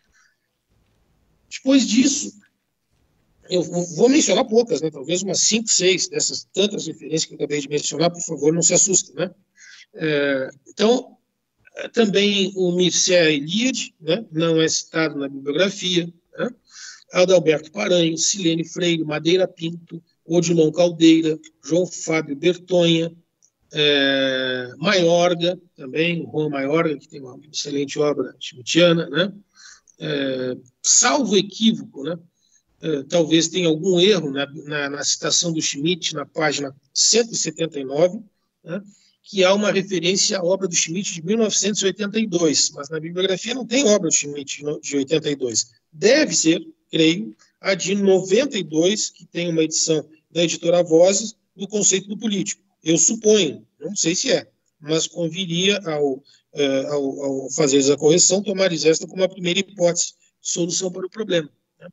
Speaker 6: Depois disso, eu vou mencionar poucas, né, talvez umas cinco, seis dessas tantas referências que eu acabei de mencionar, por favor, não se assustem, né? É, então, também o Mircea Eliade, né, não é citado na bibliografia, né? Adalberto Paranho, Silene Freire, Madeira Pinto, Odilon Caldeira, João Fábio Bertonha, é, Maiorga, também, o Juan Maiorga, que tem uma excelente obra schmittiana, né? É, salvo equívoco, né? É, talvez tenha algum erro na, na, na citação do Schmitt, na página cento e setenta e nove, né? Que há uma referência à obra do Schmitt de mil novecentos e oitenta e dois, mas na bibliografia não tem obra do Schmitt de oitenta e dois. Deve ser, creio, a de noventa e dois, que tem uma edição da editora Vozes, do conceito do político. Eu suponho, não sei se é, mas conviria, ao, ao, ao fazer essa correção, tomar esta como a primeira hipótese de solução para o problema. Né?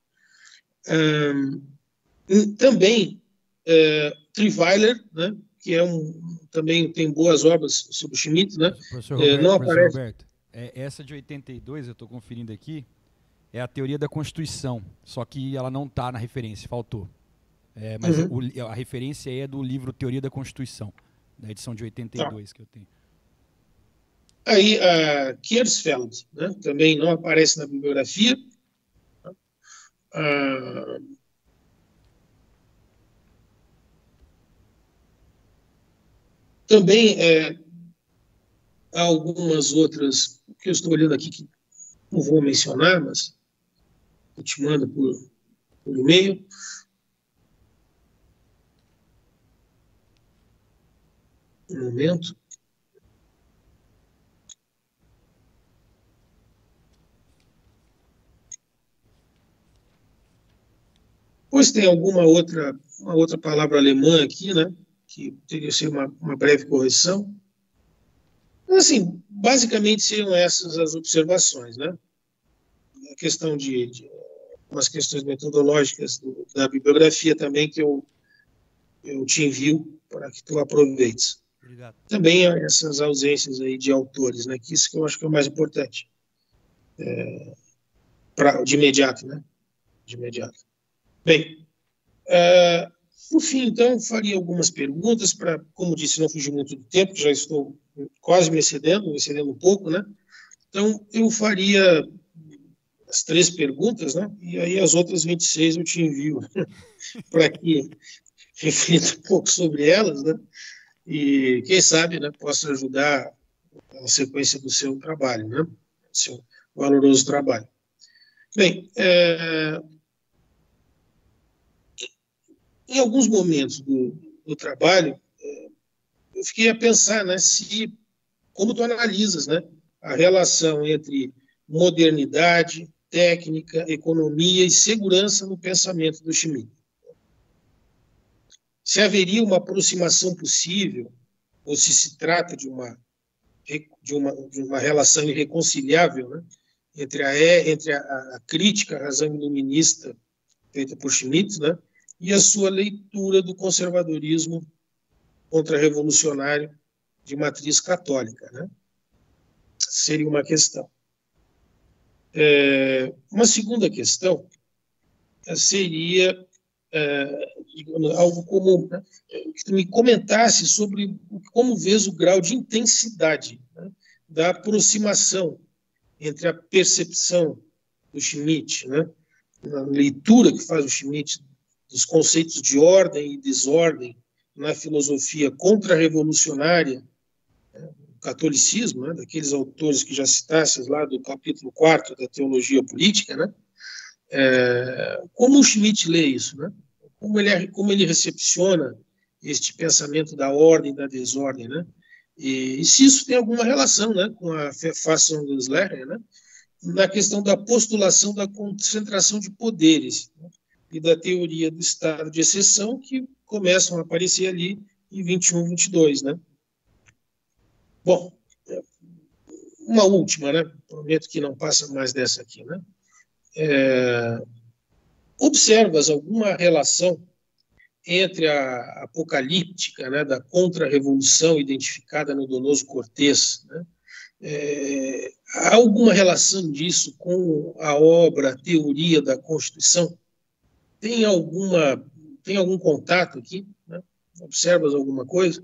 Speaker 6: Um, também, é, Triweiler, né, que é um, também tem boas obras sobre o Schmitt, né?
Speaker 3: Professor Roberto,
Speaker 6: é, não
Speaker 3: professor
Speaker 6: aparece...
Speaker 3: Roberto, é, essa de oitenta e dois, eu estou conferindo aqui, é a teoria da Constituição, só que ela não está na referência, faltou. É, mas uhum. o, a referência é do livro Teoria da Constituição, da edição de oitenta e dois, tá, que eu tenho.
Speaker 6: Aí, a Kiersfeld, né, também não aparece na bibliografia. Ah, também é, há algumas outras que eu estou olhando aqui que não vou mencionar, mas eu te mando por, por e-mail. Um momento. Pois tem alguma outra, uma outra palavra alemã aqui, né? Que teria que ser uma, uma breve correção. Mas, assim, basicamente seriam essas as observações, né? a questão de, de umas questões metodológicas do, da bibliografia também que eu, eu te envio para que tu aproveites.
Speaker 3: Obrigado.
Speaker 6: Também essas ausências aí de autores, né, que isso que eu acho que é o mais importante. É, pra, de imediato, né? De imediato. Bem, uh, por fim, então, faria algumas perguntas para, como disse, não fugir muito do tempo, já estou quase me excedendo, me excedendo um pouco, né? Então, eu faria as três perguntas, né? E aí as outras vinte e seis eu te envio para que reflita um pouco sobre elas, né? E, quem sabe, né, possa ajudar na sequência do seu trabalho, né? Seu valoroso trabalho. Bem, é, em alguns momentos do, do trabalho, é, eu fiquei a pensar, né, se, como tu analisas, né, a relação entre modernidade, técnica, economia e segurança no pensamento do Schmitt. Se haveria uma aproximação possível, ou se se trata de uma, de uma, de uma relação irreconciliável, né, entre, a, entre a, a crítica à razão iluminista feita por Schmitt, né, e a sua leitura do conservadorismo contra-revolucionário de matriz católica, né? Seria uma questão. É, uma segunda questão seria é, algo comum, né? Que tu me comentasse sobre como vês o grau de intensidade, né, da aproximação entre a percepção do Schmitt, né, a leitura que faz o Schmitt dos conceitos de ordem e desordem na filosofia contra-revolucionária, né, do catolicismo, né, daqueles autores que já citaste lá do capítulo quarto da Teologia Política, né, é, como o Schmitt lê isso, né, como, ele, como ele recepciona este pensamento da ordem e da desordem, né, e, e se isso tem alguma relação, né, com a Verfassung des Lehrer, né, na questão da postulação da concentração de poderes, né, e da teoria do estado de exceção, que começam a aparecer ali em vinte e um, vinte e dois, né? Bom, uma última, né? Prometo que não passa mais dessa aqui, né? É, observas alguma relação entre a apocalíptica, né, da contra-revolução identificada no Donoso Cortés, né? É, há alguma relação disso com a obra, a teoria da Constituição? Tem alguma, tem algum contato aqui, né? Observas alguma coisa?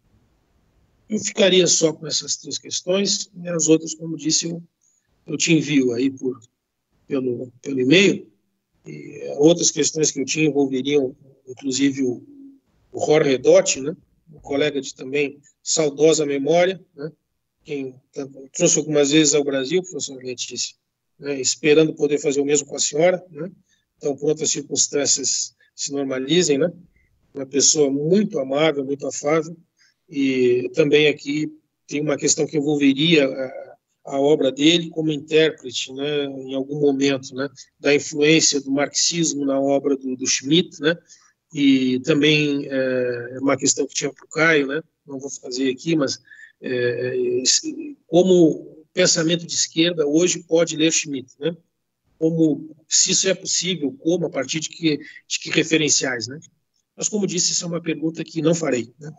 Speaker 6: Eu ficaria só com essas três questões, e as outras, como disse, eu, eu te envio aí por, pelo, pelo e-mail. E outras questões que eu tinha envolveriam, inclusive, o, o Jorge Dotti, né? Um colega de também saudosa memória, né? Quem trouxe algumas vezes ao Brasil, professor Letícia, né? Esperando poder fazer o mesmo com a senhora, né? Então, quanto as circunstâncias se normalizem, né? Uma pessoa muito amável, muito afável, e também aqui tem uma questão que envolveria a, a obra dele como intérprete, né, em algum momento, né, da influência do marxismo na obra do, do Schmitt, né, e também é uma questão que tinha para o Caio, né, não vou fazer aqui, mas é, como o pensamento de esquerda hoje pode ler Schmitt, né? Como, se isso é possível, como, a partir de que, de que referenciais, né? Mas, como disse, isso é uma pergunta que não farei, né?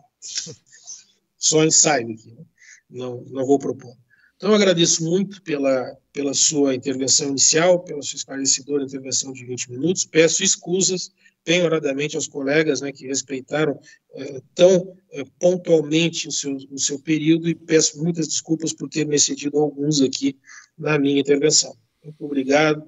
Speaker 6: Só ensaio aqui, né? não, não vou propor. Então, eu agradeço muito pela, pela sua intervenção inicial, pela sua esclarecedora intervenção de vinte minutos, peço escusas penhoradamente aos colegas, né, que respeitaram eh, tão eh, pontualmente o seu, o seu período, e peço muitas desculpas por ter me excedido alguns aqui na minha intervenção. Muito obrigado.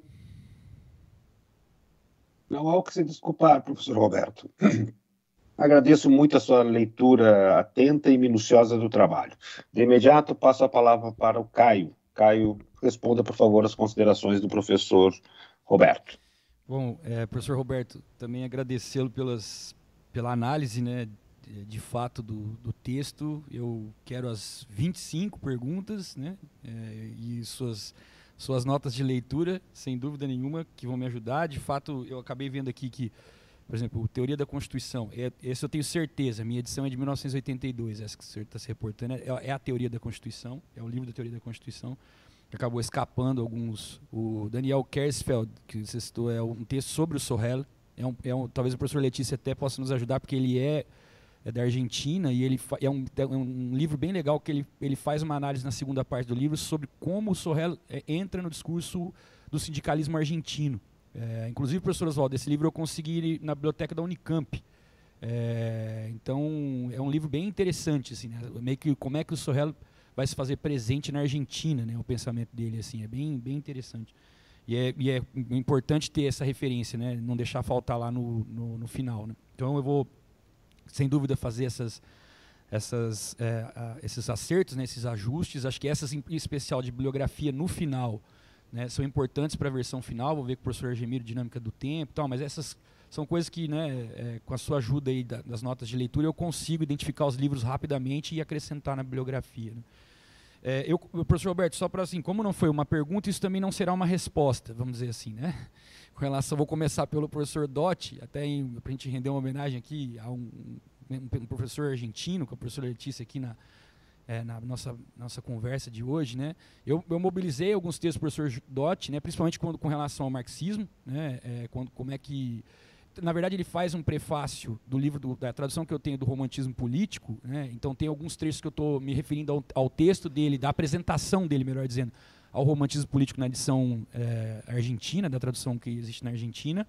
Speaker 1: Não há o que se desculpar, professor Roberto. Agradeço muito a sua leitura atenta e minuciosa do trabalho. De imediato, passo a palavra para o Caio. Caio, responda, por favor, as considerações do professor Roberto.
Speaker 3: Bom, é, professor Roberto, também agradecê-lo pelas, pela análise, né, de, de fato do, do texto. Eu quero as vinte e cinco perguntas, né, é, e suas, suas notas de leitura, sem dúvida nenhuma, que vão me ajudar. De fato, eu acabei vendo aqui que, por exemplo, Teoria da Constituição, é, esse eu tenho certeza, minha edição é de mil novecentos e oitenta e dois, essa que o senhor está se reportando, é, é a Teoria da Constituição, é o livro da Teoria da Constituição. acabou escapando alguns. O Daniel Kersfeld, que você citou, é um texto sobre o Sorrell. É um, é um, talvez o professor Letícia até possa nos ajudar, porque ele é, é da Argentina e ele é um, é um livro bem legal que ele, ele faz uma análise na segunda parte do livro sobre como o Sorrell é, entra no discurso do sindicalismo argentino. É, inclusive, professor Oswaldo, esse livro eu consegui na biblioteca da Unicamp. É, então, é um livro bem interessante, assim, né? Meio que como é que o Sorrell vai se fazer presente na Argentina, né? O pensamento dele, assim, é bem, bem interessante. E é, e é importante ter essa referência, né? Não deixar faltar lá no, no, no final, né? Então, eu vou, sem dúvida, fazer essas, essas, é, a, esses acertos, né? Esses ajustes. Acho que essas, em especial de bibliografia, no final, né, são importantes para a versão final. Vou ver com o professor Argemiro, dinâmica do tempo e tal, mas essas são coisas que, né, é, com a sua ajuda aí da, das notas de leitura, eu consigo identificar os livros rapidamente e acrescentar na bibliografia, né. É, eu, professor Roberto, só para assim, como não foi uma pergunta, isso também não será uma resposta, vamos dizer assim, né? Com relação, vou começar pelo professor Dotti, até para a gente render uma homenagem aqui a um, um, um professor argentino, com a professora Letícia aqui na, É, na nossa, nossa conversa de hoje, né? Eu, eu mobilizei alguns textos do professor Dotti, né? Principalmente quando, com relação ao marxismo, né? É, quando, como é que... Na verdade, ele faz um prefácio do livro, do, da tradução que eu tenho do romantismo político, né? Então tem alguns trechos que eu estou me referindo ao, ao texto dele, da apresentação dele, melhor dizendo, ao romantismo político na edição é, argentina, da tradução que existe na Argentina.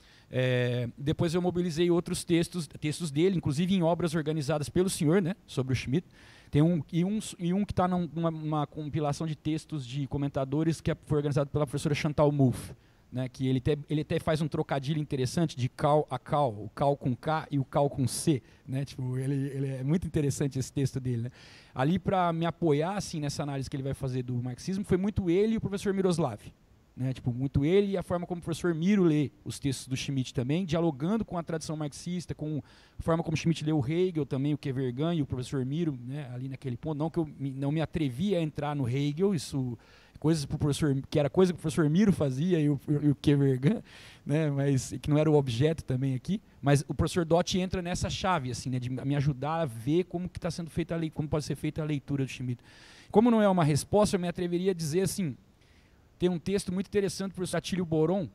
Speaker 3: É, depois eu mobilizei outros textos, textos dele, inclusive em obras organizadas pelo senhor, né? Sobre o Schmitt. Tem um, e, um, e um que está numa uma compilação de textos de comentadores que foi organizado pela professora Chantal Mouffe, né, que ele até, ele até faz um trocadilho interessante de cal a cal, o cal com K e o cal com C. Né, tipo, ele, ele é muito interessante esse texto dele. Né. Ali, para me apoiar assim, nessa análise que ele vai fazer do marxismo, foi muito ele e o professor Miroslav. Né, tipo, muito ele e a forma como o professor Miro lê os textos do Schmitt também, dialogando com a tradição marxista, com a forma como Schmitt lê o Hegel também, o Kevergan e o professor Miro, né, ali naquele ponto. Não que eu me, não me atrevi a entrar no Hegel, isso coisas pro professor, que era coisa que o professor Miro fazia e o, e o Kevergan, né, mas que não era o objeto também aqui. Mas o professor Dotti entra nessa chave, assim, né, de me ajudar a ver como que está sendo feita a lei, como pode ser feita a leitura do Schmitt. Como não é uma resposta, eu me atreveria a dizer assim. Tem um texto muito interessante do professor Atílio Boron,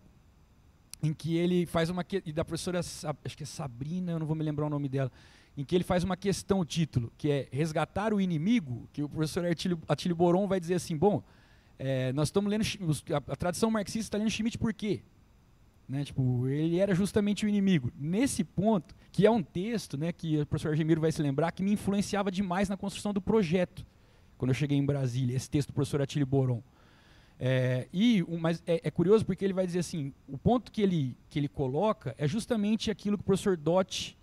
Speaker 3: em que ele faz uma... E da professora, acho que é Sabrina, eu não vou me lembrar o nome dela, em que ele faz uma questão, o título, que é Resgatar o Inimigo, que o professor Atílio, Atílio Boron vai dizer assim, bom, é, nós estamos lendo... A, a tradição marxista está lendo Schmitt por quê? Né, tipo, ele era justamente o inimigo. Nesse ponto, que é um texto, né, que o professor Argemiro vai se lembrar, que me influenciava demais na construção do projeto, quando eu cheguei em Brasília, esse texto do professor Atílio Boron. É, e, um, mas é, é curioso porque ele vai dizer assim, o ponto que ele, que ele coloca é justamente aquilo que o professor Dotti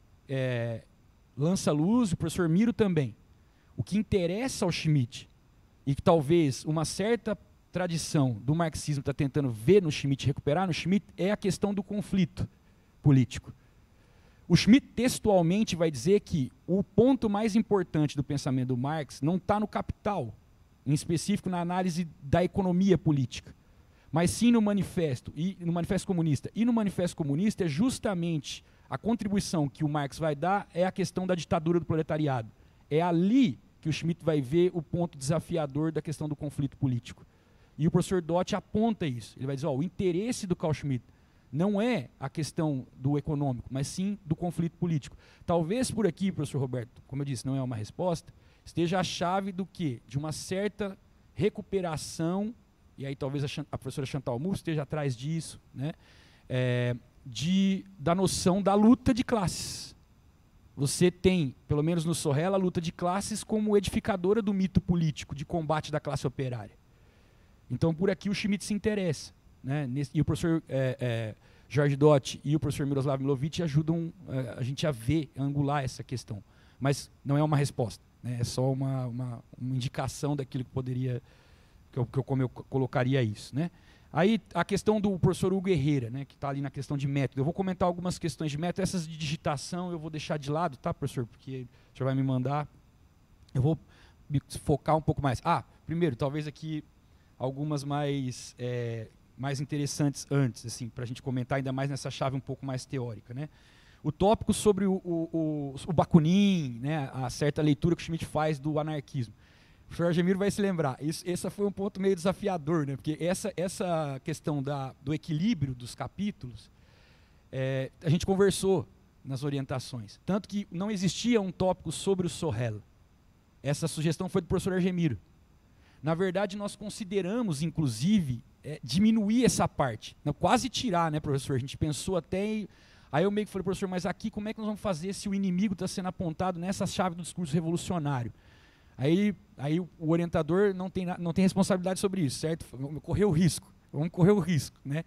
Speaker 3: é, lança à luz, o professor Miro também. O que interessa ao Schmitt, e que talvez uma certa tradição do marxismo está tentando ver no Schmitt, recuperar no Schmitt, é a questão do conflito político. O Schmitt textualmente vai dizer que o ponto mais importante do pensamento do Marx não está no capital, em específico na análise da economia política, mas sim no manifesto, e no manifesto comunista. E no manifesto comunista é justamente a contribuição que o Marx vai dar é a questão da ditadura do proletariado. É ali que o Schmitt vai ver o ponto desafiador da questão do conflito político. E o professor Dotti aponta isso. Ele vai dizer, ó, o interesse do Carl Schmitt não é a questão do econômico, mas sim do conflito político. Talvez por aqui, professor Roberto, como eu disse, não é uma resposta, esteja a chave do quê? De uma certa recuperação, e aí talvez a, a professora Chantal Mouffe esteja atrás disso, né? É, de, da noção da luta de classes. Você tem, pelo menos no Sorrell, a luta de classes como edificadora do mito político de combate da classe operária. Então, por aqui o Schmitt se interessa. Né? Nesse, e o professor é, é, Jorge Dotti e o professor Miroslav Milovic ajudam é, a gente a ver, a angular essa questão. Mas não é uma resposta. Né? É só uma, uma, uma indicação daquilo que poderia, que eu, que eu, como eu colocaria isso. Né? Aí a questão do professor Hugo Herrera, né, que está ali na questão de método. Eu vou comentar algumas questões de método. Essas de digitação eu vou deixar de lado, tá, professor? Porque o senhor vai me mandar. Eu vou me focar um pouco mais. Ah, primeiro, talvez aqui algumas mais, é, mais interessantes antes, assim, para a gente comentar ainda mais nessa chave um pouco mais teórica. Né? O tópico sobre o, o, o, o Bakunin, né, a certa leitura que o Schmitt faz do anarquismo. professor Argemiro vai se lembrar. Isso, esse foi um ponto meio desafiador, né? Porque essa, essa questão da, do equilíbrio dos capítulos, é, a gente conversou nas orientações. Tanto que não existia um tópico sobre o Sorrel. Essa sugestão foi do professor Argemiro. Na verdade, nós consideramos, inclusive, é, diminuir essa parte. Não, quase tirar, né, professor? A gente pensou até em... Aí eu meio que falei, professor, mas aqui como é que nós vamos fazer se o inimigo está sendo apontado nessa chave do discurso revolucionário? Aí, aí o orientador não tem, não tem responsabilidade sobre isso, certo? Correr o risco, vamos correr o risco, né?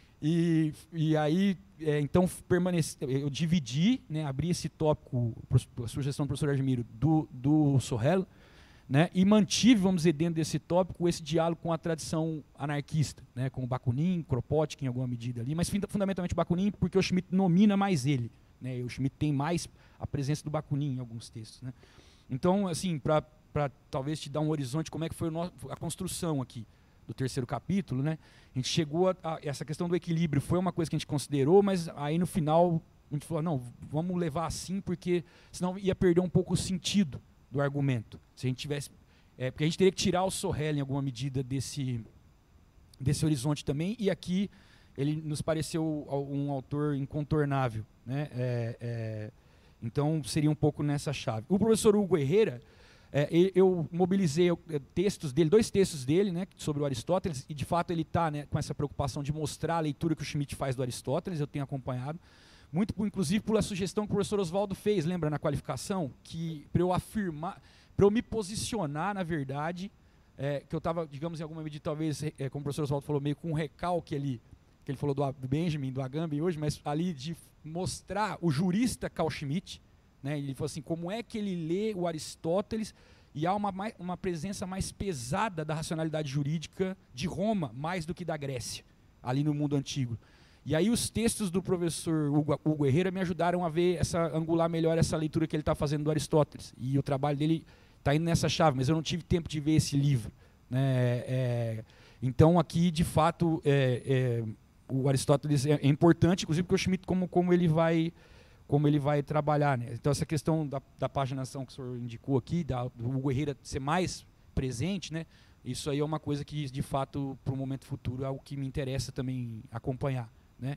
Speaker 3: E, e aí, é, então, permaneci, eu dividi, né, abri esse tópico, a sugestão do professor Argemiro, do, do Sorrel, né, e mantive, vamos dizer, dentro desse tópico, esse diálogo com a tradição anarquista, né, com o Bakunin, Kropotkin em alguma medida ali, mas fundamentalmente o Bakunin, porque o Schmitt nomina mais ele, né, e o Schmitt tem mais a presença do Bakunin em alguns textos, né. Então, assim, para talvez te dar um horizonte, como é que foi o nosso, a construção aqui do terceiro capítulo, né, a gente chegou a, a essa questão do equilíbrio, foi uma coisa que a gente considerou, mas aí no final a gente falou, não, vamos levar assim, porque senão ia perder um pouco o sentido do argumento. Se a gente tivesse, é, porque a gente teria que tirar o Sorrel em alguma medida desse, desse horizonte também, e aqui ele nos pareceu um autor incontornável, né? É, é, então seria um pouco nessa chave. O professor Hugo Herrera, é, eu mobilizei textos dele, dois textos dele, né, sobre o Aristóteles, e de fato ele está, né, com essa preocupação de mostrar a leitura que o Schmitt faz do Aristóteles, eu tenho acompanhado. Muito, inclusive, pela sugestão que o professor Oswaldo fez, lembra, na qualificação, que para eu afirmar, para eu me posicionar, na verdade, é, que eu estava, digamos, em alguma medida, talvez, é, como o professor Oswaldo falou, meio com um recalque ali, que ele falou do, do Benjamin, do Agamben hoje, mas ali de mostrar o jurista Carl Schmitt, né, ele falou assim, como é que ele lê o Aristóteles e há uma, uma presença mais pesada da racionalidade jurídica de Roma, mais do que da Grécia, ali no mundo antigo. E aí os textos do professor Hugo, Hugo Herrera me ajudaram a ver, essa, angular melhor essa leitura que ele está fazendo do Aristóteles. E o trabalho dele está indo nessa chave, mas eu não tive tempo de ver esse livro, né? É, então aqui, de fato, é, é, o Aristóteles é, é importante, inclusive porque o Schmitt, como, como, ele, vai, como ele vai trabalhar, né? Então essa questão da, da paginação que o senhor indicou aqui, da, do Hugo Herrera ser mais presente, né? Isso aí é uma coisa que, de fato, para o momento futuro, é algo que me interessa também acompanhar. Né?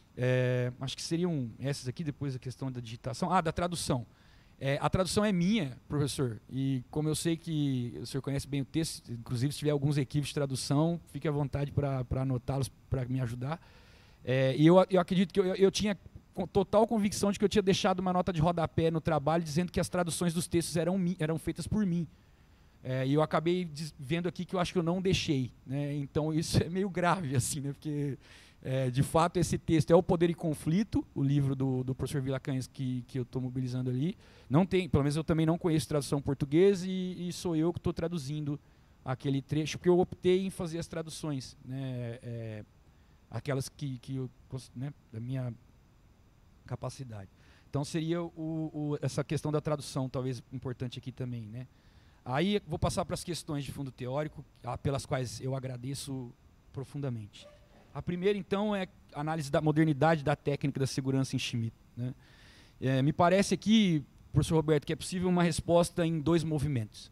Speaker 3: É, acho que seriam essas aqui, depois a questão da digitação. Ah, da tradução. É, a tradução é minha, professor, e como eu sei que o senhor conhece bem o texto, inclusive se tiver alguns equívocos de tradução, fique à vontade para anotá-los, para me ajudar. É, e eu, eu acredito que eu, eu tinha total convicção de que eu tinha deixado uma nota de rodapé no trabalho dizendo que as traduções dos textos eram, eram feitas por mim. É, e eu acabei vendo aqui que eu acho que eu não deixei, né? Então isso é meio grave, assim, né? Porque é, de fato esse texto é O Poder e Conflito, o livro do, do professor Villacañas que, que eu estou mobilizando ali. Não tem, pelo menos eu também não conheço tradução em português e, e sou eu que estou traduzindo aquele trecho, porque eu optei em fazer as traduções, né? É, aquelas que, que eu, né, da minha capacidade. Então seria o, o, essa questão da tradução talvez importante aqui também, né? Aí vou passar para as questões de fundo teórico, pelas quais eu agradeço profundamente. A primeira, então, é a análise da modernidade da técnica da segurança em Schmitt, né? É, me parece aqui, professor Roberto, que é possível uma resposta em dois movimentos.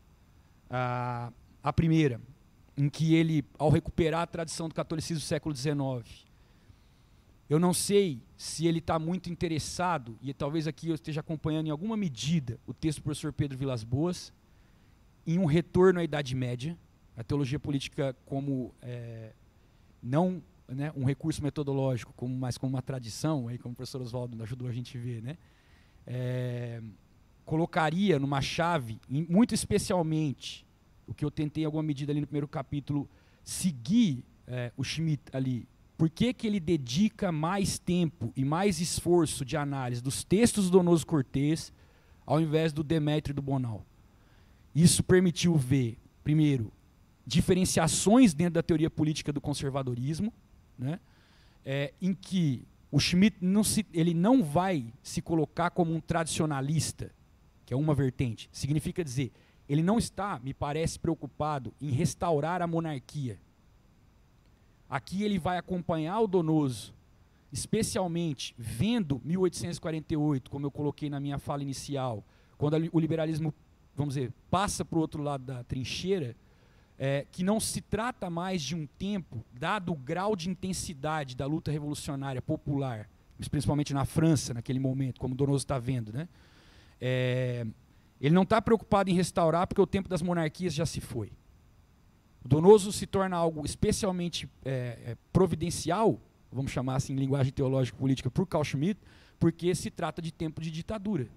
Speaker 3: A, a primeira, em que ele, ao recuperar a tradição do catolicismo do século dezenove, eu não sei se ele está muito interessado, e talvez aqui eu esteja acompanhando em alguma medida o texto do professor Pedro Vilas Boas, em um retorno à Idade Média, a teologia política como é, não, né, um recurso metodológico, como, mas como uma tradição, aí, como o professor Oswaldo ajudou a gente a ver, né, é, colocaria numa chave, muito especialmente, o que eu tentei em alguma medida ali no primeiro capítulo, seguir é, o Schmitt ali. Por que que ele dedica mais tempo e mais esforço de análise dos textos do Donoso Cortês ao invés do Demétrio e do Bonal? Isso permitiu ver, primeiro, diferenciações dentro da teoria política do conservadorismo, né, é, em que o Schmitt não, se, ele não vai se colocar como um tradicionalista, que é uma vertente. Significa dizer, ele não está, me parece, preocupado em restaurar a monarquia. Aqui ele vai acompanhar o Donoso, especialmente vendo mil oitocentos e quarenta e oito, como eu coloquei na minha fala inicial, quando o liberalismo vamos dizer, passa para o outro lado da trincheira, é, que não se trata mais de um tempo, dado o grau de intensidade da luta revolucionária popular, principalmente na França, naquele momento, como o Donoso está vendo, né? É, ele não está preocupado em restaurar, porque o tempo das monarquias já se foi. O Donoso se torna algo especialmente é, é, providencial, vamos chamar assim em linguagem teológico-política, por Carl Schmitt, porque se trata de tempo de ditadura.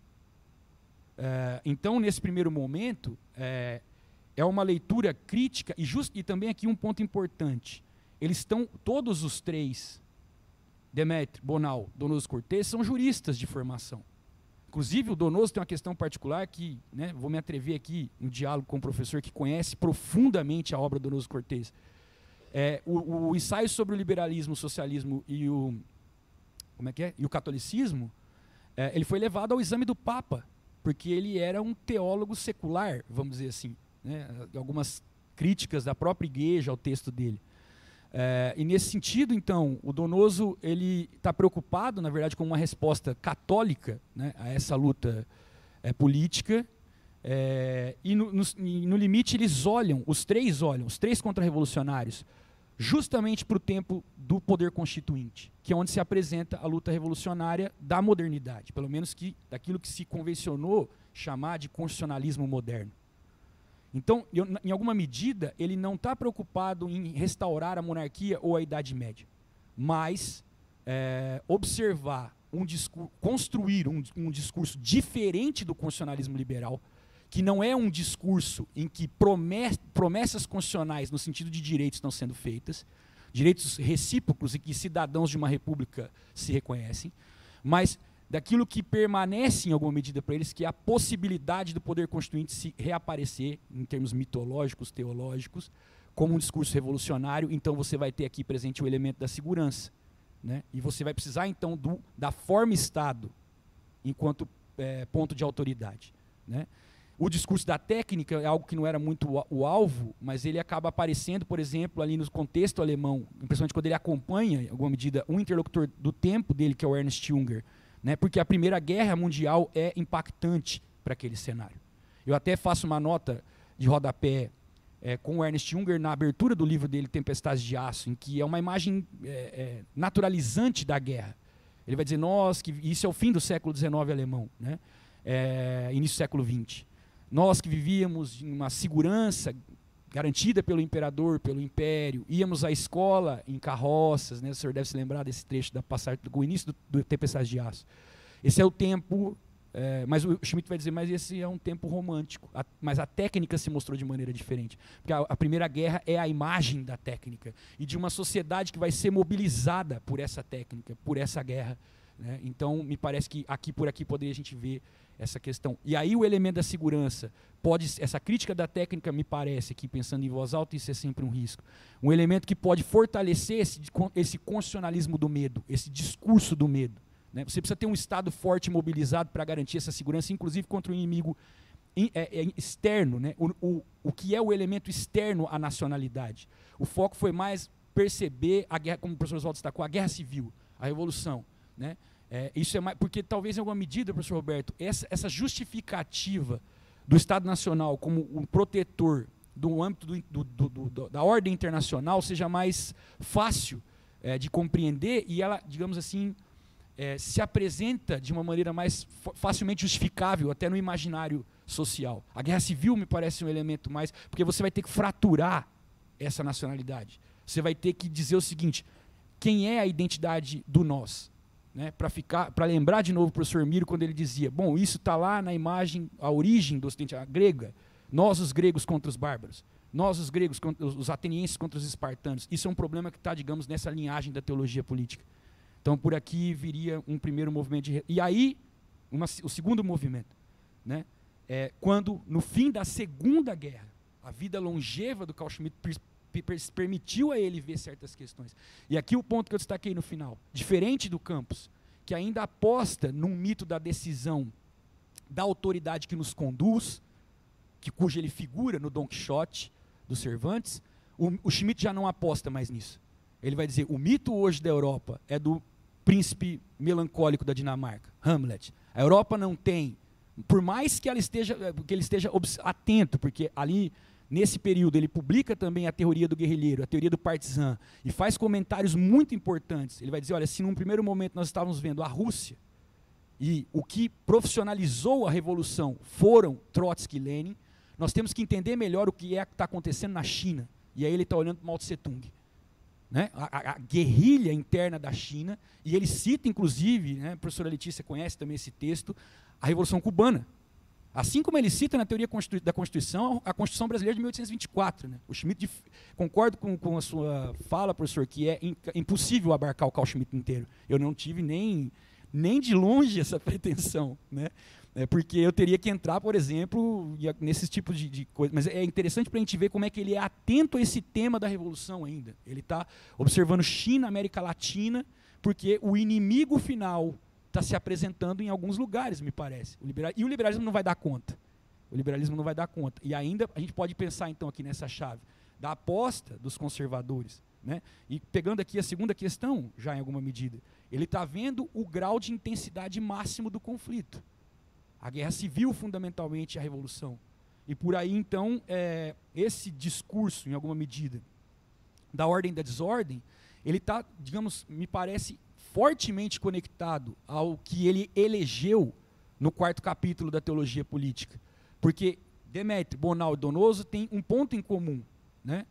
Speaker 3: É, então, nesse primeiro momento, é, é uma leitura crítica, e, just, e também aqui um ponto importante, eles estão, todos os três, Demetrio, Bonal, Donoso Cortés, são juristas de formação. Inclusive, o Donoso tem uma questão particular que, né, vou me atrever aqui em um diálogo com um professor que conhece profundamente a obra do Donoso Cortés. É, o, o ensaio sobre o liberalismo, o socialismo e o, como é que é? E o catolicismo, é, ele foi levado ao exame do Papa, porque ele era um teólogo secular, vamos dizer assim, né? Algumas críticas da própria igreja ao texto dele. É, e nesse sentido, então, o Donoso ele está preocupado, na verdade, com uma resposta católica, né, a essa luta é, política, é, e no, no, no limite eles olham, os três olham, os três contra-revolucionários, justamente para o tempo do poder constituinte, que é onde se apresenta a luta revolucionária da modernidade, pelo menos que, daquilo que se convencionou chamar de constitucionalismo moderno. Então, eu, em alguma medida, ele não está preocupado em restaurar a monarquia ou a Idade Média, mas é, observar, um discurso, construir um, um discurso diferente do constitucionalismo liberal, que não é um discurso em que promess, promessas constitucionais no sentido de direitos estão sendo feitas, direitos recíprocos e que cidadãos de uma república se reconhecem, mas daquilo que permanece em alguma medida para eles, que é a possibilidade do poder constituinte se reaparecer, em termos mitológicos, teológicos, como um discurso revolucionário. Então você vai ter aqui presente o elemento da segurança, né? E você vai precisar então do, da forma-estado enquanto é, ponto de autoridade, né? O discurso da técnica é algo que não era muito o, o alvo, mas ele acaba aparecendo, por exemplo, ali no contexto alemão, principalmente quando ele acompanha, em alguma medida, um interlocutor do tempo dele, que é o Ernst Junger, né, porque a Primeira Guerra Mundial é impactante para aquele cenário. Eu até faço uma nota de rodapé é, com o Ernst Junger na abertura do livro dele, Tempestades de Aço, em que é uma imagem é, é, naturalizante da guerra. Ele vai dizer, nós, que isso é o fim do século dezenove alemão, né, é, início do século vinte. Nós que vivíamos em uma segurança garantida pelo imperador, pelo império, íamos à escola em carroças, né? O senhor deve se lembrar desse trecho da passagem, do início do, do Tempestade de Aço. Esse é o tempo, é, mas o Schmitt vai dizer, mas esse é um tempo romântico, a, mas a técnica se mostrou de maneira diferente, porque a, a Primeira Guerra é a imagem da técnica, e de uma sociedade que vai ser mobilizada por essa técnica, por essa guerra, né? Então, me parece que aqui por aqui poderia a gente ver essa questão. E aí o elemento da segurança, pode, essa crítica da técnica, me parece, aqui pensando em voz alta, isso é sempre um risco, um elemento que pode fortalecer esse, esse constitucionalismo do medo, esse discurso do medo, né? Você precisa ter um Estado forte e mobilizado para garantir essa segurança, inclusive contra o inimigo in, é, é, externo, né? o, o, o que é o elemento externo à nacionalidade. O foco foi mais perceber a guerra, como o professor Oswaldo destacou, a guerra civil, a revolução, né? É, isso é mais, porque talvez em alguma medida, professor Roberto, essa, essa justificativa do Estado Nacional como um protetor do âmbito do, do, do, do, da ordem internacional seja mais fácil é, de compreender, e ela, digamos assim, é, se apresenta de uma maneira mais facilmente justificável até no imaginário social. A guerra civil me parece um elemento mais, porque você vai ter que fraturar essa nacionalidade. Você vai ter que dizer o seguinte, quem é a identidade do nós? Né, para ficar, para lembrar de novo o professor Miro quando ele dizia, bom, isso está lá na imagem, a origem do Ocidente, a grega, nós os gregos contra os bárbaros, nós os gregos contra os atenienses contra os espartanos. Isso é um problema que está, digamos, nessa linhagem da teologia política. Então, por aqui viria um primeiro movimento de... E aí, uma, o segundo movimento, né, é quando, no fim da Segunda Guerra, a vida longeva do Carl Schmitt permitiu a ele ver certas questões. E aqui o ponto que eu destaquei no final, diferente do Campos, que ainda aposta num mito da decisão da autoridade que nos conduz, que, cuja ele figura no Dom Quixote, do Cervantes, o, o Schmitt já não aposta mais nisso. Ele vai dizer, o mito hoje da Europa é do príncipe melancólico da Dinamarca, Hamlet. A Europa não tem por mais que, ela esteja, que ele esteja atento, porque ali, nesse período, ele publica também a teoria do guerrilheiro, a teoria do partizan, e faz comentários muito importantes. Ele vai dizer, olha, se num primeiro momento nós estávamos vendo a Rússia, e o que profissionalizou a revolução foram Trotsky e Lenin, nós temos que entender melhor o que é que está acontecendo na China. E aí ele está olhando para Mao Tse Tung. Né? A, a, a guerrilha interna da China, e ele cita, inclusive, né, a professora Letícia conhece também esse texto, a Revolução Cubana. Assim como ele cita na teoria da Constituição, a Constituição Brasileira de mil oitocentos e vinte e quatro. Né? O Schmitt, concordo com, com a sua fala, professor, que é in, impossível abarcar o Carl Schmitt inteiro. Eu não tive nem, nem de longe essa pretensão, né? É porque eu teria que entrar, por exemplo, nesses tipos de, de coisas. Mas é interessante para a gente ver como é que ele é atento a esse tema da revolução ainda. Ele está observando China, América Latina, porque o inimigo final está se apresentando em alguns lugares, me parece. O liberal, e o liberalismo não vai dar conta. O liberalismo não vai dar conta. E ainda a gente pode pensar, então, aqui nessa chave da aposta dos conservadores. Né? E pegando aqui a segunda questão, já em alguma medida, ele está vendo o grau de intensidade máximo do conflito. A guerra civil, fundamentalmente, a revolução. E por aí, então, é, esse discurso, em alguma medida, da ordem da desordem, ele está, digamos, me parece, fortemente conectado ao que ele elegeu no quarto capítulo da Teologia Política. Porque Demetrio, Bonal e Donoso têm um ponto em comum. Né?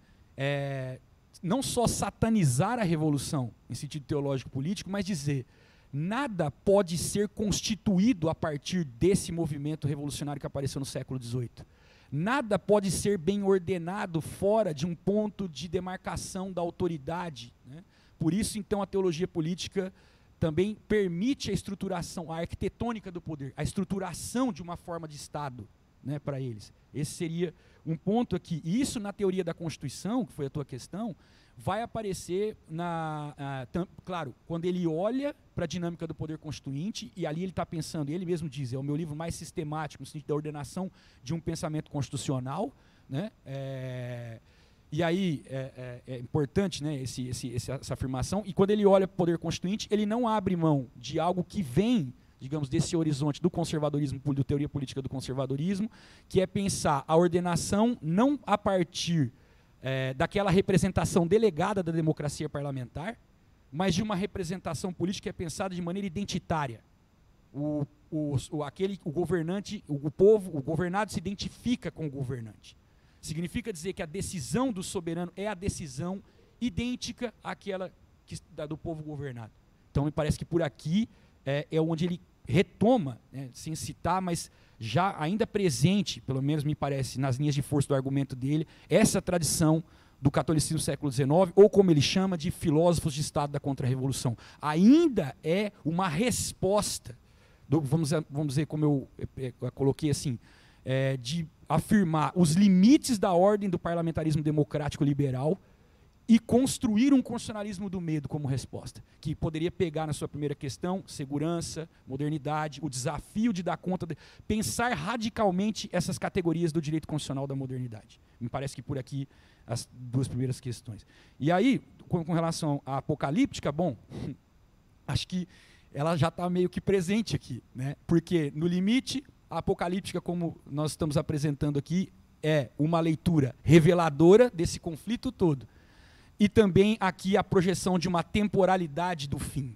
Speaker 3: É, não só satanizar a revolução, em sentido teológico-político, mas dizer... Nada pode ser constituído a partir desse movimento revolucionário que apareceu no século dezoito. Nada pode ser bem ordenado fora de um ponto de demarcação da autoridade. Né? Por isso, então, a teologia política também permite a estruturação, a arquitetônica do poder, a estruturação de uma forma de Estado, né, para eles. Esse seria um ponto aqui. E isso, na teoria da Constituição, que foi a tua questão, vai aparecer, na, ah, tam, claro, quando ele olha para a dinâmica do poder constituinte, e ali ele está pensando, ele mesmo diz, é o meu livro mais sistemático, no sentido da ordenação de um pensamento constitucional, né? É, e aí é, é, é importante, né, esse, esse, essa afirmação, e quando ele olha para o poder constituinte, ele não abre mão de algo que vem, digamos, desse horizonte do conservadorismo, da teoria política do conservadorismo, que é pensar a ordenação não a partir é, daquela representação delegada da democracia parlamentar, mas de uma representação política que é pensada de maneira identitária. O, o, o, aquele, o governante, o, o povo, o governado se identifica com o governante. Significa dizer que a decisão do soberano é a decisão idêntica àquela que, da, do povo governado. Então, me parece que por aqui é, é onde ele retoma, né, sem citar, mas já ainda presente, pelo menos me parece, nas linhas de força do argumento dele, essa tradição do catolicismo do século dezenove, ou como ele chama de filósofos de Estado da Contra-Revolução. Ainda é uma resposta, do, vamos, vamos dizer, como eu, eu, eu coloquei assim, é, de afirmar os limites da ordem do parlamentarismo democrático liberal e construir um constitucionalismo do medo como resposta, que poderia pegar na sua primeira questão, segurança, modernidade, o desafio de dar conta, de pensar radicalmente essas categorias do direito constitucional da modernidade. Me parece que por aqui as duas primeiras questões. E aí, com, com relação à apocalíptica, bom, acho que ela já está meio que presente aqui, né? Porque, no limite, a apocalíptica, como nós estamos apresentando aqui, é uma leitura reveladora desse conflito todo. E também aqui a projeção de uma temporalidade do fim.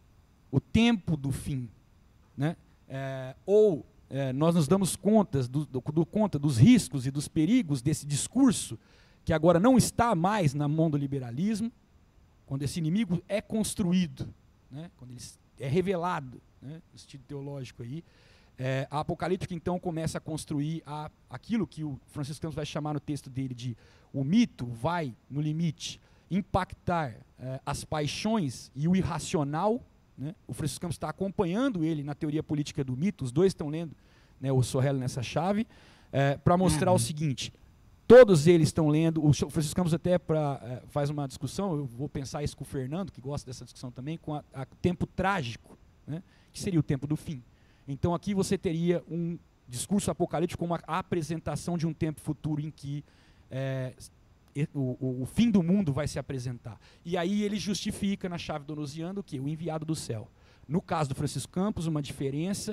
Speaker 3: O tempo do fim. Né? É, ou é, nós nos damos contas do, do, do, conta dos riscos e dos perigos desse discurso, que agora não está mais na mão do liberalismo, quando esse inimigo é construído, né? Quando ele é revelado, né? No sentido teológico aí. É, a apocalíptica, então, começa a construir a, aquilo que o Francisco Campos vai chamar no texto dele de o mito vai, no limite, impactar é, as paixões e o irracional. Né? O Francisco Campos está acompanhando ele na teoria política do mito, os dois estão lendo, né, o Sorrelli nessa chave, é, para mostrar uhum. o seguinte, todos eles estão lendo, o Francisco Campos até pra, é, faz uma discussão, eu vou pensar isso com o Fernando, que gosta dessa discussão também, com o tempo trágico, né, que seria o tempo do fim. Então aqui você teria um discurso apocalíptico como a apresentação de um tempo futuro em que é, o, o, o fim do mundo vai se apresentar. E aí ele justifica na chave donosiana o quê? O enviado do céu. No caso do Francisco Campos, uma diferença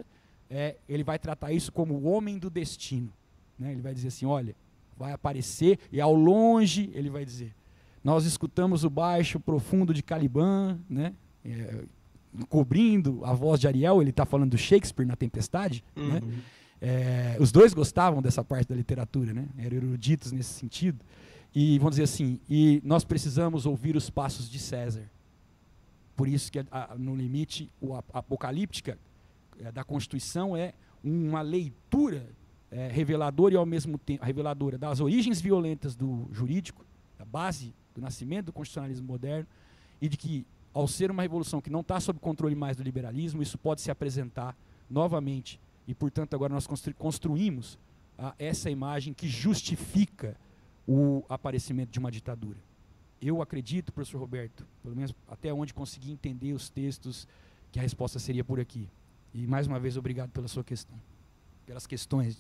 Speaker 3: é, ele vai tratar isso como o homem do destino. Né? Ele vai dizer assim, olha, vai aparecer, e ao longe ele vai dizer, nós escutamos o baixo profundo de Caliban, né? É, cobrindo a voz de Ariel, ele está falando do Shakespeare na Tempestade, uhum. né? É, os dois gostavam dessa parte da literatura, né? Eram eruditos nesse sentido, e vamos dizer assim, e nós precisamos ouvir os passos de César. Por isso que a, a, no limite, o, a, a apocalíptica é, da Constituição é uma leitura é, reveladora e ao mesmo tempo reveladora das origens violentas do jurídico, da base do nascimento do constitucionalismo moderno, e de que, ao ser uma revolução que não está sob controle mais do liberalismo, isso pode se apresentar novamente. E, portanto, agora nós constru construímos ah, essa imagem que justifica o aparecimento de uma ditadura. Eu acredito, professor Roberto, pelo menos até onde consegui entender os textos, que a resposta seria por aqui. E, mais uma vez, obrigado pela sua questão, pelas questões.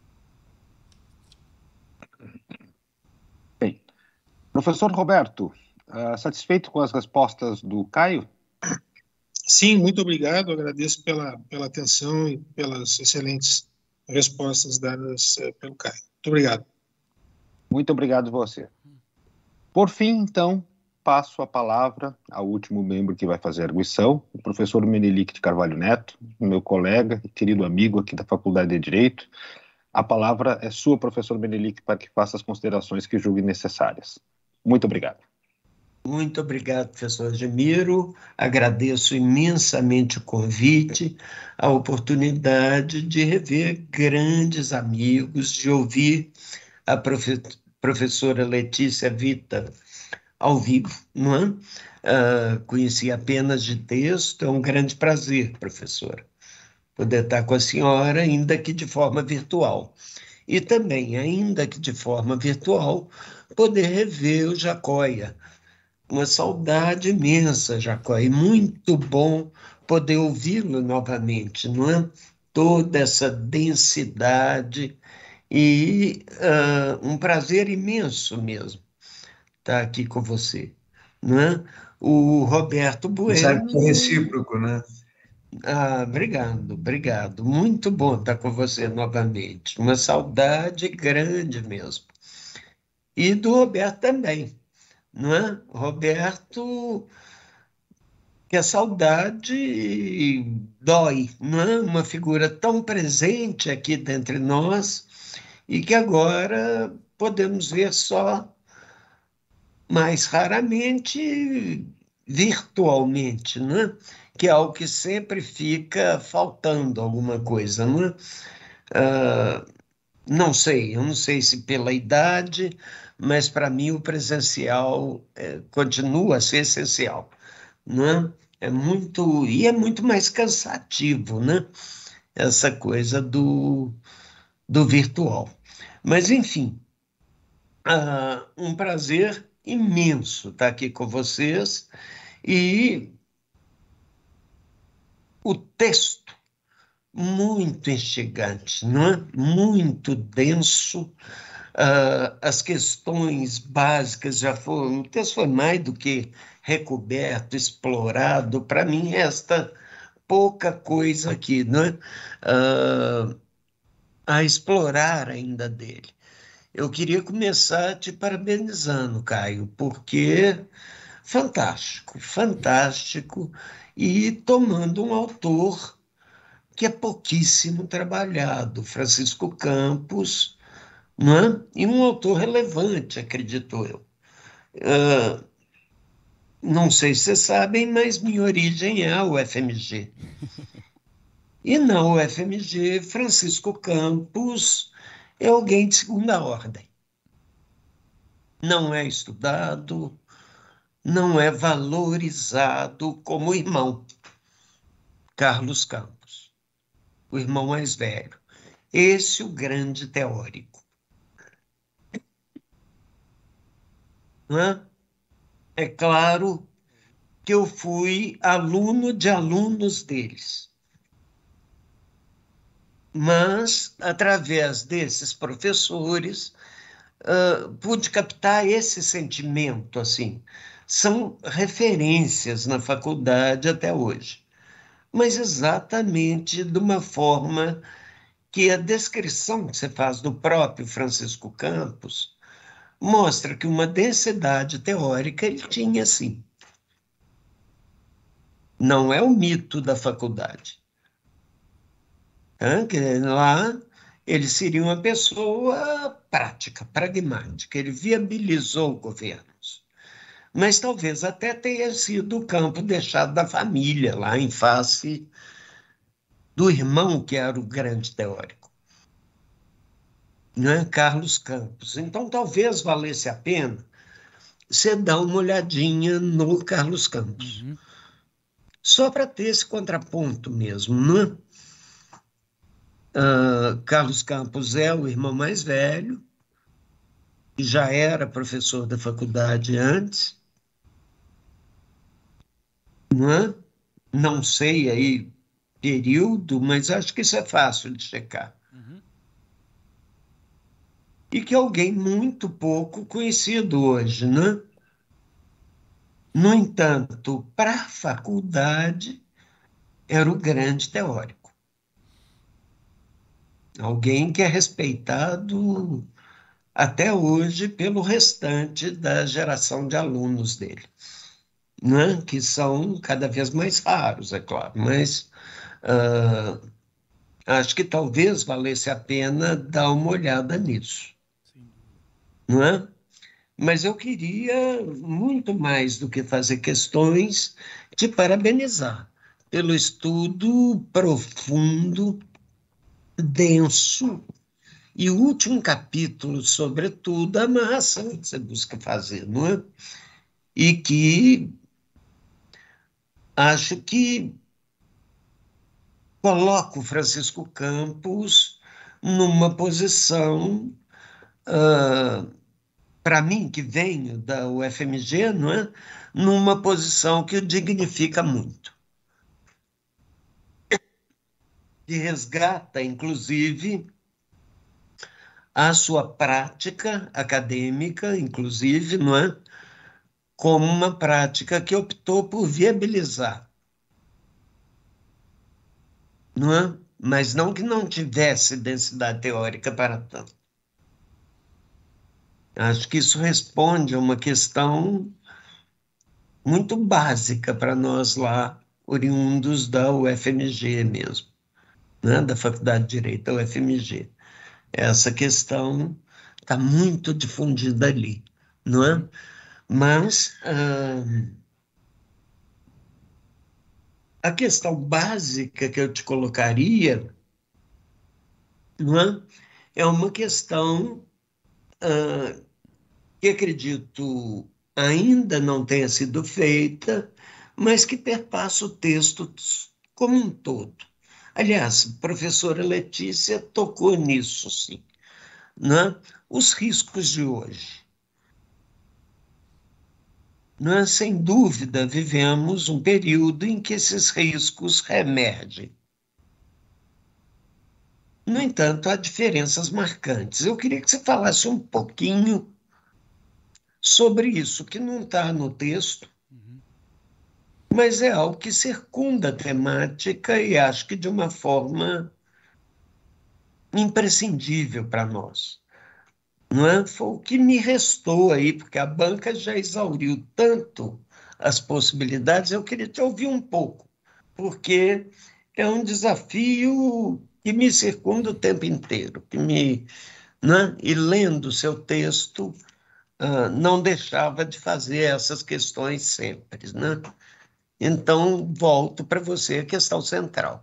Speaker 1: Bem, professor Roberto, uh, satisfeito com as respostas do Caio?
Speaker 6: Sim, muito obrigado, agradeço pela, pela atenção e pelas excelentes respostas dadas uh, pelo Caio. Muito obrigado.
Speaker 1: Muito obrigado você. Por fim, então, passo a palavra ao último membro que vai fazer a arguição, o professor Menelik de Carvalho Neto, meu colega e querido amigo aqui da Faculdade de Direito. A palavra é sua, professor Menelik, para que faça as considerações que julgue necessárias. Muito obrigado.
Speaker 7: Muito obrigado, professor Gemiro. Agradeço imensamente o convite, a oportunidade de rever grandes amigos, de ouvir a profe professora Letícia Vita ao vivo, não é? Uh, conheci apenas de texto, é um grande prazer, professora, poder estar com a senhora, ainda que de forma virtual. E também, ainda que de forma virtual, poder rever o Jacóia. Uma saudade imensa, Jacóia, e muito bom poder ouvi-lo novamente, não é? Toda essa densidade e uh, um prazer imenso mesmo estar aqui com você, não é? O Roberto Bueno...
Speaker 5: Sabe que é recíproco, né?
Speaker 7: Ah, obrigado, obrigado. Muito bom estar com você novamente. Uma saudade grande mesmo. E do Roberto também, não é? Roberto, que a saudade dói, não é? Uma figura tão presente aqui dentre nós e que agora podemos ver só mais raramente virtualmente, não é? Que é algo que sempre fica faltando alguma coisa, não é? Uh, não sei, eu não sei se pela idade, mas para mim o presencial é, continua a ser essencial, não é? É muito, e é muito mais cansativo, né? Essa coisa do, do virtual. Mas, enfim, uh, um prazer imenso estar aqui com vocês e o texto muito instigante, não é? Muito denso, uh, as questões básicas já foram, o texto foi mais do que recoberto, explorado, para mim esta pouca coisa aqui, não é? Uh, a explorar ainda dele. Eu queria começar te parabenizando, Caio, porque fantástico, fantástico, e tomando um autor que é pouquíssimo trabalhado, Francisco Campos, não é? E um autor relevante, acredito eu. Uh, não sei se vocês sabem, mas minha origem é a U F M G. E na U F M G, Francisco Campos é alguém de segunda ordem. Não é estudado, não é valorizado como irmão. Carlos Campos, o irmão mais velho. Esse é o grande teórico. Não é? É claro que eu fui aluno de alunos deles. Mas, através desses professores, uh, pude captar esse sentimento, assim. São referências na faculdade até hoje. mas exatamente de uma forma que a descrição que você faz do próprio Francisco Campos mostra que uma densidade teórica ele tinha, sim. Não é o mito da faculdade. Tá? Que lá ele seria uma pessoa prática, pragmática, ele viabilizou governos. Mas talvez até tenha sido o campo deixado da família, lá em face do irmão que era o grande teórico, né? Carlos Campos. Então, talvez valesse a pena você dar uma olhadinha no Carlos Campos, uhum. Só para ter esse contraponto mesmo, né? Uh, Carlos Campos é o irmão mais velho, que já era professor da faculdade antes, né? Não sei aí período, mas acho que isso é fácil de checar. Uhum. E que é alguém muito pouco conhecido hoje, né? No entanto, para a faculdade, era o grande teórico. Alguém que é respeitado até hoje pelo restante da geração de alunos dele, né? Que são cada vez mais raros, é claro, mas uh, acho que talvez valesse a pena dar uma olhada nisso. Sim. Não é? Mas eu queria, muito mais do que fazer questões, te parabenizar pelo estudo profundo, denso, e o último capítulo, sobretudo, a amarração que você busca fazer, não é? E que acho que coloca o Francisco Campos numa posição... Uh, para mim, que venho da U F M G, não é? Numa posição que o dignifica muito. E resgata, inclusive, a sua prática acadêmica, inclusive, não é? Como uma prática que optou por viabilizar. Não é? Mas não que não tivesse densidade teórica para tanto. Acho que isso responde a uma questão muito básica para nós lá, oriundos da U F M G mesmo, né? Da Faculdade de Direito da U F M G. Essa questão está muito difundida ali, não é? Mas ah, a questão básica que eu te colocaria, não é? É uma questão ah, que acredito ainda não tenha sido feita, mas que perpassa o texto como um todo. Aliás, a professora Letícia tocou nisso, sim, né? Os riscos de hoje. Nós, sem dúvida, vivemos um período em que esses riscos reemergem. No entanto, há diferenças marcantes. Eu queria que você falasse um pouquinho sobre isso, que não está no texto, uhum. Mas é algo que circunda a temática e acho que de uma forma imprescindível para nós. Não é? Foi o que me restou aí, porque a banca já exauriu tanto as possibilidades, eu queria te ouvir um pouco, porque é um desafio que me circunda o tempo inteiro, que me, né? E lendo o seu texto, Uh, não deixava de fazer essas questões sempre, né? Então, volto para você a questão central,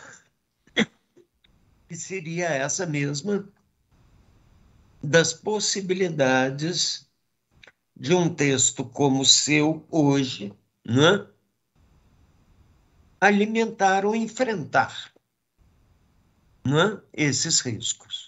Speaker 7: que seria essa mesma das possibilidades de um texto como o seu hoje, né? Alimentar ou enfrentar, né? Esses riscos.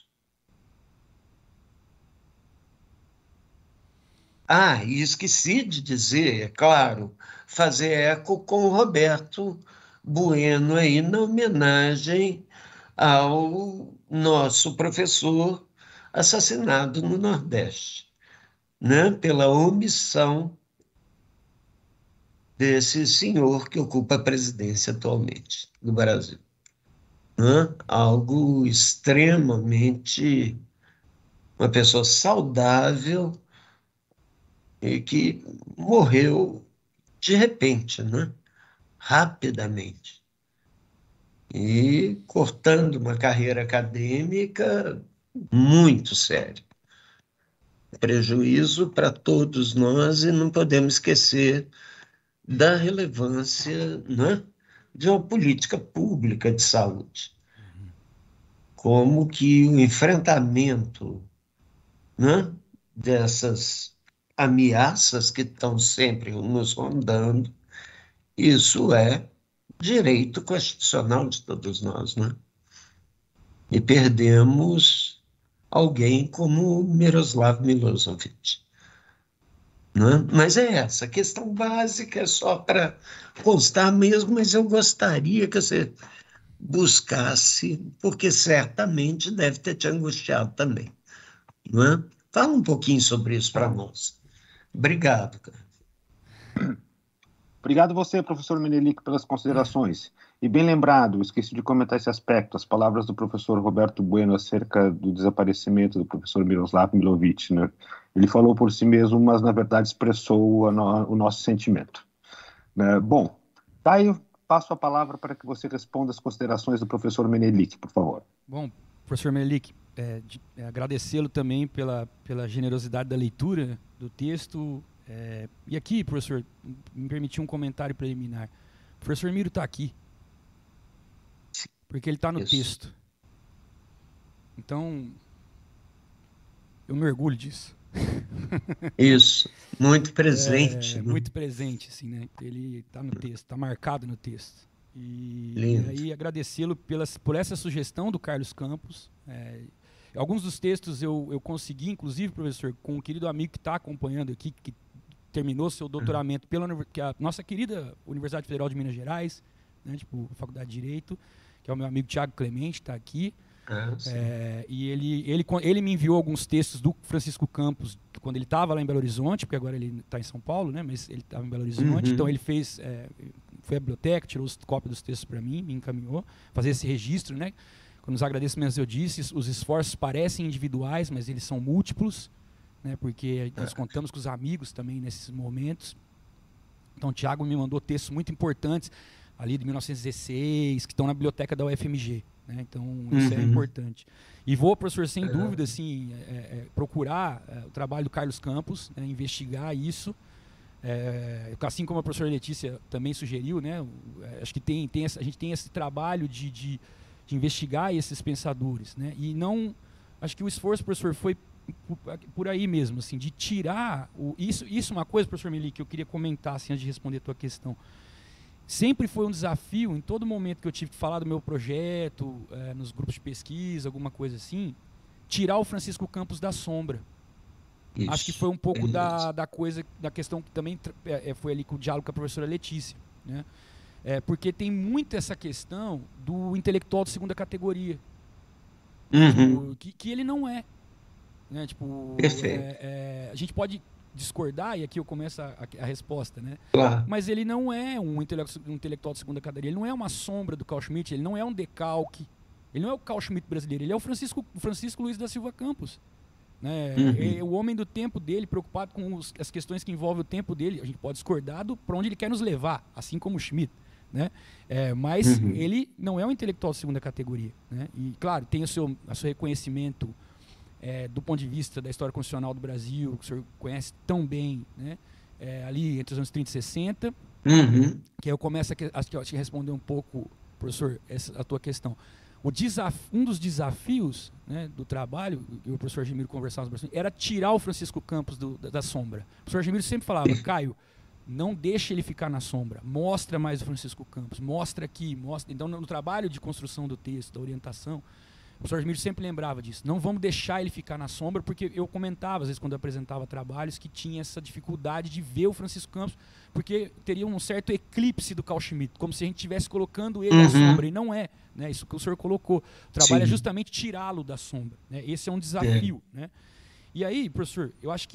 Speaker 7: Ah, e esqueci de dizer, é claro, fazer eco com o Roberto Bueno aí na homenagem ao nosso professor assassinado no Nordeste, né? Pela omissão desse senhor que ocupa a presidência atualmente no Brasil. Né? Algo extremamente... uma pessoa saudável e que morreu de repente, né? Rapidamente. E cortando uma carreira acadêmica muito séria. Prejuízo para todos nós e não podemos esquecer da relevância, né, de uma política pública de saúde. Como que o enfrentamento, né, dessas ameaças que estão sempre nos rondando, isso é direito constitucional de todos nós, né? E perdemos alguém como Miroslav Milosevic. Né? Mas é essa, a questão básica é só para constar mesmo, mas eu gostaria que você buscasse, porque certamente deve ter te angustiado também. Não é? Fala um pouquinho sobre isso para nós. Obrigado, cara.
Speaker 1: Obrigado você, professor Menelik, pelas considerações. E bem lembrado, esqueci de comentar esse aspecto, as palavras do professor Roberto Bueno acerca do desaparecimento do professor Miroslav Milosevic, né? Ele falou por si mesmo, mas na verdade expressou no, o nosso sentimento. Né? Bom, tá aí, passo a palavra para que você responda as considerações do professor Menelik, por favor.
Speaker 3: Bom, professor Menelik, é, é, agradecê-lo também pela, pela generosidade da leitura do texto. É, e aqui, professor, me permitiu um comentário preliminar. O professor Miro está aqui, porque ele está no Isso. texto. Então, eu me orgulho disso.
Speaker 7: Isso, muito presente.
Speaker 3: É,
Speaker 7: né?
Speaker 3: Muito presente, assim, né? Ele está no texto, está marcado no texto. E, e aí agradecê-lo por essa sugestão do Carlos Campos. É, alguns dos textos eu, eu consegui, inclusive, professor, com um querido amigo que está acompanhando aqui, que terminou seu doutoramento pela que a nossa querida Universidade Federal de Minas Gerais, né, tipo, Faculdade de Direito, que é o meu amigo Tiago Clemente, está aqui. Ah, é, e ele, ele, ele me enviou alguns textos do Francisco Campos quando ele estava lá em Belo Horizonte, porque agora ele está em São Paulo, né, mas ele estava em Belo Horizonte, uhum. Então ele fez, é, foi à biblioteca, tirou os cópias dos textos para mim, me encaminhou, fazer esse registro, né? Quando os agradecimentos eu disse, os esforços parecem individuais, mas eles são múltiplos, né, porque nós contamos com os amigos também nesses momentos. Então o Tiago me mandou textos muito importantes, ali de mil novecentos e dezesseis, que estão na biblioteca da U F M G. Né? Então, isso uhum. é importante. E vou, professor, sem dúvida, assim, é, é, procurar é, o trabalho do Carlos Campos, né, investigar isso. É, assim como a professora Letícia também sugeriu, né, acho que tem, tem essa, a gente tem esse trabalho de, de, de investigar esses pensadores. Né, e não... Acho que o esforço, professor, foi por aí mesmo, assim, de tirar... O, isso, isso é uma coisa, professor Menelik, que eu queria comentar assim, antes de responder a tua questão. Sempre foi um desafio, em todo momento que eu tive que falar do meu projeto, é, nos grupos de pesquisa, alguma coisa assim, tirar o Francisco Campos da sombra. Isso. Acho que foi um pouco da, da coisa, da questão que também é, foi ali com o diálogo com a professora Letícia. Né? É, porque tem muito essa questão do intelectual de segunda categoria. Uhum. Tipo, que, que ele não é. Né? Tipo,
Speaker 7: Perfeito.
Speaker 3: É, é, a gente pode... discordar, e aqui eu começo a, a, a resposta, né?
Speaker 7: Claro.
Speaker 3: Mas ele não é um intelectual, um intelectual de segunda categoria, ele não é uma sombra do Carl Schmitt, ele não é um decalque, ele não é o Carl Schmitt brasileiro, ele é o Francisco, Francisco Luiz da Silva Campos. Né? Uhum. É o homem do tempo dele, preocupado com os, as questões que envolvem o tempo dele. A gente pode discordar para onde ele quer nos levar, assim como o Schmitt. Né? É, mas uhum. ele não é um intelectual de segunda categoria. Né? E, claro, tem o seu, o seu reconhecimento É, do ponto de vista da história constitucional do Brasil, que o senhor conhece tão bem, né? É, ali entre os anos trinta e sessenta,
Speaker 7: uhum.
Speaker 3: que eu começo a, a, a te responder um pouco, professor, essa, a tua questão. O desaf, um dos desafios, né, do trabalho, e o professor Gemiro conversava bastante, era tirar o Francisco Campos do, da, da sombra. O professor Gemiro sempre falava, Caio, não deixa ele ficar na sombra, mostra mais o Francisco Campos, mostra aqui, mostra. Então, no, no trabalho de construção do texto, da orientação, o professor Gemiro sempre lembrava disso. Não vamos deixar ele ficar na sombra, porque eu comentava, às vezes, quando eu apresentava trabalhos, que tinha essa dificuldade de ver o Francisco Campos, porque teria um certo eclipse do Carl Schmitt, como se a gente estivesse colocando ele uhum. na sombra, e não é. Né? Isso que o senhor colocou. O trabalho Sim. é justamente tirá-lo da sombra. Né? Esse é um desafio. É. Né? E aí, professor, eu acho que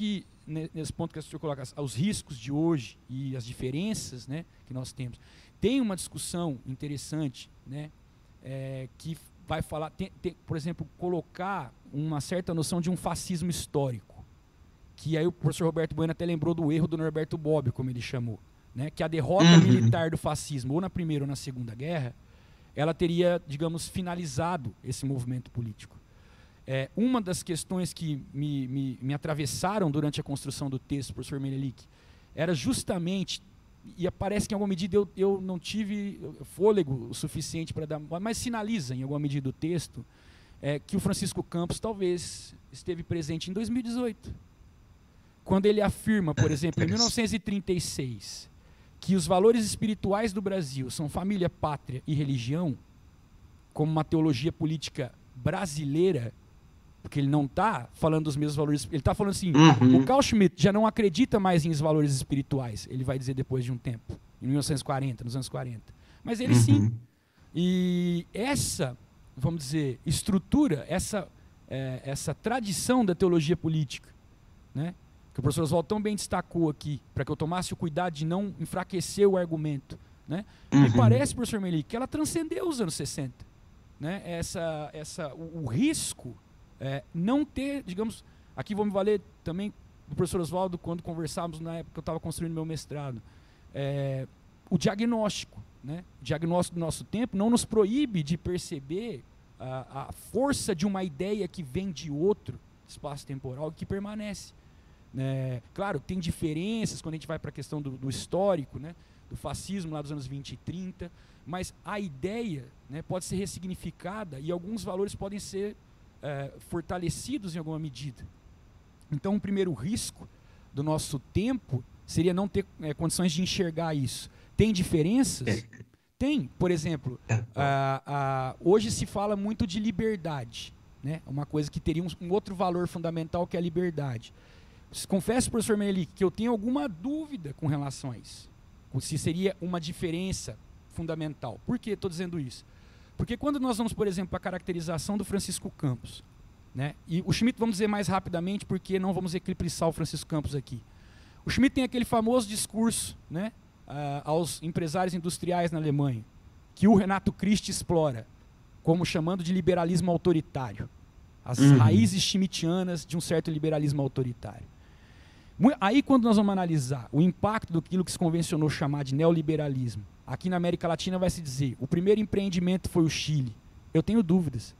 Speaker 3: nesse ponto que o senhor coloca, os riscos de hoje e as diferenças, né, que nós temos. Tem uma discussão interessante, né, é, que vai falar, tem, tem, por exemplo, colocar uma certa noção de um fascismo histórico, que aí o professor Roberto Bueno até lembrou do erro do Norberto Bobbio, como ele chamou, né, que a derrota uhum. militar do fascismo, ou na Primeira ou na Segunda Guerra, ela teria, digamos, finalizado esse movimento político. É, uma das questões que me, me, me atravessaram durante a construção do texto, professor Menelik, era justamente, e parece que em alguma medida eu, eu não tive fôlego o suficiente para dar, mas sinaliza em alguma medida o texto, é, que o Francisco Campos talvez esteve presente em dois mil e dezoito. Quando ele afirma, por exemplo, em mil novecentos e trinta e seis, que os valores espirituais do Brasil são família, pátria e religião, como uma teologia política brasileira, porque ele não está falando dos mesmos valores, ele está falando assim, uhum. o Carl Schmitt já não acredita mais em valores espirituais, ele vai dizer depois de um tempo, em mil novecentos e quarenta, nos anos quarenta. Mas ele uhum. sim. E essa, vamos dizer, estrutura, essa, é, essa tradição da teologia política, né, que o professor Oswaldo tão bem destacou aqui, para que eu tomasse o cuidado de não enfraquecer o argumento, né, uhum. me parece, professor Menelik, que ela transcendeu os anos sessenta. Né, essa, essa, o, o risco É, não ter, digamos, aqui vou me valer também do professor Oswaldo, quando conversávamos na época que eu estava construindo meu mestrado, é, o diagnóstico, né? O diagnóstico do nosso tempo não nos proíbe de perceber a, a força de uma ideia que vem de outro espaço temporal e que permanece. Né? Claro, tem diferenças quando a gente vai para a questão do, do histórico, né? Do fascismo lá dos anos vinte e trinta, mas a ideia, né, pode ser ressignificada e alguns valores podem ser É, fortalecidos em alguma medida. Então, o primeiro risco do nosso tempo seria não ter é, condições de enxergar isso. Tem diferenças? Tem. Por exemplo, a, a, hoje se fala muito de liberdade, né? Uma coisa que teria um, um outro valor fundamental, que é a liberdade. Confesso, professor Menelik, que eu tenho alguma dúvida com relação a isso. Se seria uma diferença fundamental. Por que estou dizendo isso? Porque quando nós vamos, por exemplo, para a caracterização do Francisco Campos, né, e o Schmitt vamos dizer mais rapidamente, porque não vamos eclipsar o Francisco Campos aqui. O Schmitt tem aquele famoso discurso, né, uh, aos empresários industriais na Alemanha, que o Renato Christ explora, como chamando de liberalismo autoritário. As uhum. raízes schmittianas de um certo liberalismo autoritário. Aí, quando nós vamos analisar o impacto daquilo que se convencionou chamar de neoliberalismo, aqui na América Latina vai se dizer, o primeiro empreendimento foi o Chile. Eu tenho dúvidas.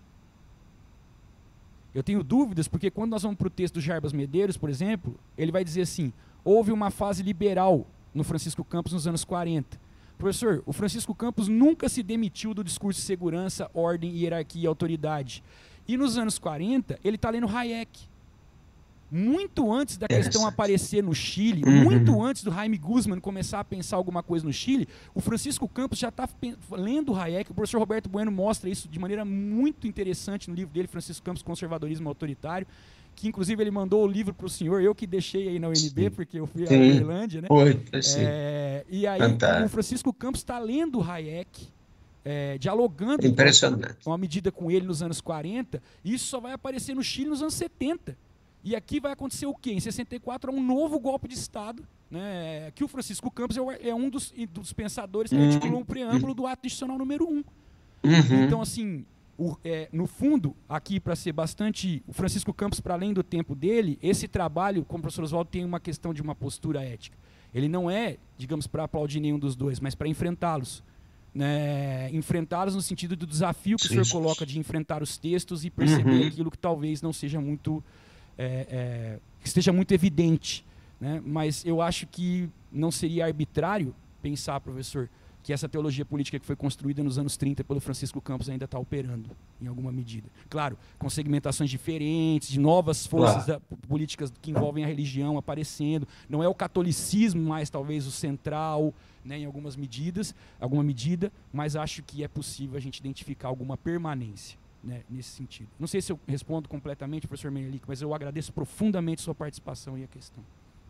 Speaker 3: Eu tenho dúvidas porque quando nós vamos para o texto do Jarbas Medeiros, por exemplo, ele vai dizer assim, houve uma fase liberal no Francisco Campos nos anos quarenta. Professor, o Francisco Campos nunca se demitiu do discurso de segurança, ordem, hierarquia e autoridade. E nos anos quarenta, ele está lendo Hayek. Muito antes da questão aparecer no Chile, uhum. muito antes do Jaime Guzman começar a pensar alguma coisa no Chile, o Francisco Campos já está lendo Hayek. O professor Roberto Bueno mostra isso de maneira muito interessante no livro dele, Francisco Campos, Conservadorismo Autoritário, que inclusive ele mandou o livro para o senhor, eu que deixei aí na U N B, sim. porque eu fui à Irlândia, né?
Speaker 7: Foi, sim.
Speaker 3: É, e aí Fantástico. O Francisco Campos está lendo Hayek, é, dialogando uma medida com ele nos anos quarenta, e isso só vai aparecer no Chile nos anos setenta. E aqui vai acontecer o quê? Em sessenta e quatro, um novo golpe de Estado, né? Que o Francisco Campos é um dos, dos pensadores que uhum. articulou um preâmbulo do ato institucional número um. Uhum. Então, assim, o, é, no fundo, aqui para ser bastante... O Francisco Campos, para além do tempo dele, esse trabalho, como o professor Oswaldo, tem uma questão de uma postura ética. Ele não é, digamos, para aplaudir nenhum dos dois, mas para enfrentá-los. Né? Enfrentá-los no sentido do desafio que Sim. o senhor coloca de enfrentar os textos e perceber uhum. aquilo que talvez não seja muito... É, é, que esteja muito evidente, né? Mas eu acho que não seria arbitrário pensar, professor, que essa teologia política que foi construída nos anos trinta pelo Francisco Campos ainda está operando, em alguma medida. Claro, com segmentações diferentes, de novas forças claro. da, políticas que envolvem a religião aparecendo. Não é o catolicismo mais, talvez, o central, né, em algumas medidas, alguma medida, mas acho que é possível a gente identificar alguma permanência. Né, nesse sentido. Não sei se eu respondo completamente, professor Menelik, mas eu agradeço profundamente sua participação e a questão.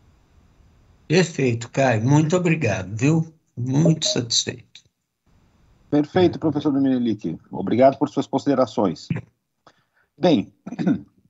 Speaker 7: Perfeito, Caio. Muito obrigado, viu? Muito satisfeito.
Speaker 1: Perfeito, professor Menelik. Obrigado por suas considerações. Bem,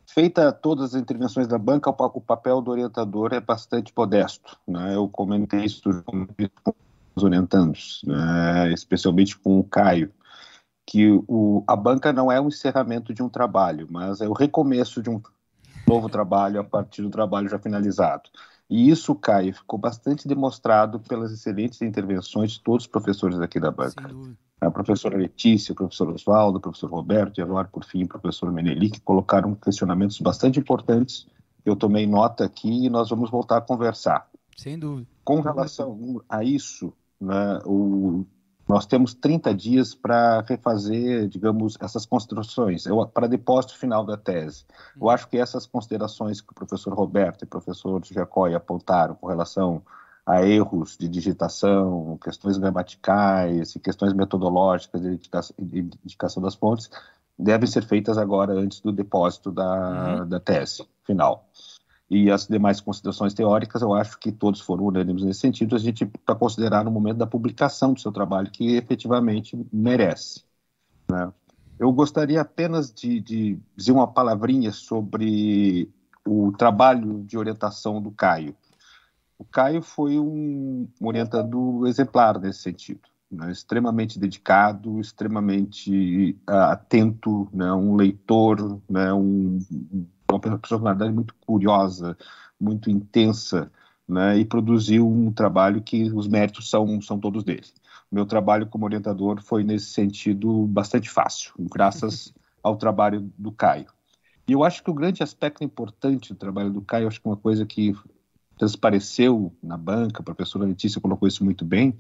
Speaker 1: feita todas as intervenções da banca, o papel do orientador é bastante modesto, né? Eu comentei isso com os orientandos, né? Especialmente com o Caio, que o, a banca não é o encerramento de um trabalho, mas é o recomeço de um novo trabalho a partir do trabalho já finalizado. E isso, Caio, ficou bastante demonstrado pelas excelentes intervenções de todos os professores aqui da banca. A professora Letícia, o professor Oswaldo, o professor Roberto e agora, por fim, o professor Meneli, que colocaram questionamentos bastante importantes. Eu tomei nota aqui e nós vamos voltar a conversar.
Speaker 3: Sem dúvida.
Speaker 1: Com relação a isso, né, o, nós temos trinta dias para refazer, digamos, essas construções, para depósito final da tese. Eu acho que essas considerações que o professor Roberto e o professor Jacói apontaram com relação a erros de digitação, questões gramaticais e questões metodológicas de indicação das fontes, devem ser feitas agora antes do depósito da, uhum. da tese final. E as demais considerações teóricas, eu acho que todos foram unânimes nesse sentido, a gente para considerar no momento da publicação do seu trabalho, que efetivamente merece, né? Eu gostaria apenas de, de dizer uma palavrinha sobre o trabalho de orientação do Caio. O Caio foi um orientador exemplar nesse sentido, né? Extremamente dedicado, extremamente uh, atento, né? Um leitor, né? um, uma personalidade muito curiosa, muito intensa, né? E produziu um trabalho que os méritos são, são todos dele. O meu trabalho como orientador foi, nesse sentido, bastante fácil, graças ao trabalho do Caio. E eu acho que o grande aspecto importante do trabalho do Caio, acho que uma coisa que transpareceu na banca, a professora Letícia colocou isso muito bem,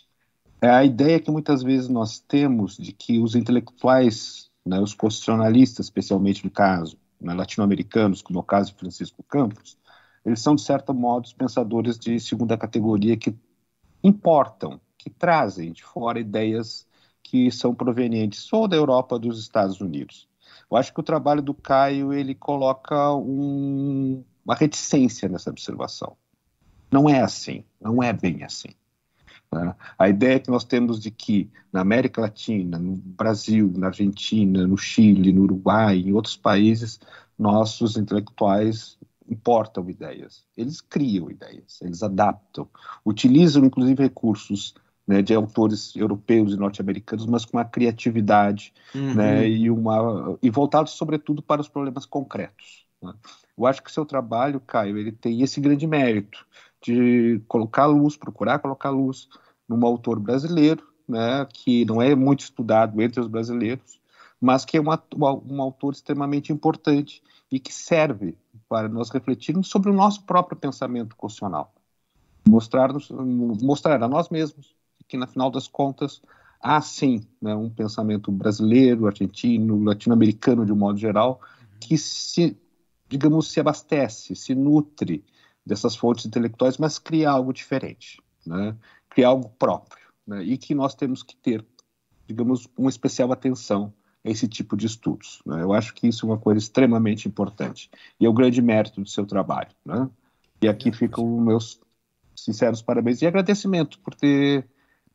Speaker 1: é a ideia que muitas vezes nós temos de que os intelectuais, né, os constitucionalistas, especialmente no caso, né, latino-americanos, como é o caso de Francisco Campos, eles são, de certo modo, os pensadores de segunda categoria que importam, que trazem de fora ideias que são provenientes ou da Europa ou dos Estados Unidos. Eu acho que o trabalho do Caio, ele coloca um, uma reticência nessa observação. Não é assim, não é bem assim. Né? A ideia que nós temos de que na América Latina, no Brasil, na Argentina, no Chile, no Uruguai, em outros países, nossos intelectuais importam ideias. Eles criam ideias, eles adaptam, utilizam inclusive recursos, né, de autores europeus e norte-americanos, mas com uma criatividade, uhum. né, e, uma, e voltados sobretudo para os problemas concretos. Né? Eu acho que o seu trabalho, Caio, ele tem esse grande mérito de colocar luz, procurar colocar luz num autor brasileiro, né, que não é muito estudado entre os brasileiros, mas que é uma, um autor extremamente importante e que serve para nós refletirmos sobre o nosso próprio pensamento constitucional. Mostrar, mostrar a nós mesmos que, no final das contas, há sim, né, um pensamento brasileiro, argentino, latino-americano, de um modo geral, que se, digamos, se abastece, se nutre dessas fontes intelectuais, mas cria algo diferente, né? Cria algo próprio, né? E que nós temos que ter, digamos, uma especial atenção a esse tipo de estudos, né? Eu acho que isso é uma coisa extremamente importante e é o grande mérito do seu trabalho, né? E aqui ficam os meus sinceros parabéns e agradecimento por ter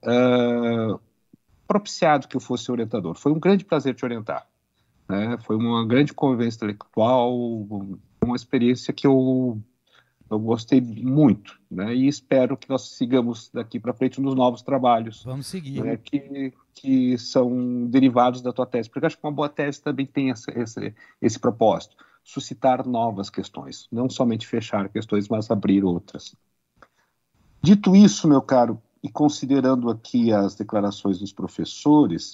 Speaker 1: uh, propiciado que eu fosse orientador. Foi um grande prazer te orientar, né? Foi uma grande convivência intelectual, uma experiência que eu Eu gostei muito, né? E espero que nós sigamos daqui para frente nos novos trabalhos.
Speaker 3: Vamos seguir.
Speaker 1: Né? Que, que são derivados da tua tese. Porque eu acho que uma boa tese também tem esse, esse, esse propósito. Suscitar novas questões. Não somente fechar questões, mas abrir outras. Dito isso, meu caro, e considerando aqui as declarações dos professores,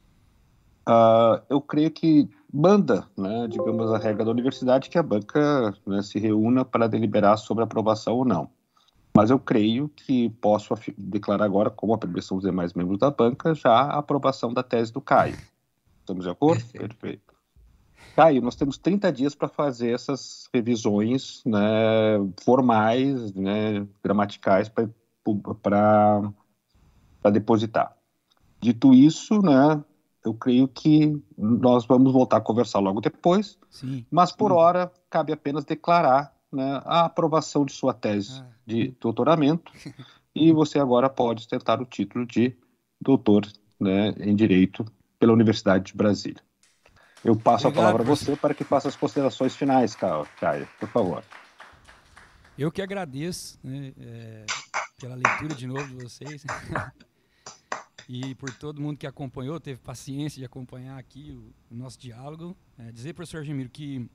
Speaker 1: uh, eu creio que manda, né, digamos, a regra da universidade que a banca, né, se reúna para deliberar sobre aprovação ou não. Mas eu creio que posso declarar agora, como a permissão dos demais membros da banca, já a aprovação da tese do Caio. Estamos de acordo? Perfeito. Perfeito. Caio, nós temos trinta dias para fazer essas revisões, né, formais, né, gramaticais, para depositar. Dito isso, né, eu creio que nós vamos voltar a conversar logo depois, sim, mas por sim. hora cabe apenas declarar, né, a aprovação de sua tese ah. de doutoramento e você agora pode ostentar o título de doutor, né, em Direito pela Universidade de Brasília. Eu passo
Speaker 3: Obrigado,
Speaker 1: a palavra a
Speaker 3: professor.
Speaker 1: você para que faça as considerações finais, Caio, por favor.
Speaker 3: Eu que agradeço, né, é, pela leitura de novo de vocês e por todo mundo que acompanhou, teve paciência de acompanhar aqui o, o nosso diálogo. É, dizer, professor Argemiro, que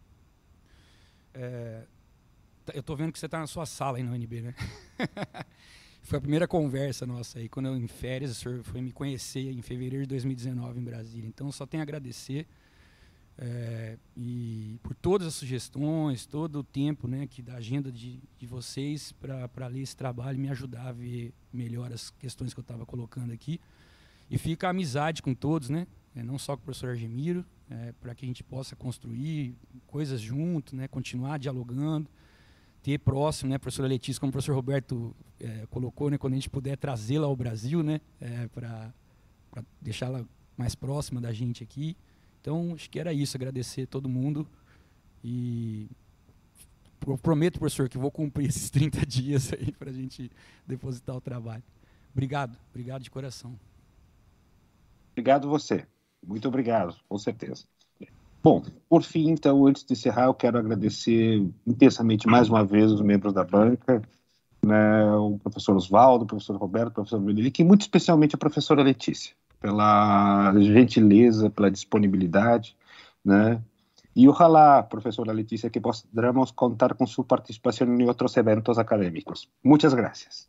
Speaker 3: é, eu estou vendo que você está na sua sala aí na U N B, né? Foi a primeira conversa nossa aí, quando eu em férias, o senhor foi me conhecer em fevereiro de dois mil e dezenove em Brasília. Então, só tenho a agradecer é, e por todas as sugestões, todo o tempo, né, que da agenda de, de vocês para ler esse trabalho, me ajudar a ver melhor as questões que eu estava colocando aqui. E fica a amizade com todos, né? É, não só com o professor Argemiro, é, para que a gente possa construir coisas junto, né, continuar dialogando, ter próximo, né, professora Letícia, como o professor Roberto é, colocou, né, quando a gente puder trazê-la ao Brasil, né, é, para deixá-la mais próxima da gente aqui. Então, acho que era isso, agradecer a todo mundo e prometo, professor, que vou cumprir esses trinta dias aí para a gente depositar o trabalho. Obrigado, obrigado de coração.
Speaker 1: Obrigado você, muito obrigado, com certeza. Bom, por fim, então, antes de encerrar, eu quero agradecer intensamente mais uma vez os membros da banca, né, o professor Oswaldo, o professor Roberto, o professor Benedict, e muito especialmente a professora Letícia, pela gentileza, pela disponibilidade, né? E ojalá, professora Letícia, que podamos contar com sua participação em outros eventos acadêmicos. Muchas gracias.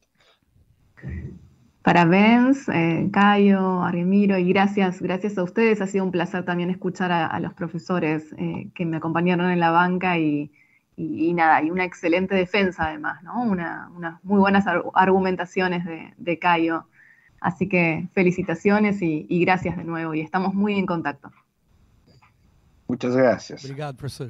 Speaker 4: Parabéns, eh, Caio, Argemiro, y gracias, gracias a ustedes. Ha sido un placer también escuchar a, a los profesores eh, que me acompañaron en la banca y, y, y nada, y una excelente defensa además, ¿no? Una, unas muy buenas ar argumentaciones de, de Caio. Así que felicitaciones y, y gracias de nuevo, y estamos muy en contacto.
Speaker 1: Muchas gracias.
Speaker 3: Obrigado, professor.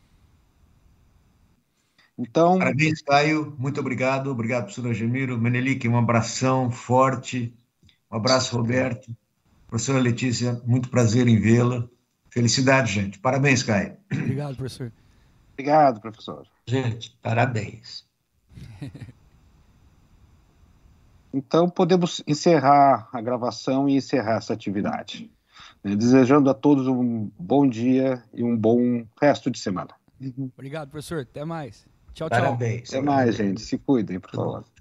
Speaker 1: Então,
Speaker 5: parabéns, Caio. Muito obrigado. Obrigado, professor Argemiro. Menelik, um abração forte. Um abraço, Roberto. Professora Letícia, muito prazer em vê-la. Felicidade, gente. Parabéns, Caio.
Speaker 3: Obrigado, professor.
Speaker 1: Obrigado, professor.
Speaker 7: Gente, parabéns.
Speaker 1: Então, podemos encerrar a gravação e encerrar essa atividade. Desejando a todos um bom dia e um bom resto de semana.
Speaker 3: Obrigado, professor. Até mais. Tchau, tchau.
Speaker 7: Parabéns.
Speaker 1: Até mais, gente. Se cuidem, por favor.